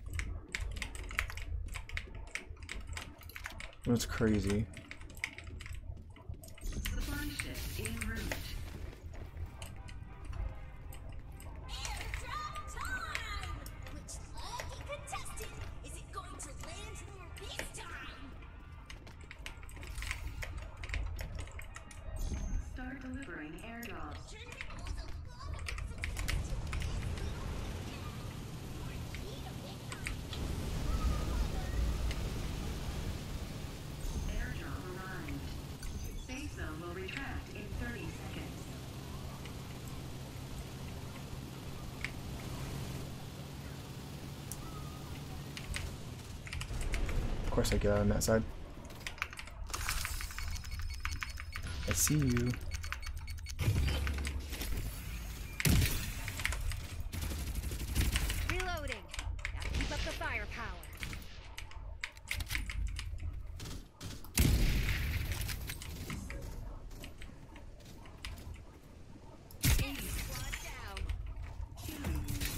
That's crazy. delivering airdrops. Airdrop arrived. Safe zone will retract in thirty seconds. Of course I get out on that side. I see you. Reloading. Gotta keep up the firepower. Squad down.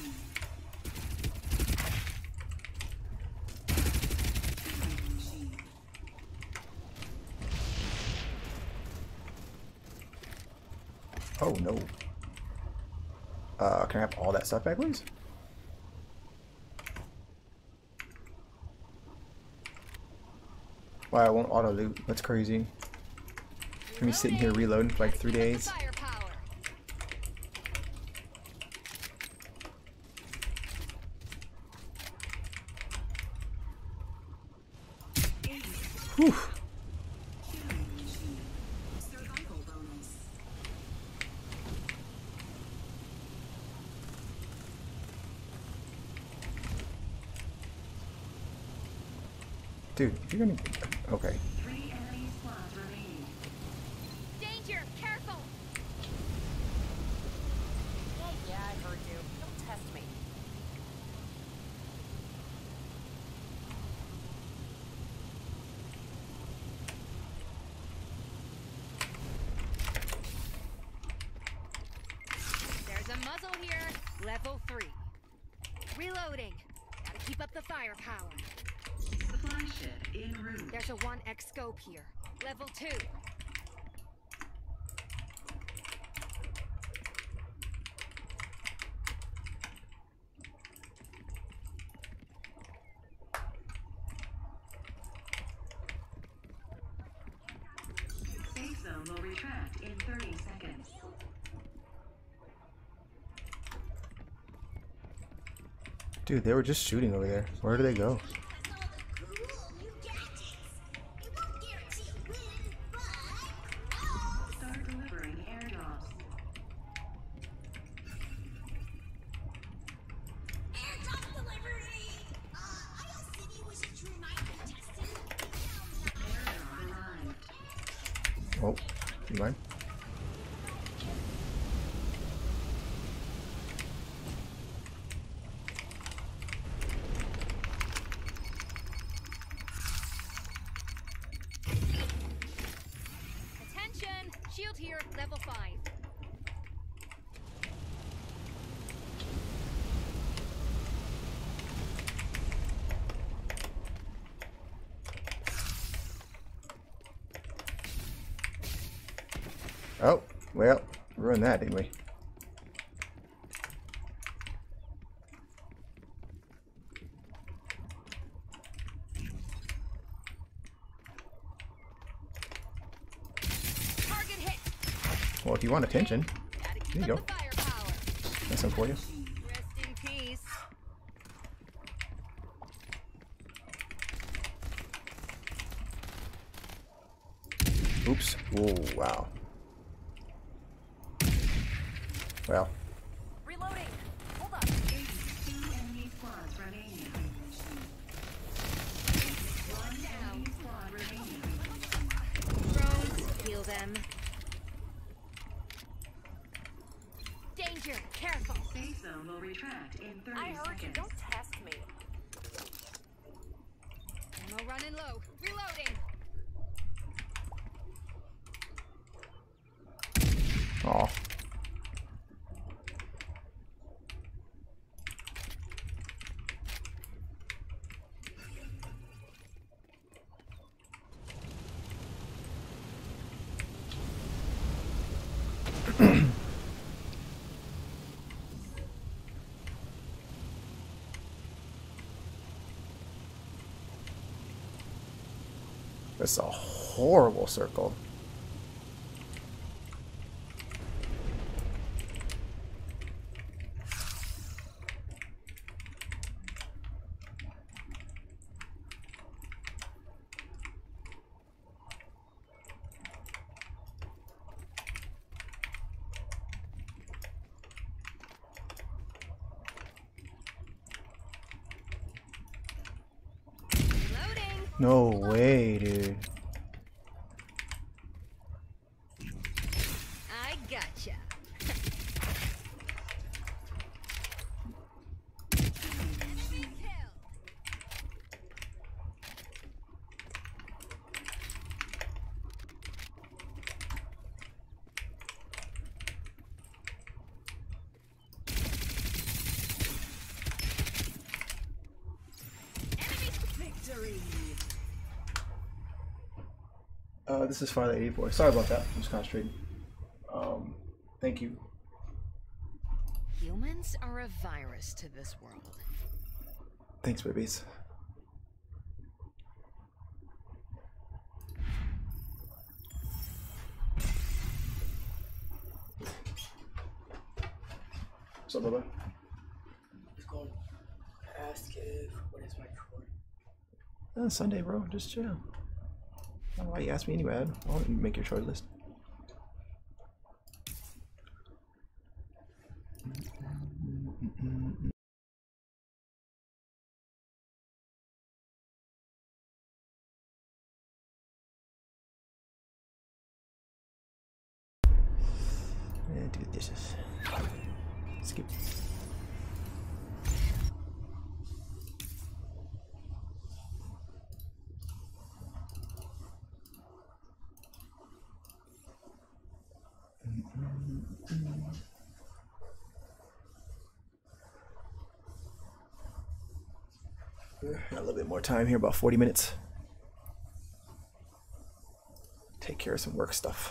Oh no. Uh, can I have all that stuff back, please? Wow, I won't auto loot. That's crazy. Me sitting here reloading for like three days. Firepower. Whew. Survival bonus. Dude, if you're gonna... Okay. Three enemy squads remaining. Danger! Careful! Yeah, yeah, I heard you. Don't test me. There's a muzzle here. Level three. Reloading. Gotta keep up the firepower. Supply ship en route. There's a one X scope here. Level two. Safe zone will retract in thirty seconds. Dude, they were just shooting over there. Where do they go? Start delivering airdrops. Airdrop delivery! Uh, Isle City was a true night of testing. Airdrop arrived. Oh, you mind? Attention! Shield here. Level five. Oh, well, ruined that, didn't we? Target hit. Well, if you want attention, Gotta keep there you up go. the firepower. That's some for you. Rest in peace. Oops. Whoa, wow. Well, Reloading. Hold up. Two enemy squads remaining. One enemy squad remaining. Drones. Heal them. Danger. Careful. Safe zone will retract in thirty I heard you. seconds. Don't test me. Ammo running low. Reloading. aw. That's a horrible circle. No way, dude. I gotcha. Uh, this is Farlight eighty-four. Sorry about that. I'm just concentrating. Um, thank you. Humans are a virus to this world. Thanks, babies. What's up, Bubba? Just going to ask if what is my chore? Uh, Sunday, bro. Just chill. I don't know why you asked me anyway. I want you to make your short list. And do the dishes. Skip. Got a little bit more time here, about forty minutes. Take care of some work stuff.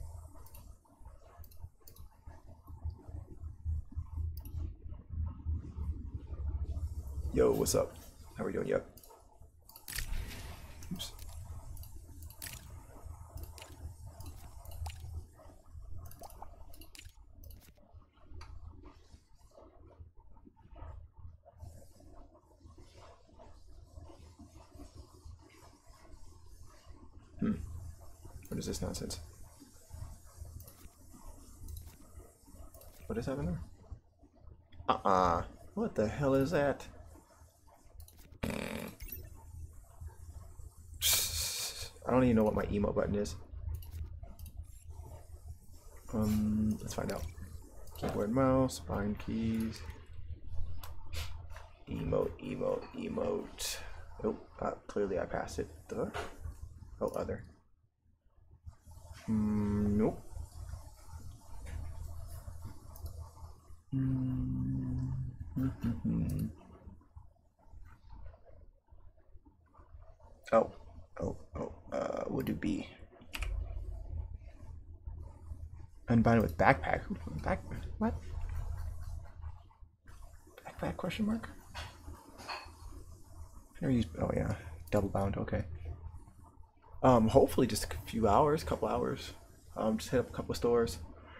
Yo, what's up? How are we doing? Yep. Oops. Hmm. What is this nonsense? What is happening there? Uh-uh. What the hell is that? I don't even know what my emote button is. Um, let's find out. Keyboard, mouse, bind keys. Emote, emote, emote. Oh, uh, clearly I passed it. Duh. Oh, other. Mm, nope. Mm-hmm. Oh, oh, oh. Uh, would it be unbind with backpack? Back what? Backpack question mark? I never used. Oh yeah, double bound. Okay. Um, hopefully just a few hours, couple hours. Um, just hit up a couple of stores.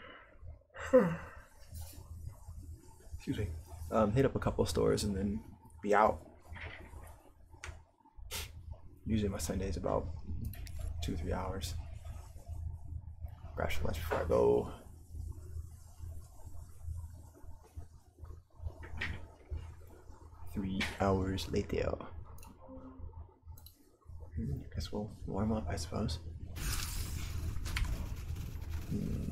Excuse me. Um, hit up a couple of stores and then be out. Usually my Sunday's about two, three hours. Grab some lunch before I go. Three hours later. I guess we'll warm up, I suppose. Hmm.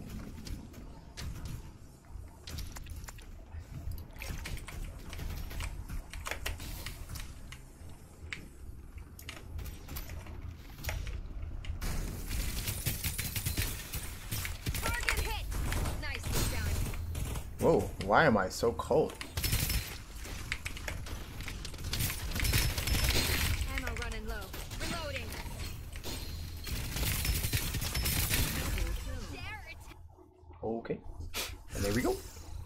Whoa, why am I so cold? Ammo running low. Reloading. Okay, and there we go.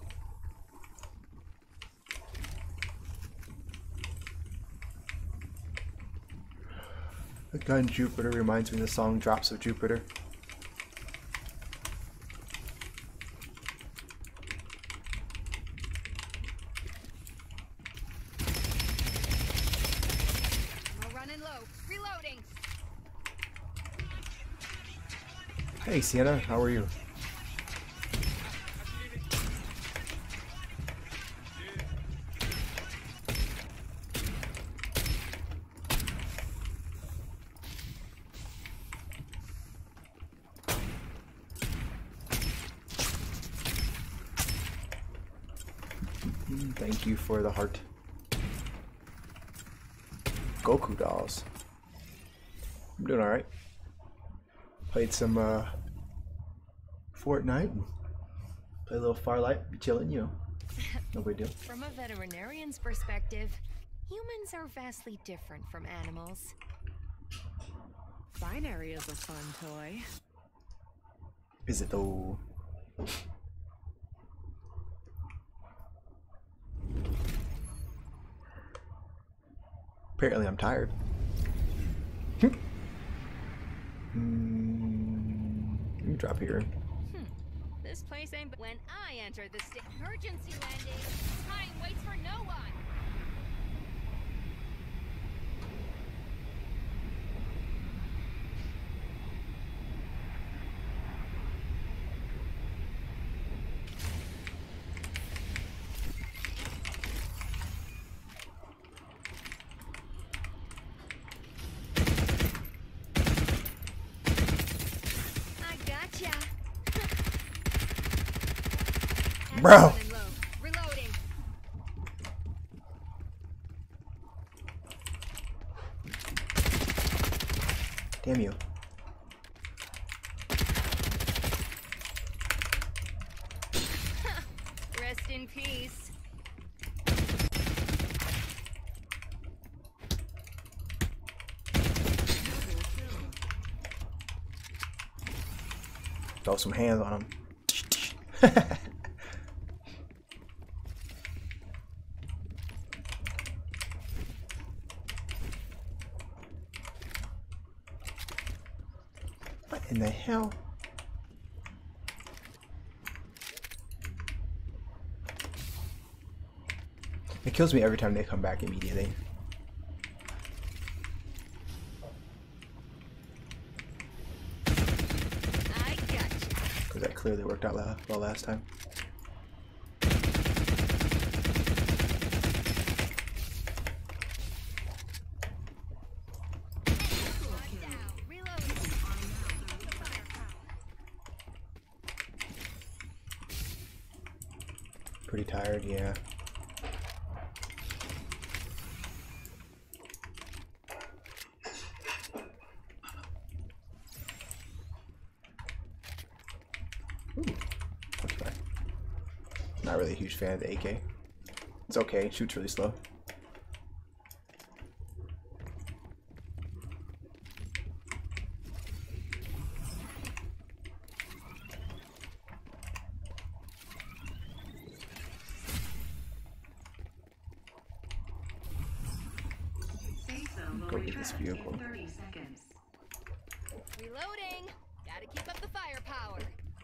The gun Jupiter reminds me of the song Drops of Jupiter. Hey Sienna, how are you? Thank you for the heart. Goku dolls. I'm doing alright. Played some uh, Fortnite. And play a little Firelight. Be chilling, you know. No big deal. From a veterinarian's perspective, humans are vastly different from animals. Binary is a fun toy. Is it though? Apparently I'm tired. mm, let me drop here. Hmm. This place ain't. When I enter the state, emergency landing. Time waits for no one. Bro. Reloading. Damn you. Rest in peace. Throw some hands on him. What in the hell? It kills me every time they come back immediately. I got you. Because that clearly worked out la well last time. Pretty tired, yeah. Ooh, that's fine. Not really a huge fan of the A K. It's okay, it shoots really slow. Go get this vehicle. Reloading. Gotta keep up the firepower.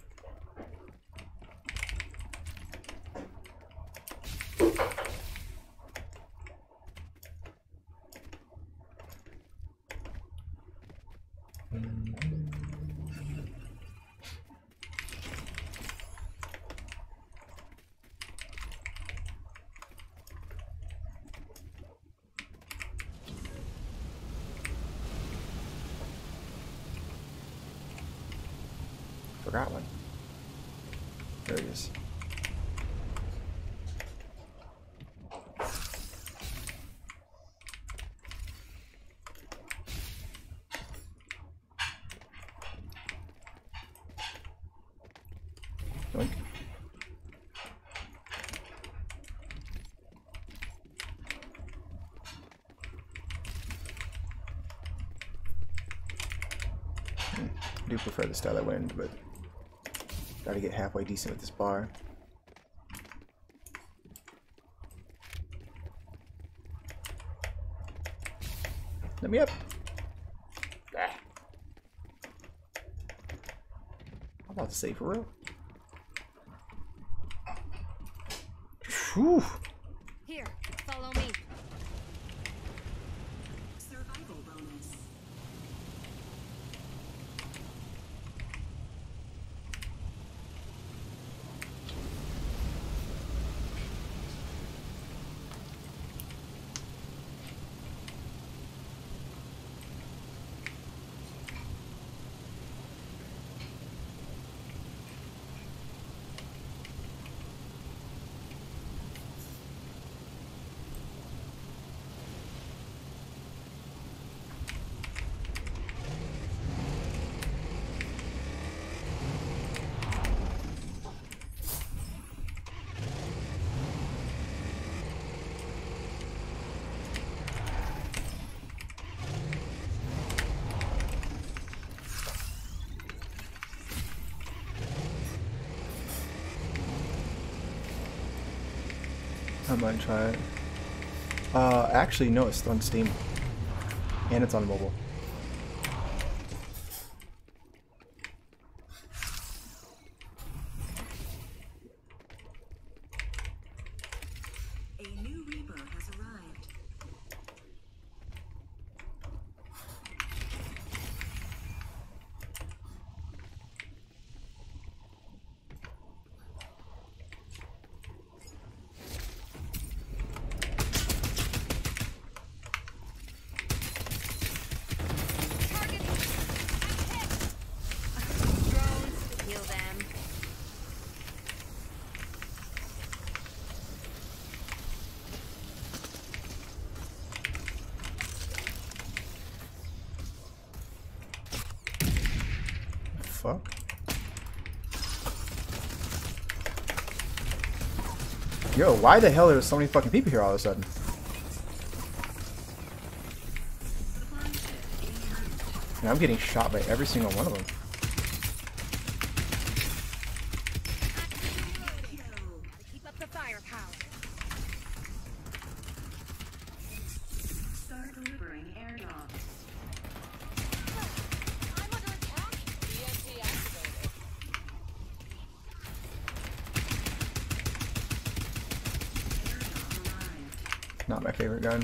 Forgot one. There it is. Yoink. Hmm. I do prefer the Stellar Wind, but gotta get halfway decent with this bar. Let me up. Ah. I'm about to say for real. Whew. Here, follow me. Survival bonus. I might try it. Uh, actually, no, it's on Steam. And it's on mobile. A new Reaper has arrived. Drones, heal them. Fuck. Yo, why the hell are there so many fucking people here all of a sudden? And I'm getting shot by every single one of them. Keep up the firepower. Start delivering airdrops. I'm under attack. E M P activated. Airdrop arrived. Not my favorite gun.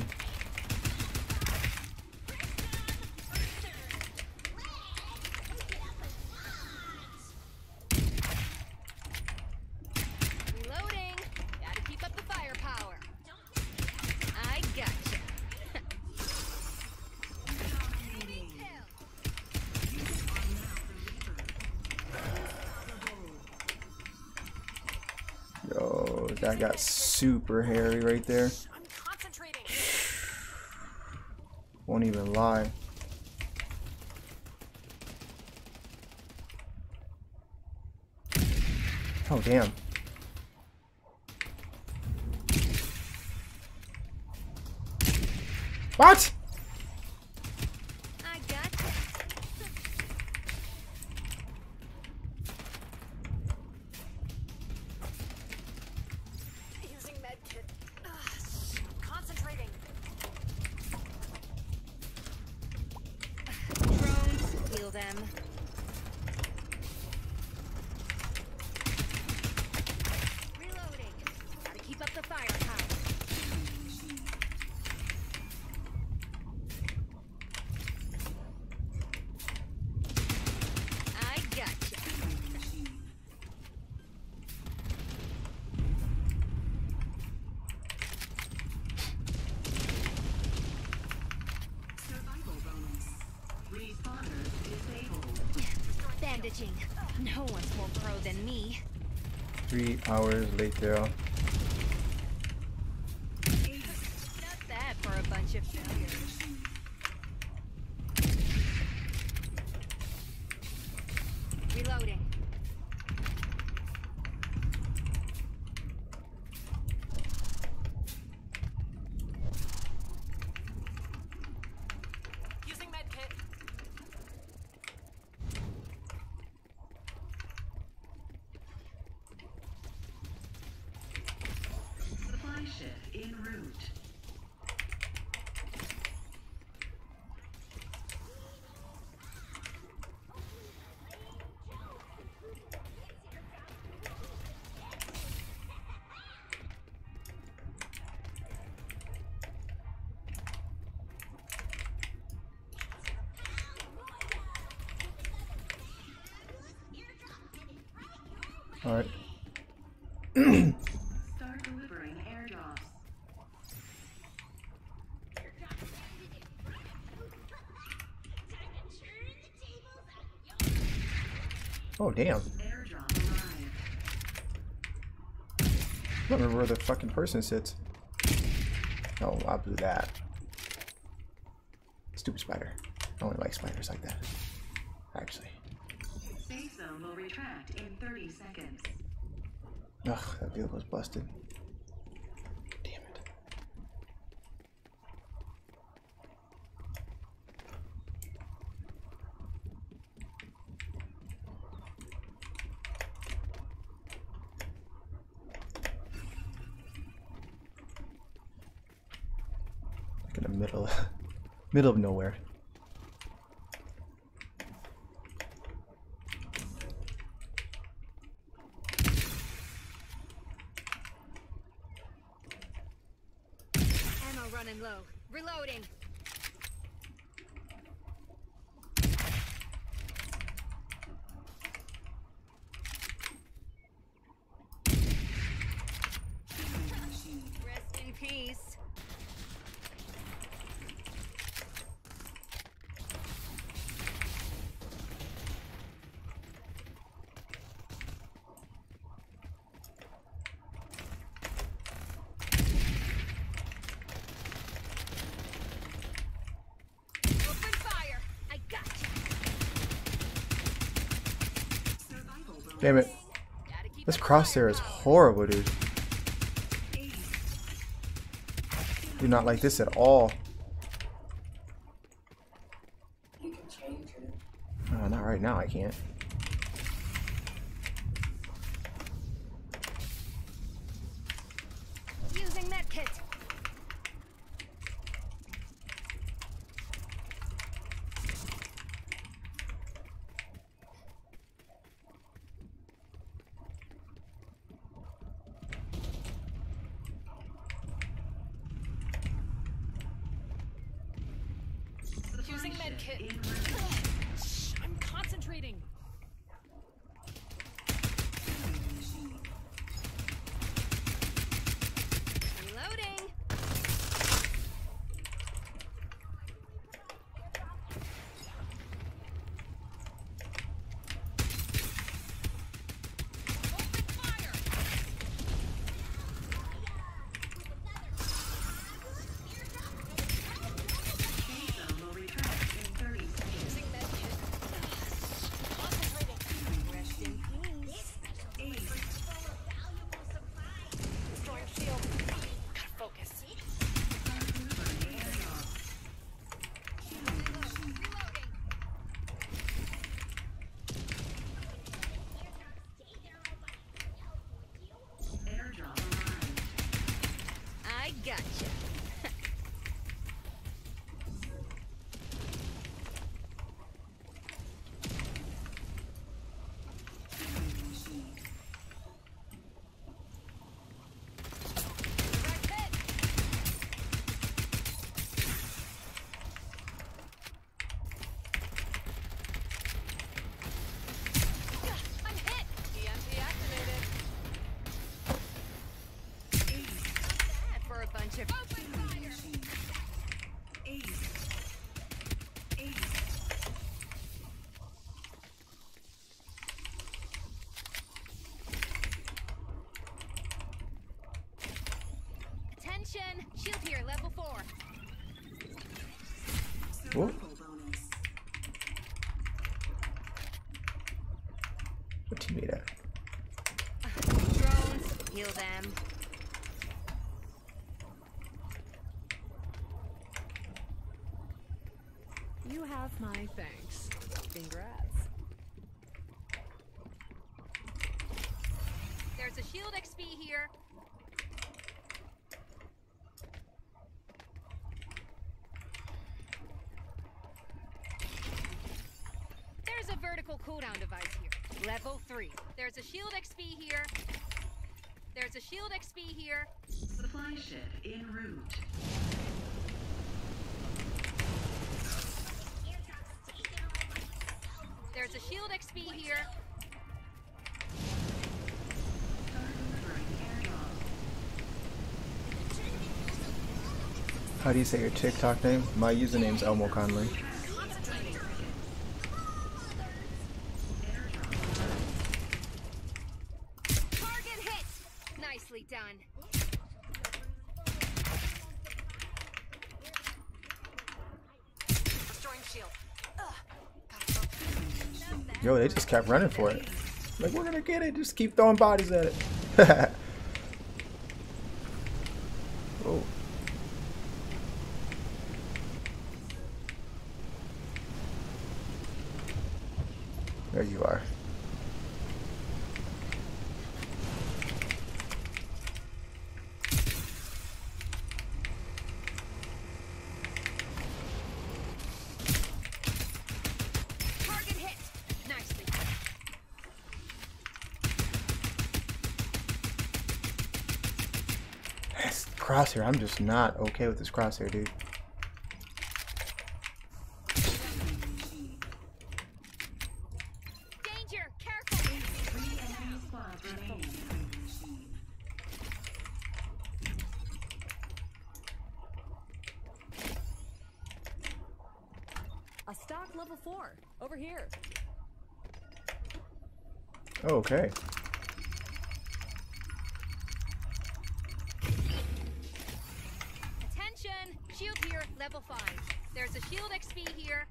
Reloading. Gotta keep up the firepower. I gotcha. Yo, that got super hairy right there. I'm concentrating. Won't even lie. Oh, damn. What? I gotcha. Using medkit. Ugh, concentrating. Drones, heal them. Reloading. Gotta keep up the firepower. I gotcha. Survival bonus. Responders disabled. Bandaging. No one's more pro than me. Three hours later. Not that for a bunch of failures. Reloading. Using medkit. Supply ship en route. All right. Start delivering airdrops. Oh, damn. Airdrop arrived. I don't remember where the fucking person sits. Oh, I'll do that. Stupid spider. I only like spiders like that. Actually. Safe zone will retract in thirty seconds. Ugh, that vehicle's busted. Damn it. the middle, middle of nowhere. Ammo running low. Reloading. Rest in peace. Open fire. I got you. Damn it. This crosshair is horrible, dude. Do not like this at all. You can change it. Oh, not right now, I can't. Using medkit. Using medkit. Shh, I'm concentrating. Reloading. Rest in peace. Destroying shield. Gotta focus. Airdrop arrived. I gotcha. Right hit. I'm hit. E M P activated. Bad for a bunch of open fire. Attention, shield here, level four. Whoa. What teammate at? Drones, heal them. You have my thanks. Congrats. There's a shield X P here. There's a vertical cooldown device here. Level three. There's a shield X P here. There's a shield X P here. Supply ship en route. There's a shield X P here. Delivering airdrop. How do you say your TikTok name? My username's Elmo Conley. Target hit. Nicely done. Destroying shield. Ugh. Gotta focus. Yo, they just kept running for it. Like, we're gonna get it. Just keep throwing bodies at it. Oh. There you are. crosshair. I'm just not okay with this crosshair, dude. Danger! Careful! Three enemy squads remaining. A stock level four over here. Okay. Attention! Shield here, level five. There's a shield X P here.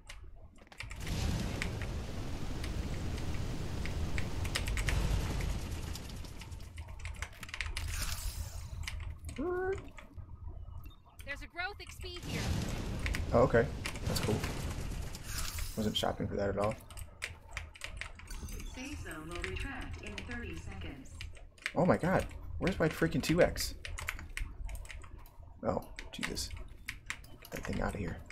There's a growth X P here. Oh, okay. That's cool. Wasn't shopping for that at all. Safe zone will retract in thirty seconds. Oh my god. Where's my freaking two X? Oh, Jesus. Get that thing out of here.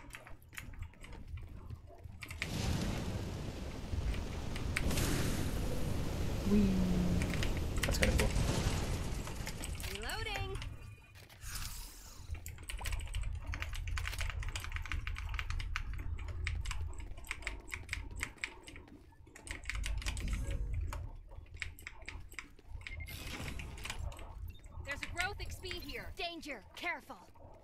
Whee. That's kind of cool. Reloading. There's a growth X P here. Danger! Careful!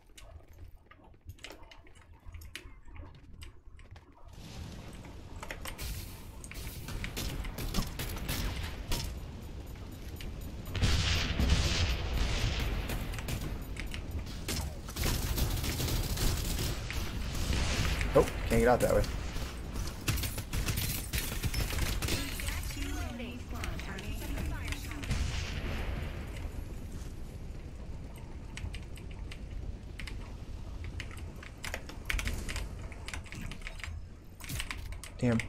Oh, can't get out that way. Damn.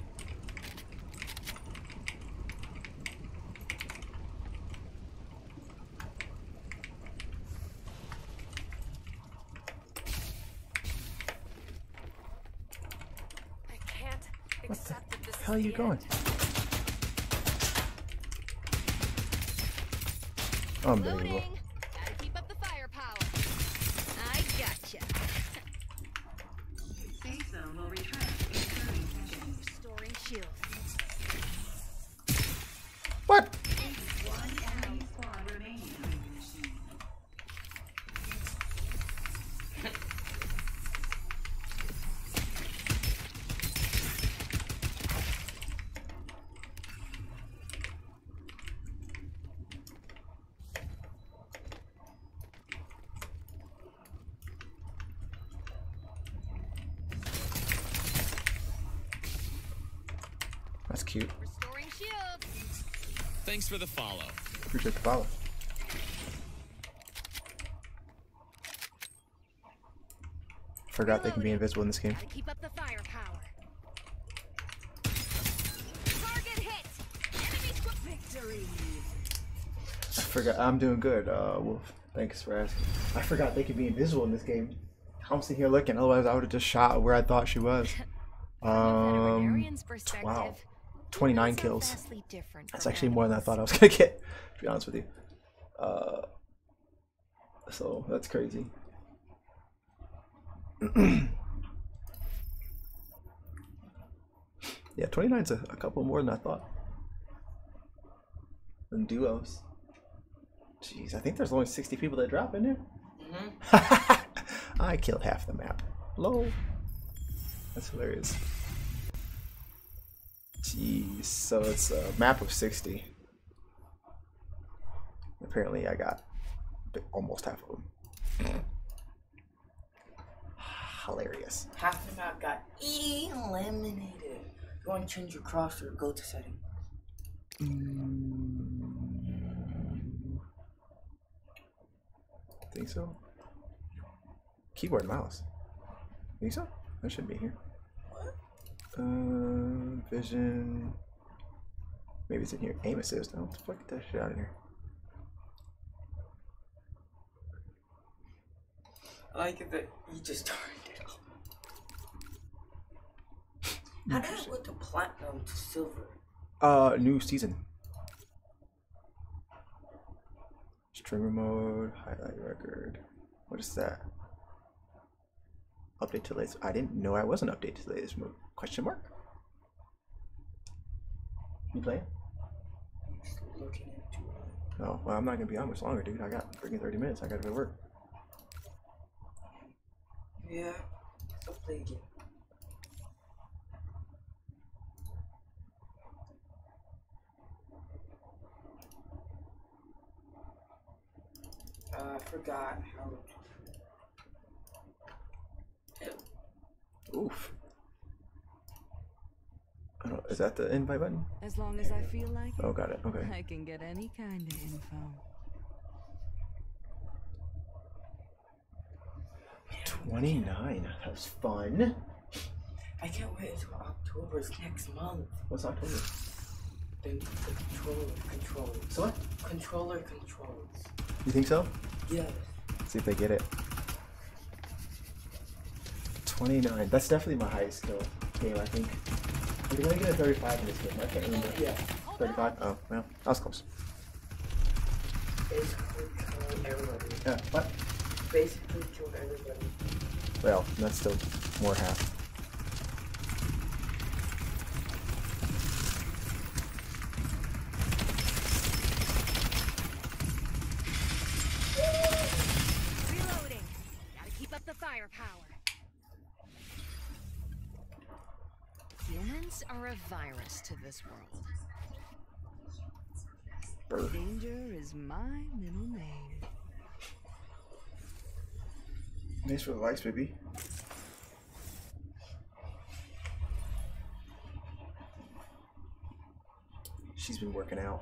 I can't What the accept that this hell are is you the going? end. Unbelievable. Loading. Gotta keep up the firepower. I gotcha. Safe zone will retract in thirty seconds. Restoring shield. What? One enemy squad remaining. That's cute. Restoring shield. Thanks for the follow. Appreciate the follow. Forgot they can be invisible in this game. Gotta keep up the firepower. Target hit. Enemy squad victory. I forgot. I'm doing good, uh, Wolf. Thanks for asking. I forgot they could be invisible in this game. I'm sitting here looking. Otherwise, I would have just shot where I thought she was. Um, wow, twenty-nine kills. That's actually more than I thought I was gonna get. To be honest with you. Uh, so that's crazy. Yeah, twenty-nine's a, a couple more than I thought. And duos. Jeez, I think there's only sixty people that drop in there. Mm-hmm. I killed half the map. Lol. That's hilarious. Jeez, so it's a map of sixty. Apparently I got almost half of them. Hilarious. Half the map got eliminated. Go and change your crosshair. Go to setting. Think so? Keyboard and mouse. Think so? That should be here. Uh, vision. Maybe it's in here. Aim assist. Oh, what the fuck? Get that shit out of here. I like it that you just turned it off. How did it go to platinum to silver? Uh, new season. Streamer mode, highlight record. What is that? Update to latest. I didn't know I was an update to the latest move. Question mark? You playing? Looking into it. Oh, well, I'm not gonna be on much longer, dude. I got freaking thirty minutes. I gotta go to work. Yeah, I'll play again. Uh, I forgot how. Oof. I don't, is that the invite button? As long as I feel like it, Oh, got it. Okay. I can get any kind of info. twenty-nine. That was fun. I can't wait until October. It's next month. What's October? The, the controller controls. So what? Controller controls. You think so? Yes. See if they get it. twenty-nine. That's definitely my highest skill game, I think. You're gonna get a thirty-five in this game. I can't remember. Yeah. thirty-five? Oh, well, I was close. Basically kill everybody. Yeah, what? Basically kill everybody. Well, that's still more half. Reloading. Gotta keep up the firepower. Humans are a virus to this world. Brr. Danger is my middle name. Thanks for the likes, baby. She's been working out.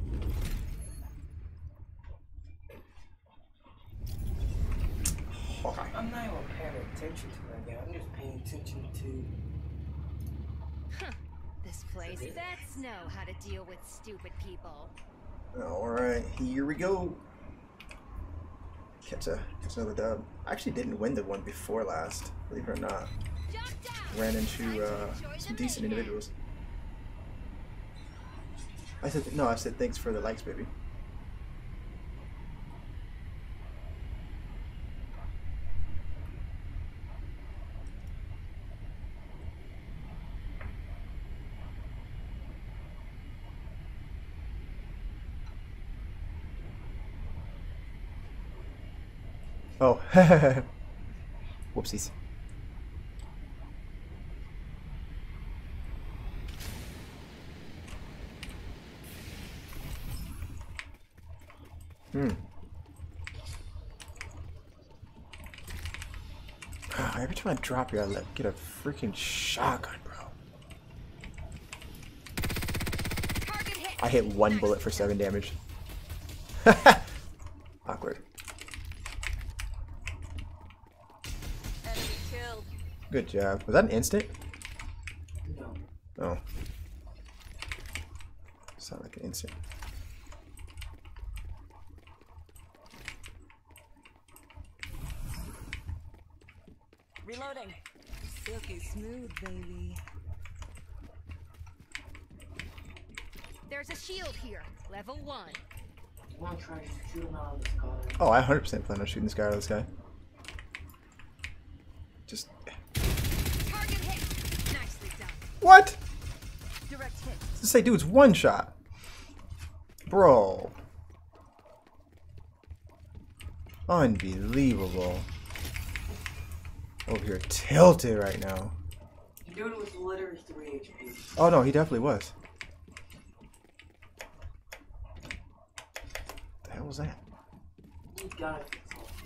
Okay. I'm not even paying attention to that game. I'm just paying attention to. Huh. This place vets know how to deal with stupid people. Alright, here we go. Catch, a, catch another dub. I actually didn't win the one before last, believe it or not. Ran into uh, some decent individuals. I said, th no, I said thanks for the likes, baby. Oh, whoopsies. Hmm. Ah, every time I drop here, I let, get a freaking shotgun, bro. I hit one bullet for seven damage. Awkward. Enemy killed. Good job. Was that an instant? No. Oh. Sound like an instant. Reloading. Silky smooth, baby. There's a shield here, level one. I want to try to shoot him out of the sky. Oh, I one hundred percent plan on shooting this guy out of this guy. Just. Target hit. Nicely done. What? Direct hit. Just say, dude's one shot. Bro. Unbelievable. Over here tilted right now. Dude was literally three H P. Oh no, he definitely was. The hell was that? You got it.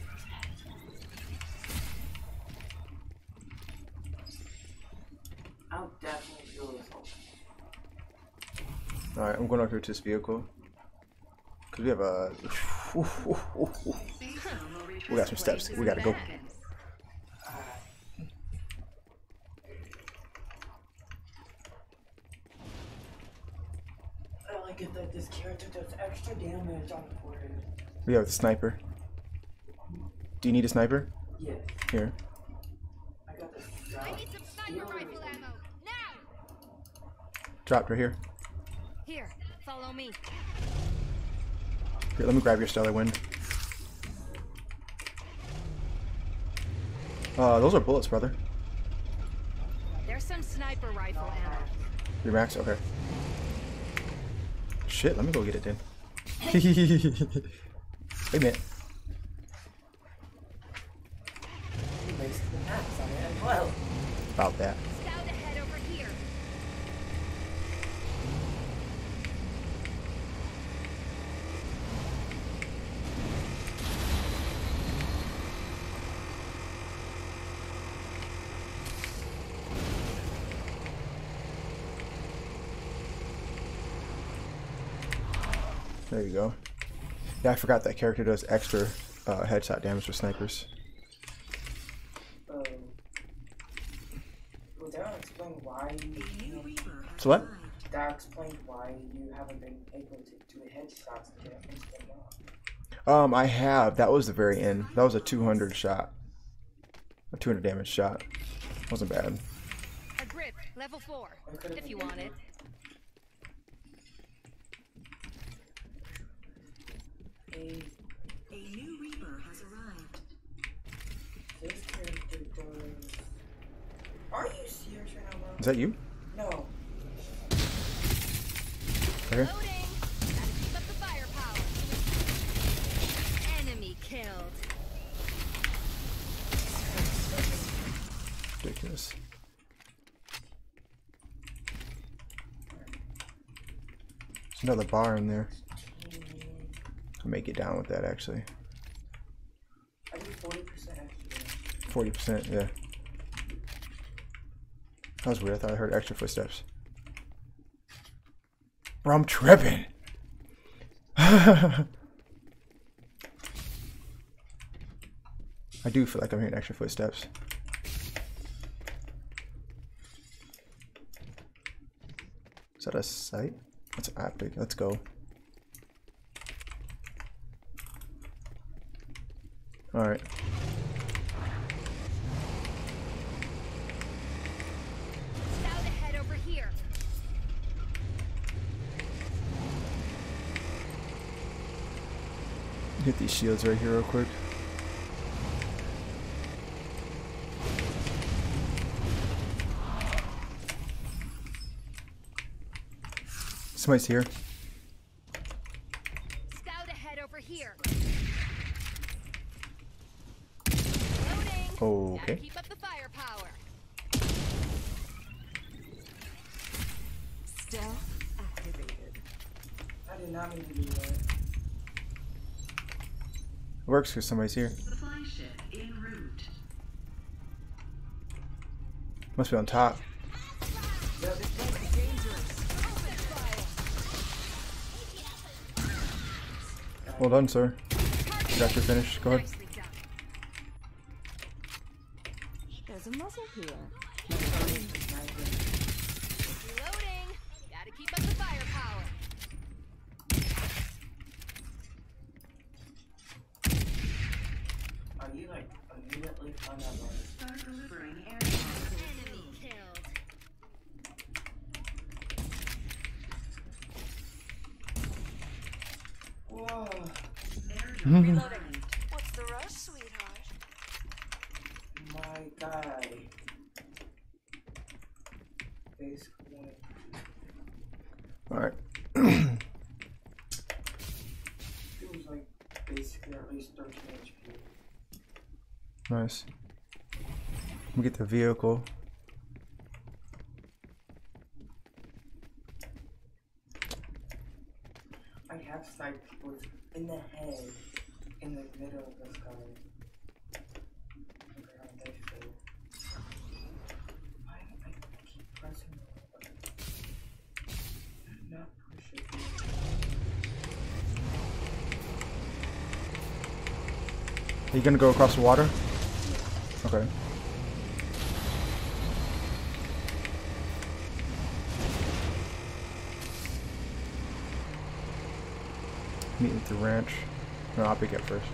I'll definitely kill this one. Alright, I'm going over here to this vehicle. Because we have a... we got some steps. We gotta go. I like it that this character does extra damage on the board. We have the sniper. Do you need a sniper? Yes. Here. I got this. I need some sniper rifle ammo. Now! Dropped right here. Here, follow me. Here, let me grab your stellar wind. Uh, those are bullets, brother. There's some sniper rifle ammo. Your max? Okay. Shit, let me go get it then. Hey, man. About that. Scout ahead over here. There you go. Yeah, I forgot that character does extra uh, headshot damage for snipers. Um, well, that explain why you... So what? That explains why you haven't been able to do headshots to get instant knock. Um, I have. That was the very end. That was a two hundred shot. A two hundred damage shot. Wasn't bad. A grip, level four, if you want it. A, a new Reaper has arrived. This character does... Are you serious right now, bro? Is that you? No. Okay. Loading. Gotta keep up the firepower. Enemy killed. Ridiculous. There's another bar in there. I may get down with that actually. I do forty percent extra. forty percent, yeah. That was weird. I thought I heard extra footsteps. Bro, I'm tripping. I do feel like I'm hearing extra footsteps. Is that a sight? That's an optic. Let's go. Alright. Scout ahead over here. Hit these shields right here real quick. Somebody's here. Scout ahead over here. Okay. Keep up the firepower. Stealth activated. I did not mean to do that. It works because somebody's here. Supply ship en route. Must be on top. Well done, sir. You got your finish. Go ahead. There's a muzzle here. Reloading. Gotta keep up the firepower. Are you like immediately on that one? Start delivering air bombs. Enemy killed. Whoa. Reloading. What's the rush, sweetheart? My guy. Basically. Alright. He was like basically at least thirteen H P. Nice. Let me get the vehicle. I have sniped people in the head, in the middle of the sky. Look at how they feel. Why do I keep pressing the button? Not push it. Are you gonna go across the water? Okay. Meet at the ranch. No, I'll pick it first.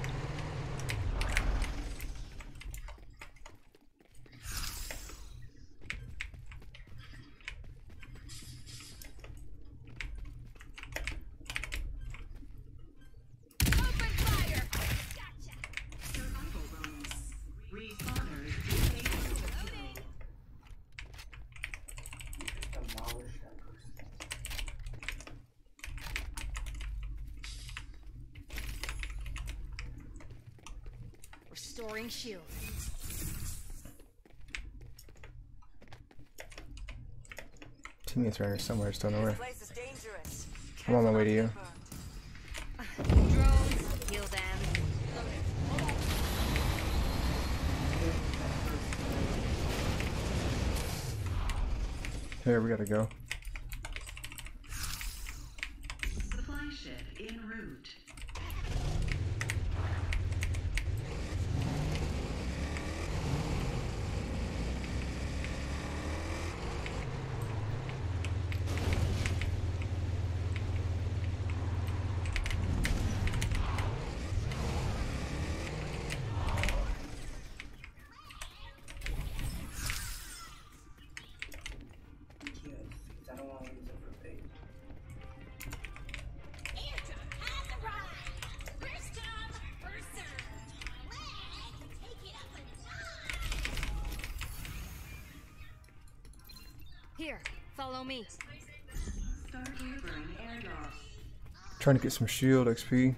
Survival bonus. Respawners Restoring shield. Teammates around here somewhere, I just don't know where. This place is dangerous. I'm on my way to you. Drones, heal them. Here, we gotta go. Supply ship en route. I don't want to use it for bait. Airdrop has arrived! First come, first served. Let's take it up a notch! Here, follow me. Start delivering airdrops. Trying to get some shield X P.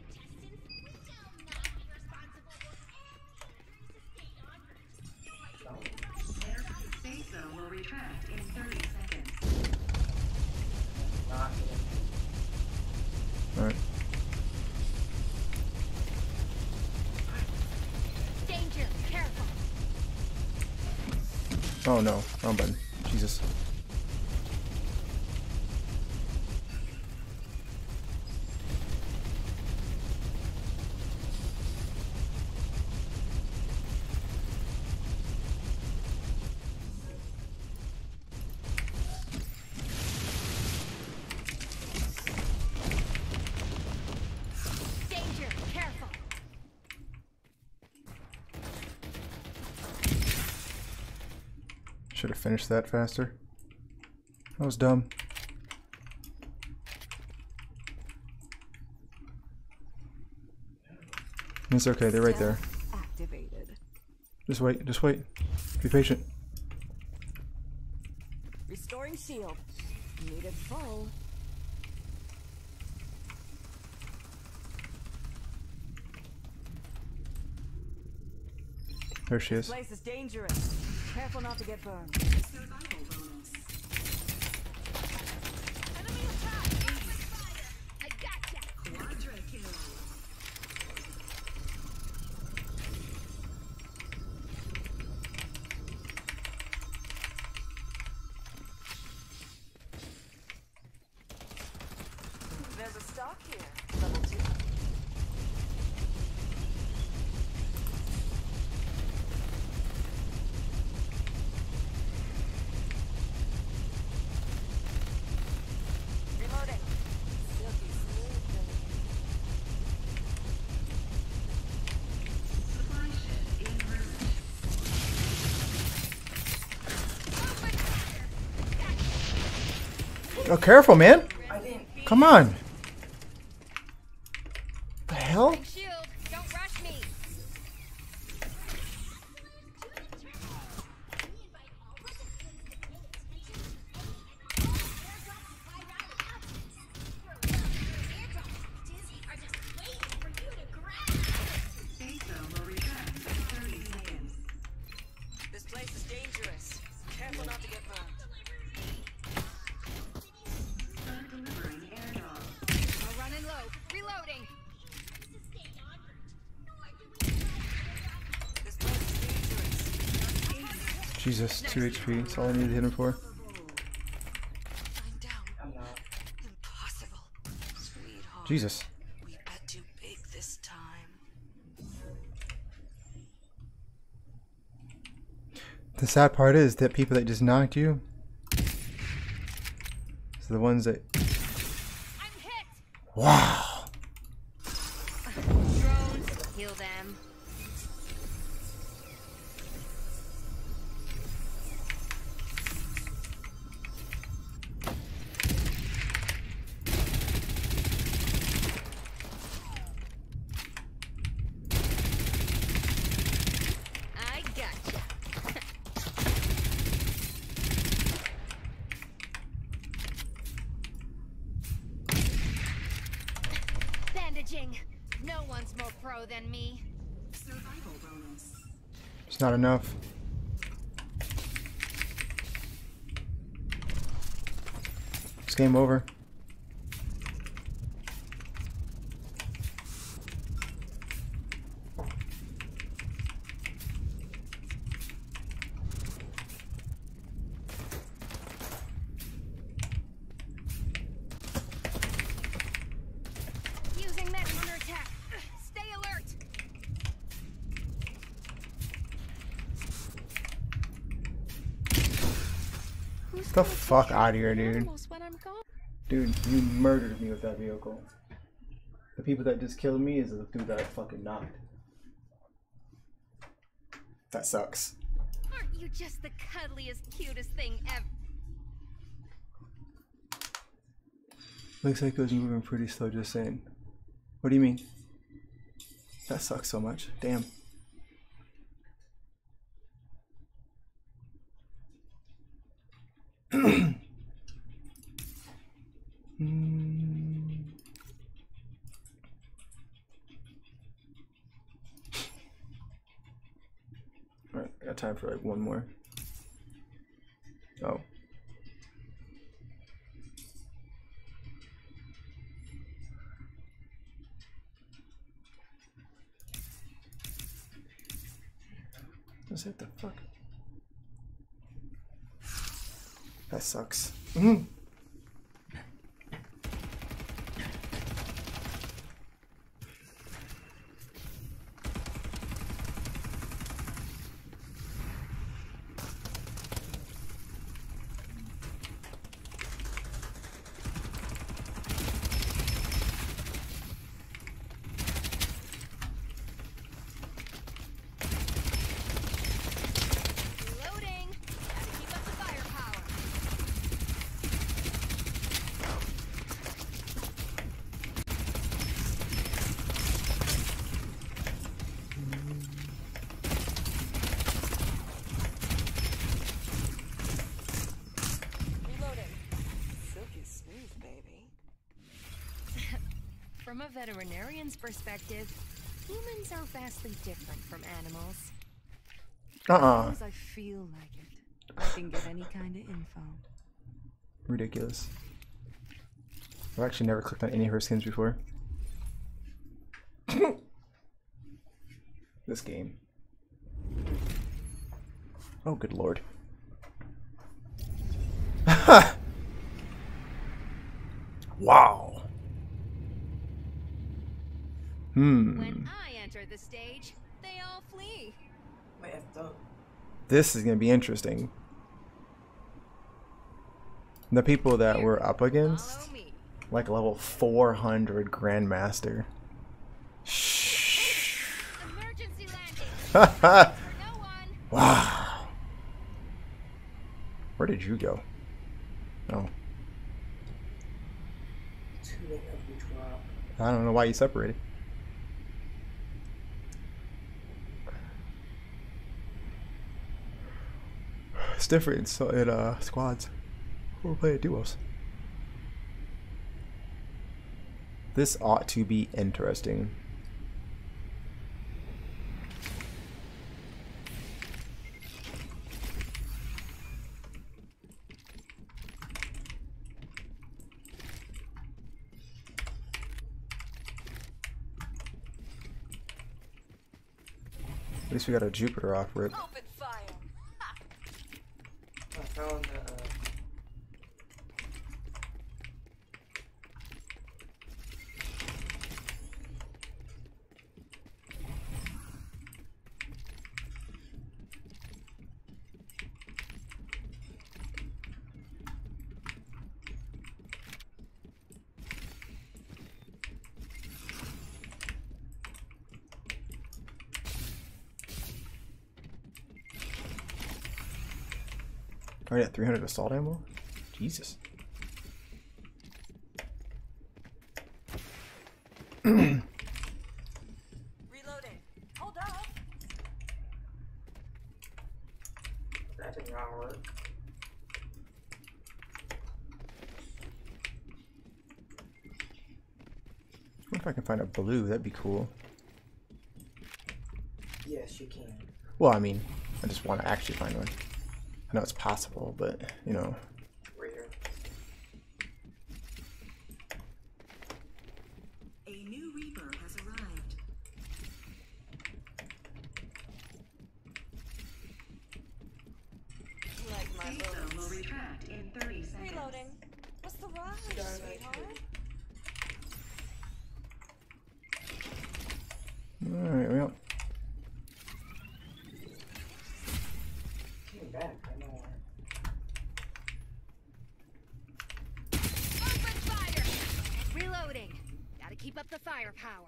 Safe zone will retract in thirty seconds. Not Alright. Danger, careful. Oh no, wrong button. Jesus. Danger, careful. Should have finished that faster. That was dumb. It's okay, they're right there. Activated. Just wait, just wait. Be patient. Restoring shield. Needed full. There she is. This place is dangerous. Careful not to get burned. Survival bonus. Enemy attack! I gotcha! Quadra kill. There's a stock here. Level two. Reloading. Silky smooth. Supply ship en route. Oh, careful, man! I didn't. Come on! The hell? Shield, don't rush me. Safe zone will retract in thirty seconds. This place is dangerous. Careful not to get burned. Start delivering airdrops. I'll run in low. Reloading. This place is dangerous. Jesus, two H P. That's all I needed to hit him for. I'm down. I'm not. Impossible. Sweetheart. Jesus. We bet too big this time. The sad part is that people that just knocked you, so the ones that. I'm hit. Wow. Drones, heal them. I gotcha. Bandaging. No one's more pro than me. Survival bonus. It's not enough. It's game over. Using that counter attack. Stay alert. Get the fuck out of here, dude. Dude, you murdered me with that vehicle. The people that just killed me is the dude that I fucking knocked. That sucks. Aren't you just the cuddliest, cutest thing ever? Looks like it was moving pretty slow, just saying. What do you mean? That sucks so much. Damn. mm. Alright, I got time for like one more. Oh. What's that the fuck? That sucks. Mm-hmm. Reloading. Gotta keep up the firepower. Reloading. Silky smooth, baby. From a veterinarian's perspective, humans are vastly different from animals. Uh-uh. As I feel like it, I can get any kind of info. Ridiculous. I've actually never clicked on any of her skins before. This game. Oh, good lord. Wow. Hmm. When I enter the stage, they all flee. Wait, effed up. This is going to be interesting. The people that we're up against, like level four hundred Grandmaster. Shh. Emergency landing. Wow. Where did you go? Oh. Too late of you drop. I don't know why you separated. It's different so in uh, squads. We're playing duos. This ought to be interesting. At least we got a Jupiter off rip. Open fire. I found the. Uh, Already at three hundred assault ammo? Jesus. Reloading. Hold up. that did not work. What if I can find a blue? That'd be cool. Yes, you can. Well, I mean, I just want to actually find one. I know it's possible, but you know. Rare. A new Reaper has arrived. Like my Safe zone will bullets. retract in thirty seconds. Reloading. What's the rush, sweetheart? Alright, well. Came back. I know. Open fire! Reloading. Gotta keep up the firepower.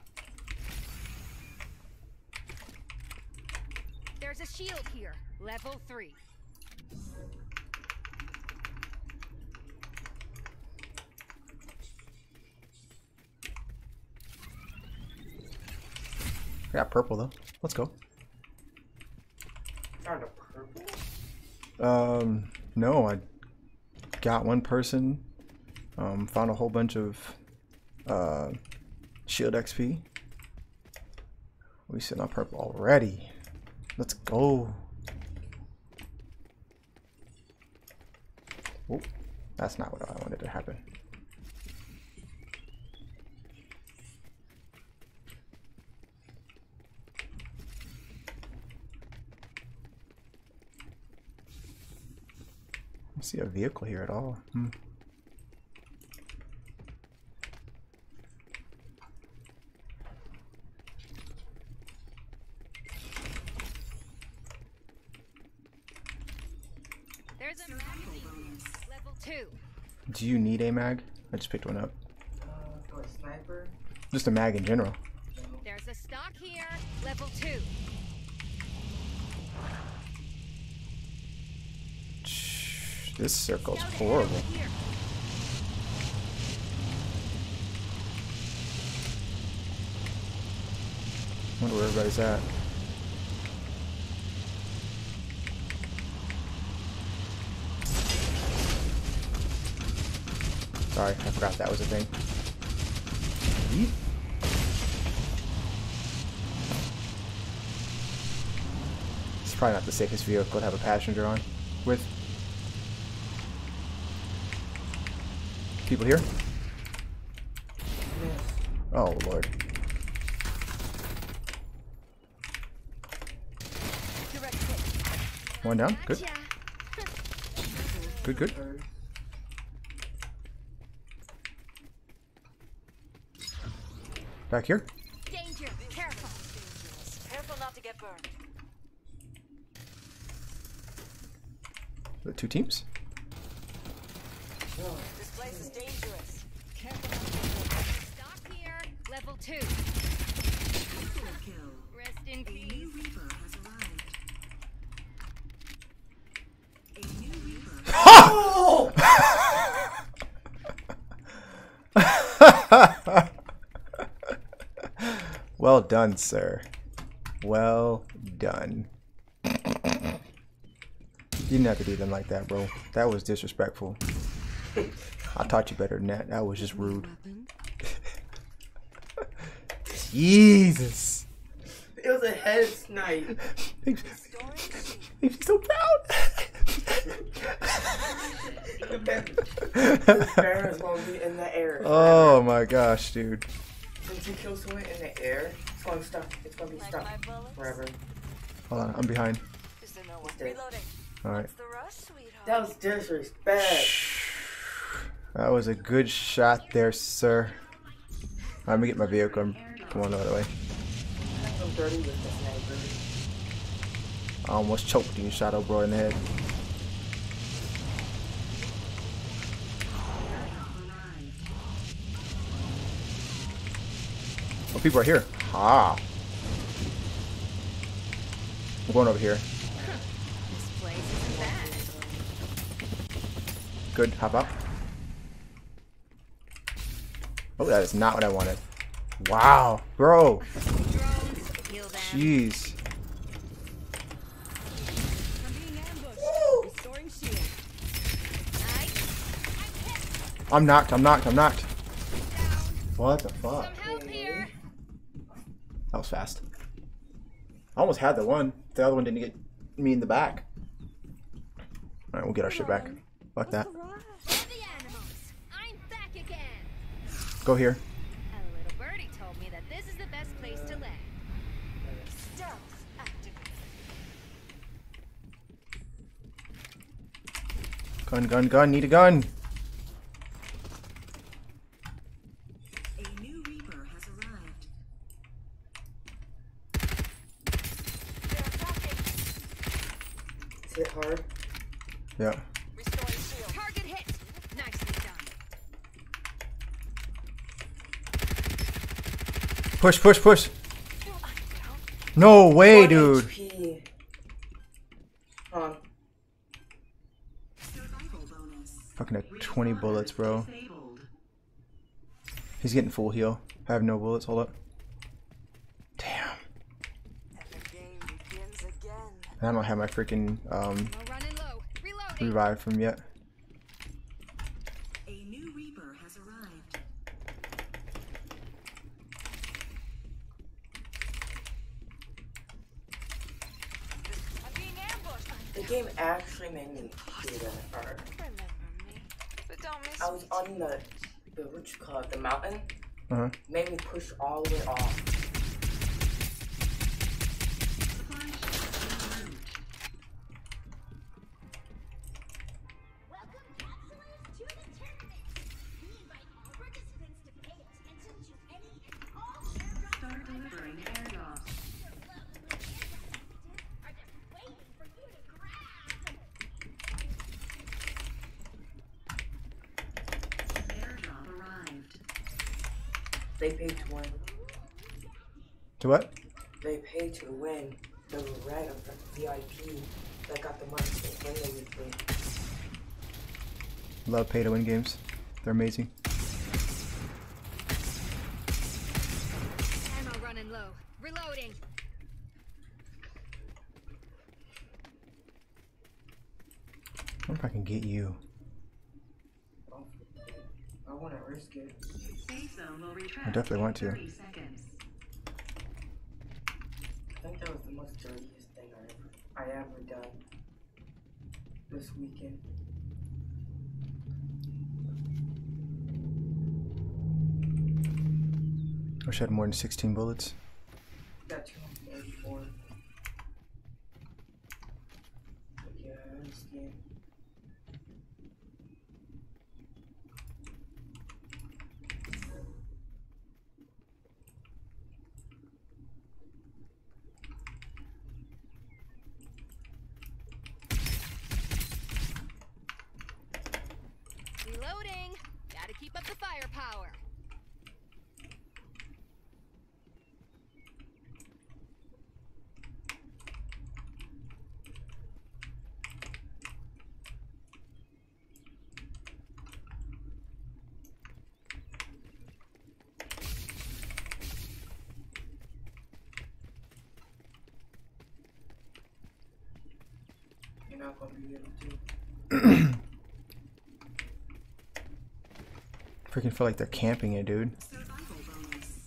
There's a shield here. Level three. I got purple though. Let's go. Found a purple? Um, no, I got one person. Um, found a whole bunch of uh, shield X P. We sitting on purple already. Let's go. Oh, that's not what I wanted to happen. I don't see a vehicle here at all. Hmm. There's a magazine. Level two. Do you need a mag? I just picked one up. Uh, for a sniper? Just a mag in general. There's a stock here. Level two. This circle's horrible. Wonder where everybody's at. Sorry, I forgot that was a thing. Yeet. It's probably not the safest vehicle to have a passenger on with. People here? Yes. Oh lord. One down. Good. Good, good. Back here. Danger. Careful. Careful not to get burned. The two teams. This place is dangerous. Careful not to get burned. Stock here. Level two. Kill. Rest in A peace. new Reaper has arrived. A new Reaper. Oh! Well done, sir. Well done. You didn't have to do them like that, bro. That was disrespectful. I taught you better than that. That was just rude. Jesus. It was a head snipe. Makes me so proud. The bear is going to be in the air. Oh my gosh, dude. Since you kill someone in the air, it's going to stuck. It's going to be stuck forever. Hold on, I'm behind. Is there no one reloading? Alright. What's the rush, sweetheart? That was disrespect. That was a good shot there, sir. Let me get my vehicle. I'm going the other way. I'm dirty with the sniper. I almost choked you, Shadow Bro, in the head. Oh, people are here. Ah. I'm going over here. This place isn't bad. Good. Hop up. Oh, that is not what I wanted. Wow, bro. Drones. Heal them. Jeez. I'm being ambushed. Restoring shield. Nice. I'm knocked. I'm knocked. I'm knocked. What the fuck? Some help here. That was fast. I almost had the one. The other one didn't get me in the back. Alright, we'll get our shit back. Fuck that. I'm back again. Go here. A little birdie told me that this is the best place to land. Stealth activated. Gun, gun, gun. Need a gun. A new Reaper has arrived. They're attacking. Is it hard? Yeah. Restoring shield. Target hit. Nicely done. Push, push, push. No way, One dude. H P. Hold on. Survival bonus. Fucking at twenty bullets, bro. Disabled. He's getting full heal. I have no bullets. Hold up. Damn. And the game begins again. I don't have my freaking um I'm running low. Reloading. revive from yet. A new Reaper has arrived. I'm being ambushed. The game actually made me do that hard. Remember me, but don't miss I was me. on the, the what you call it, the mountain. Uh huh. Made me push all the way off. Supply ship en route. Welcome, capsulers, to the tournament. We invite all participants to pay attention to any and all airdrops. Start delivering airdrops. Your lovely airdrop packages are just waiting for you to grab. Airdrop arrived. They paid to win. To what? They paid to win. The red of the V I P that got the money to win the weekly. Love pay to win games. They're amazing. Ammo running low. Reloading. I wonder if I can get you. I want to risk it. Safe zone will retract I definitely in want to. thirty seconds. I think that was the most dirtiest thing I ever, I ever done this weekend. Wish I had more than sixteen bullets. Got two hundred eighty-four. But yeah, I understand. Reloading. Gotta keep up the firepower. You're not gonna be able to. Freaking feel like they're camping it, dude. Survival bonus.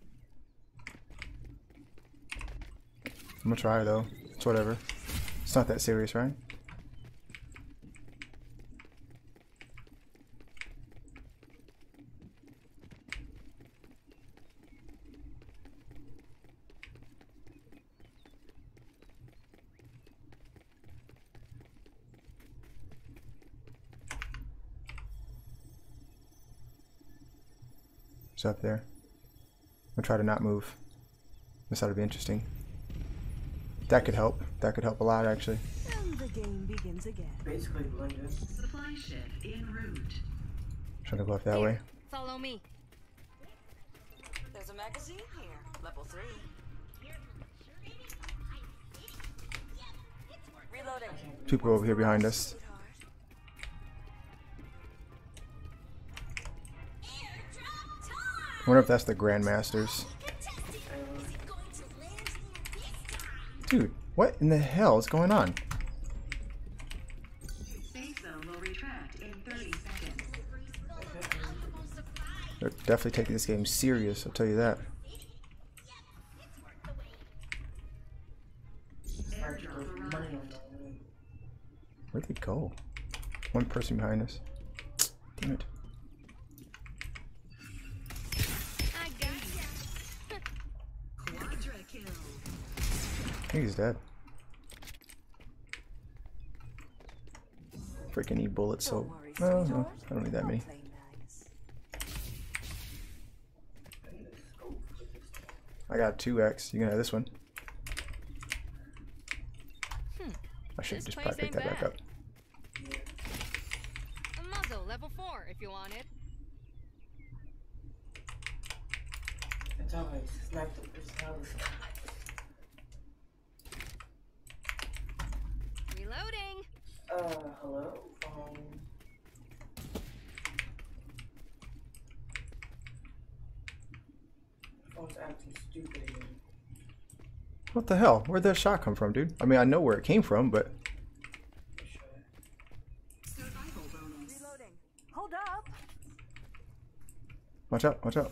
I'm gonna try though. It's whatever. It's not that serious, right? It's up there. I'm gonna try to not move. This ought to be interesting. That could help. That could help a lot, actually. And the game begins again. Basically blended. Supply ship en route. Trying to go up that way. Follow me. There's a magazine here. Level three. Reloading. People over here behind us. I wonder if that's the Grandmasters. Dude, what in the hell is going on? Safe zone will retract in thirty seconds. They're definitely taking this game serious, I'll tell you that. One person behind us. Damn it. I got ya. Quadra kill. I think he's dead. Freaking need bullets, so no, no, I don't need that many. I got two X. You can have this one. Hmm. I should This just place probably pick ain't that back bad. up. A muzzle level four if you want it. It's always snipe the personality. Reloading. Uh, hello? Um. Phone's acting stupid again. What the hell? Where'd that shot come from, dude? I mean, I know where it came from, but Survival bonus. Reloading. Hold up. watch out, watch out.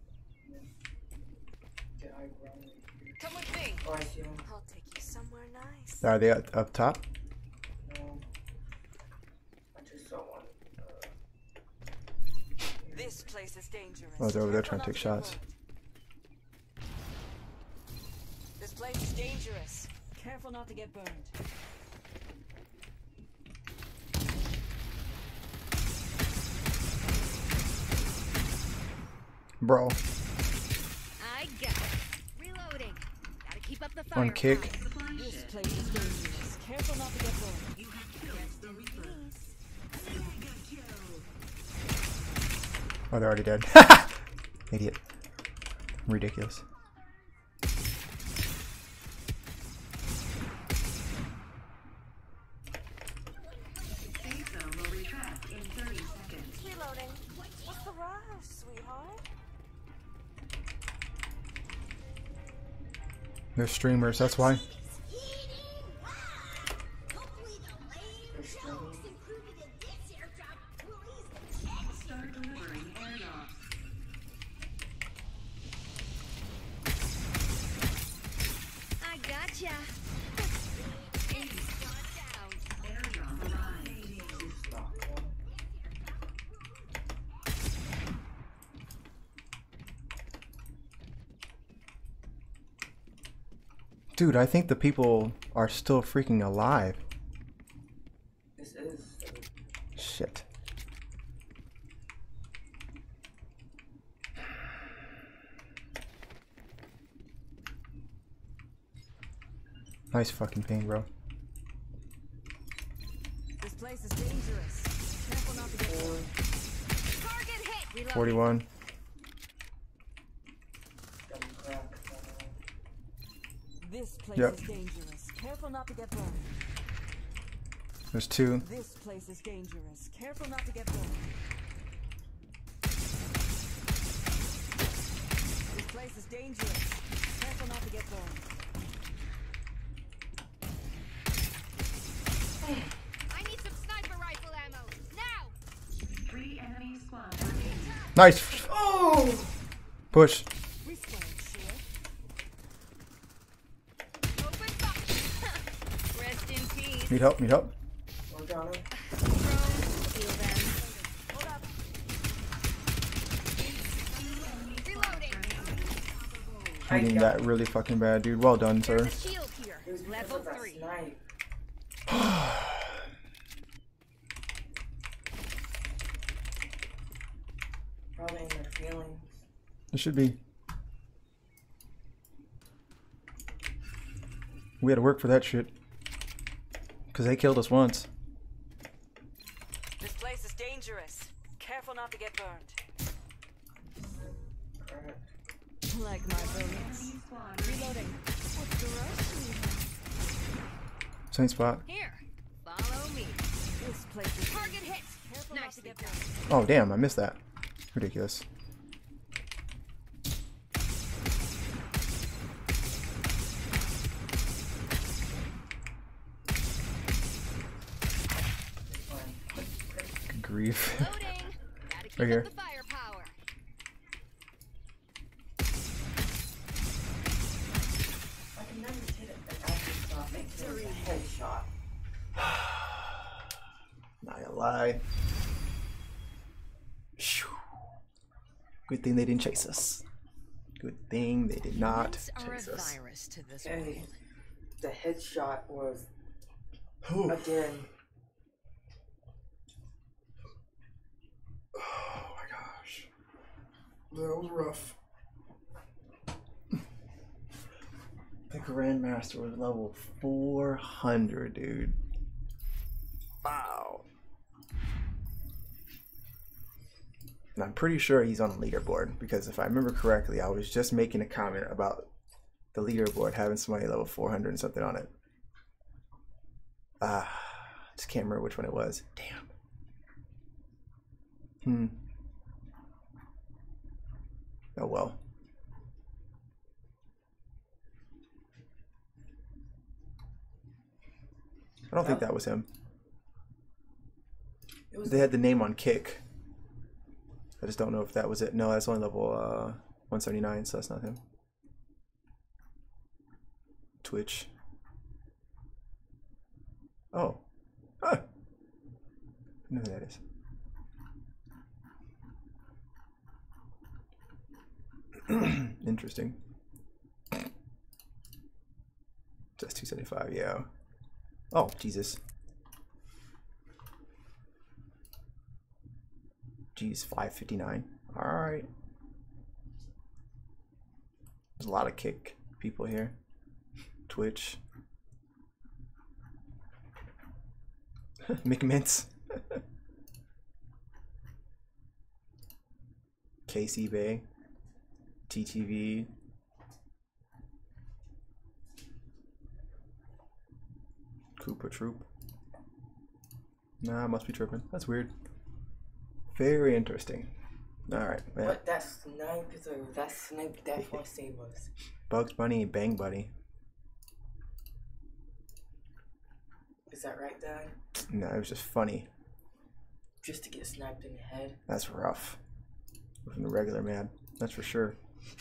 Did I run? Come with me. Oh, I see him. I'll take you somewhere nice. Are they up, up top? No. I just saw one. Uh, This place is dangerous. Oh, they're over there Careful trying to not take get shots. burned. This place is dangerous. Careful not to get burned. Bro, I got it. Reloading. Gotta keep up the fire. on kick. This place is dangerous. Careful not to get burned. You have killed the Reaper. Mega kill. Oh, they're already dead. Idiot. Ridiculous. Safe zone will retract in thirty seconds. Reloading. What's the rush, sweetheart? They're streamers, that's why. Hopefully the layer jokes included in this airdrop will ease the tension. Start delivering airdrops. I gotcha. Down. Airdrop arrived. Dude, I think the people are still freaking alive. this is. Shit. Nice fucking pain, bro. This place is dangerous. Careful not to get burned. Target hit. Reloading. forty-one. Got me cracked. Uh, This place Yep. is dangerous. Careful not to get burned. There's two. This place is dangerous. Careful not to get burned. This place is dangerous. Careful not to get burned. I need some sniper rifle ammo. Now. Three enemy squads remaining. Nice. oh! Push. Respawn, shield. Open fire. Rest in peace. Need help, need help. We're down it. Drone. Heal them. Hold up. Reloading. Needing that really fucking bad, dude. Well done, sir. There's a shield here. It was because Level of that three. snipe. Probably in their feelings. It should be. We had to work for that shit. Because they killed us once. This place is dangerous. Careful not to get burned. Correct. Like my bullets. Enemy squad Reloading. What's the rush, sweetheart? Same spot. Here. Follow me. This place is Target hit. careful not to Nicely get done. burned. Oh, damn. I missed that. Ridiculous. Good grief. Loading. Gotta keep Right here. up the firepower. I can never hit it. Like, I just thought it was a headshot. Not gonna fly. Good thing they didn't chase us. Good thing they did not Humans are chase a us. virus to this Hey, world. the headshot was Oof. again. Oh my gosh. That was rough. The Grandmaster was level four hundred, dude. Wow. And I'm pretty sure he's on the leaderboard because if I remember correctly, I was just making a comment about the leaderboard having somebody level four hundred and something on it. Ah, just can't remember which one it was. Damn. Hmm. Oh well. I don't think that was him. It was They had the name on Kick. I just don't know if that was it. No, that's only level uh, one seventy-nine, so that's not him. Twitch. Oh. Huh. I know who that is. Interesting. Just two seventy-five, yeah. Oh, Jesus. Geez, five fifty-nine. Alright. There's a lot of Kick people here. Twitch. McMints. K C Bay. T T V. Koopa Troop. Nah, must be tripping. That's weird. Very interesting. Alright, man. But that snipe is a that snipe definitely saved us. Bugs Bunny, Bang Buddy. Is that right, Dad? No, it was just funny. Just to get sniped in the head. That's rough. From the regular man, that's for sure.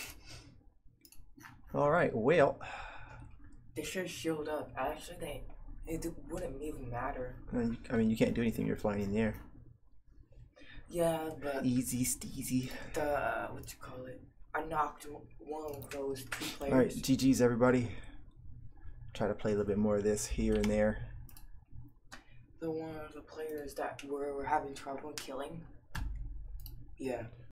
Alright, well. They should have shielded up. Actually, they it wouldn't even matter. I mean, you can't do anything, you're flying in the air. Yeah, but easy steezy. The uh, what you call it? I knocked one of those two players. Alright, G G's everybody. Try to play a little bit more of this here and there. The one of the players that were, were having trouble killing. Yeah.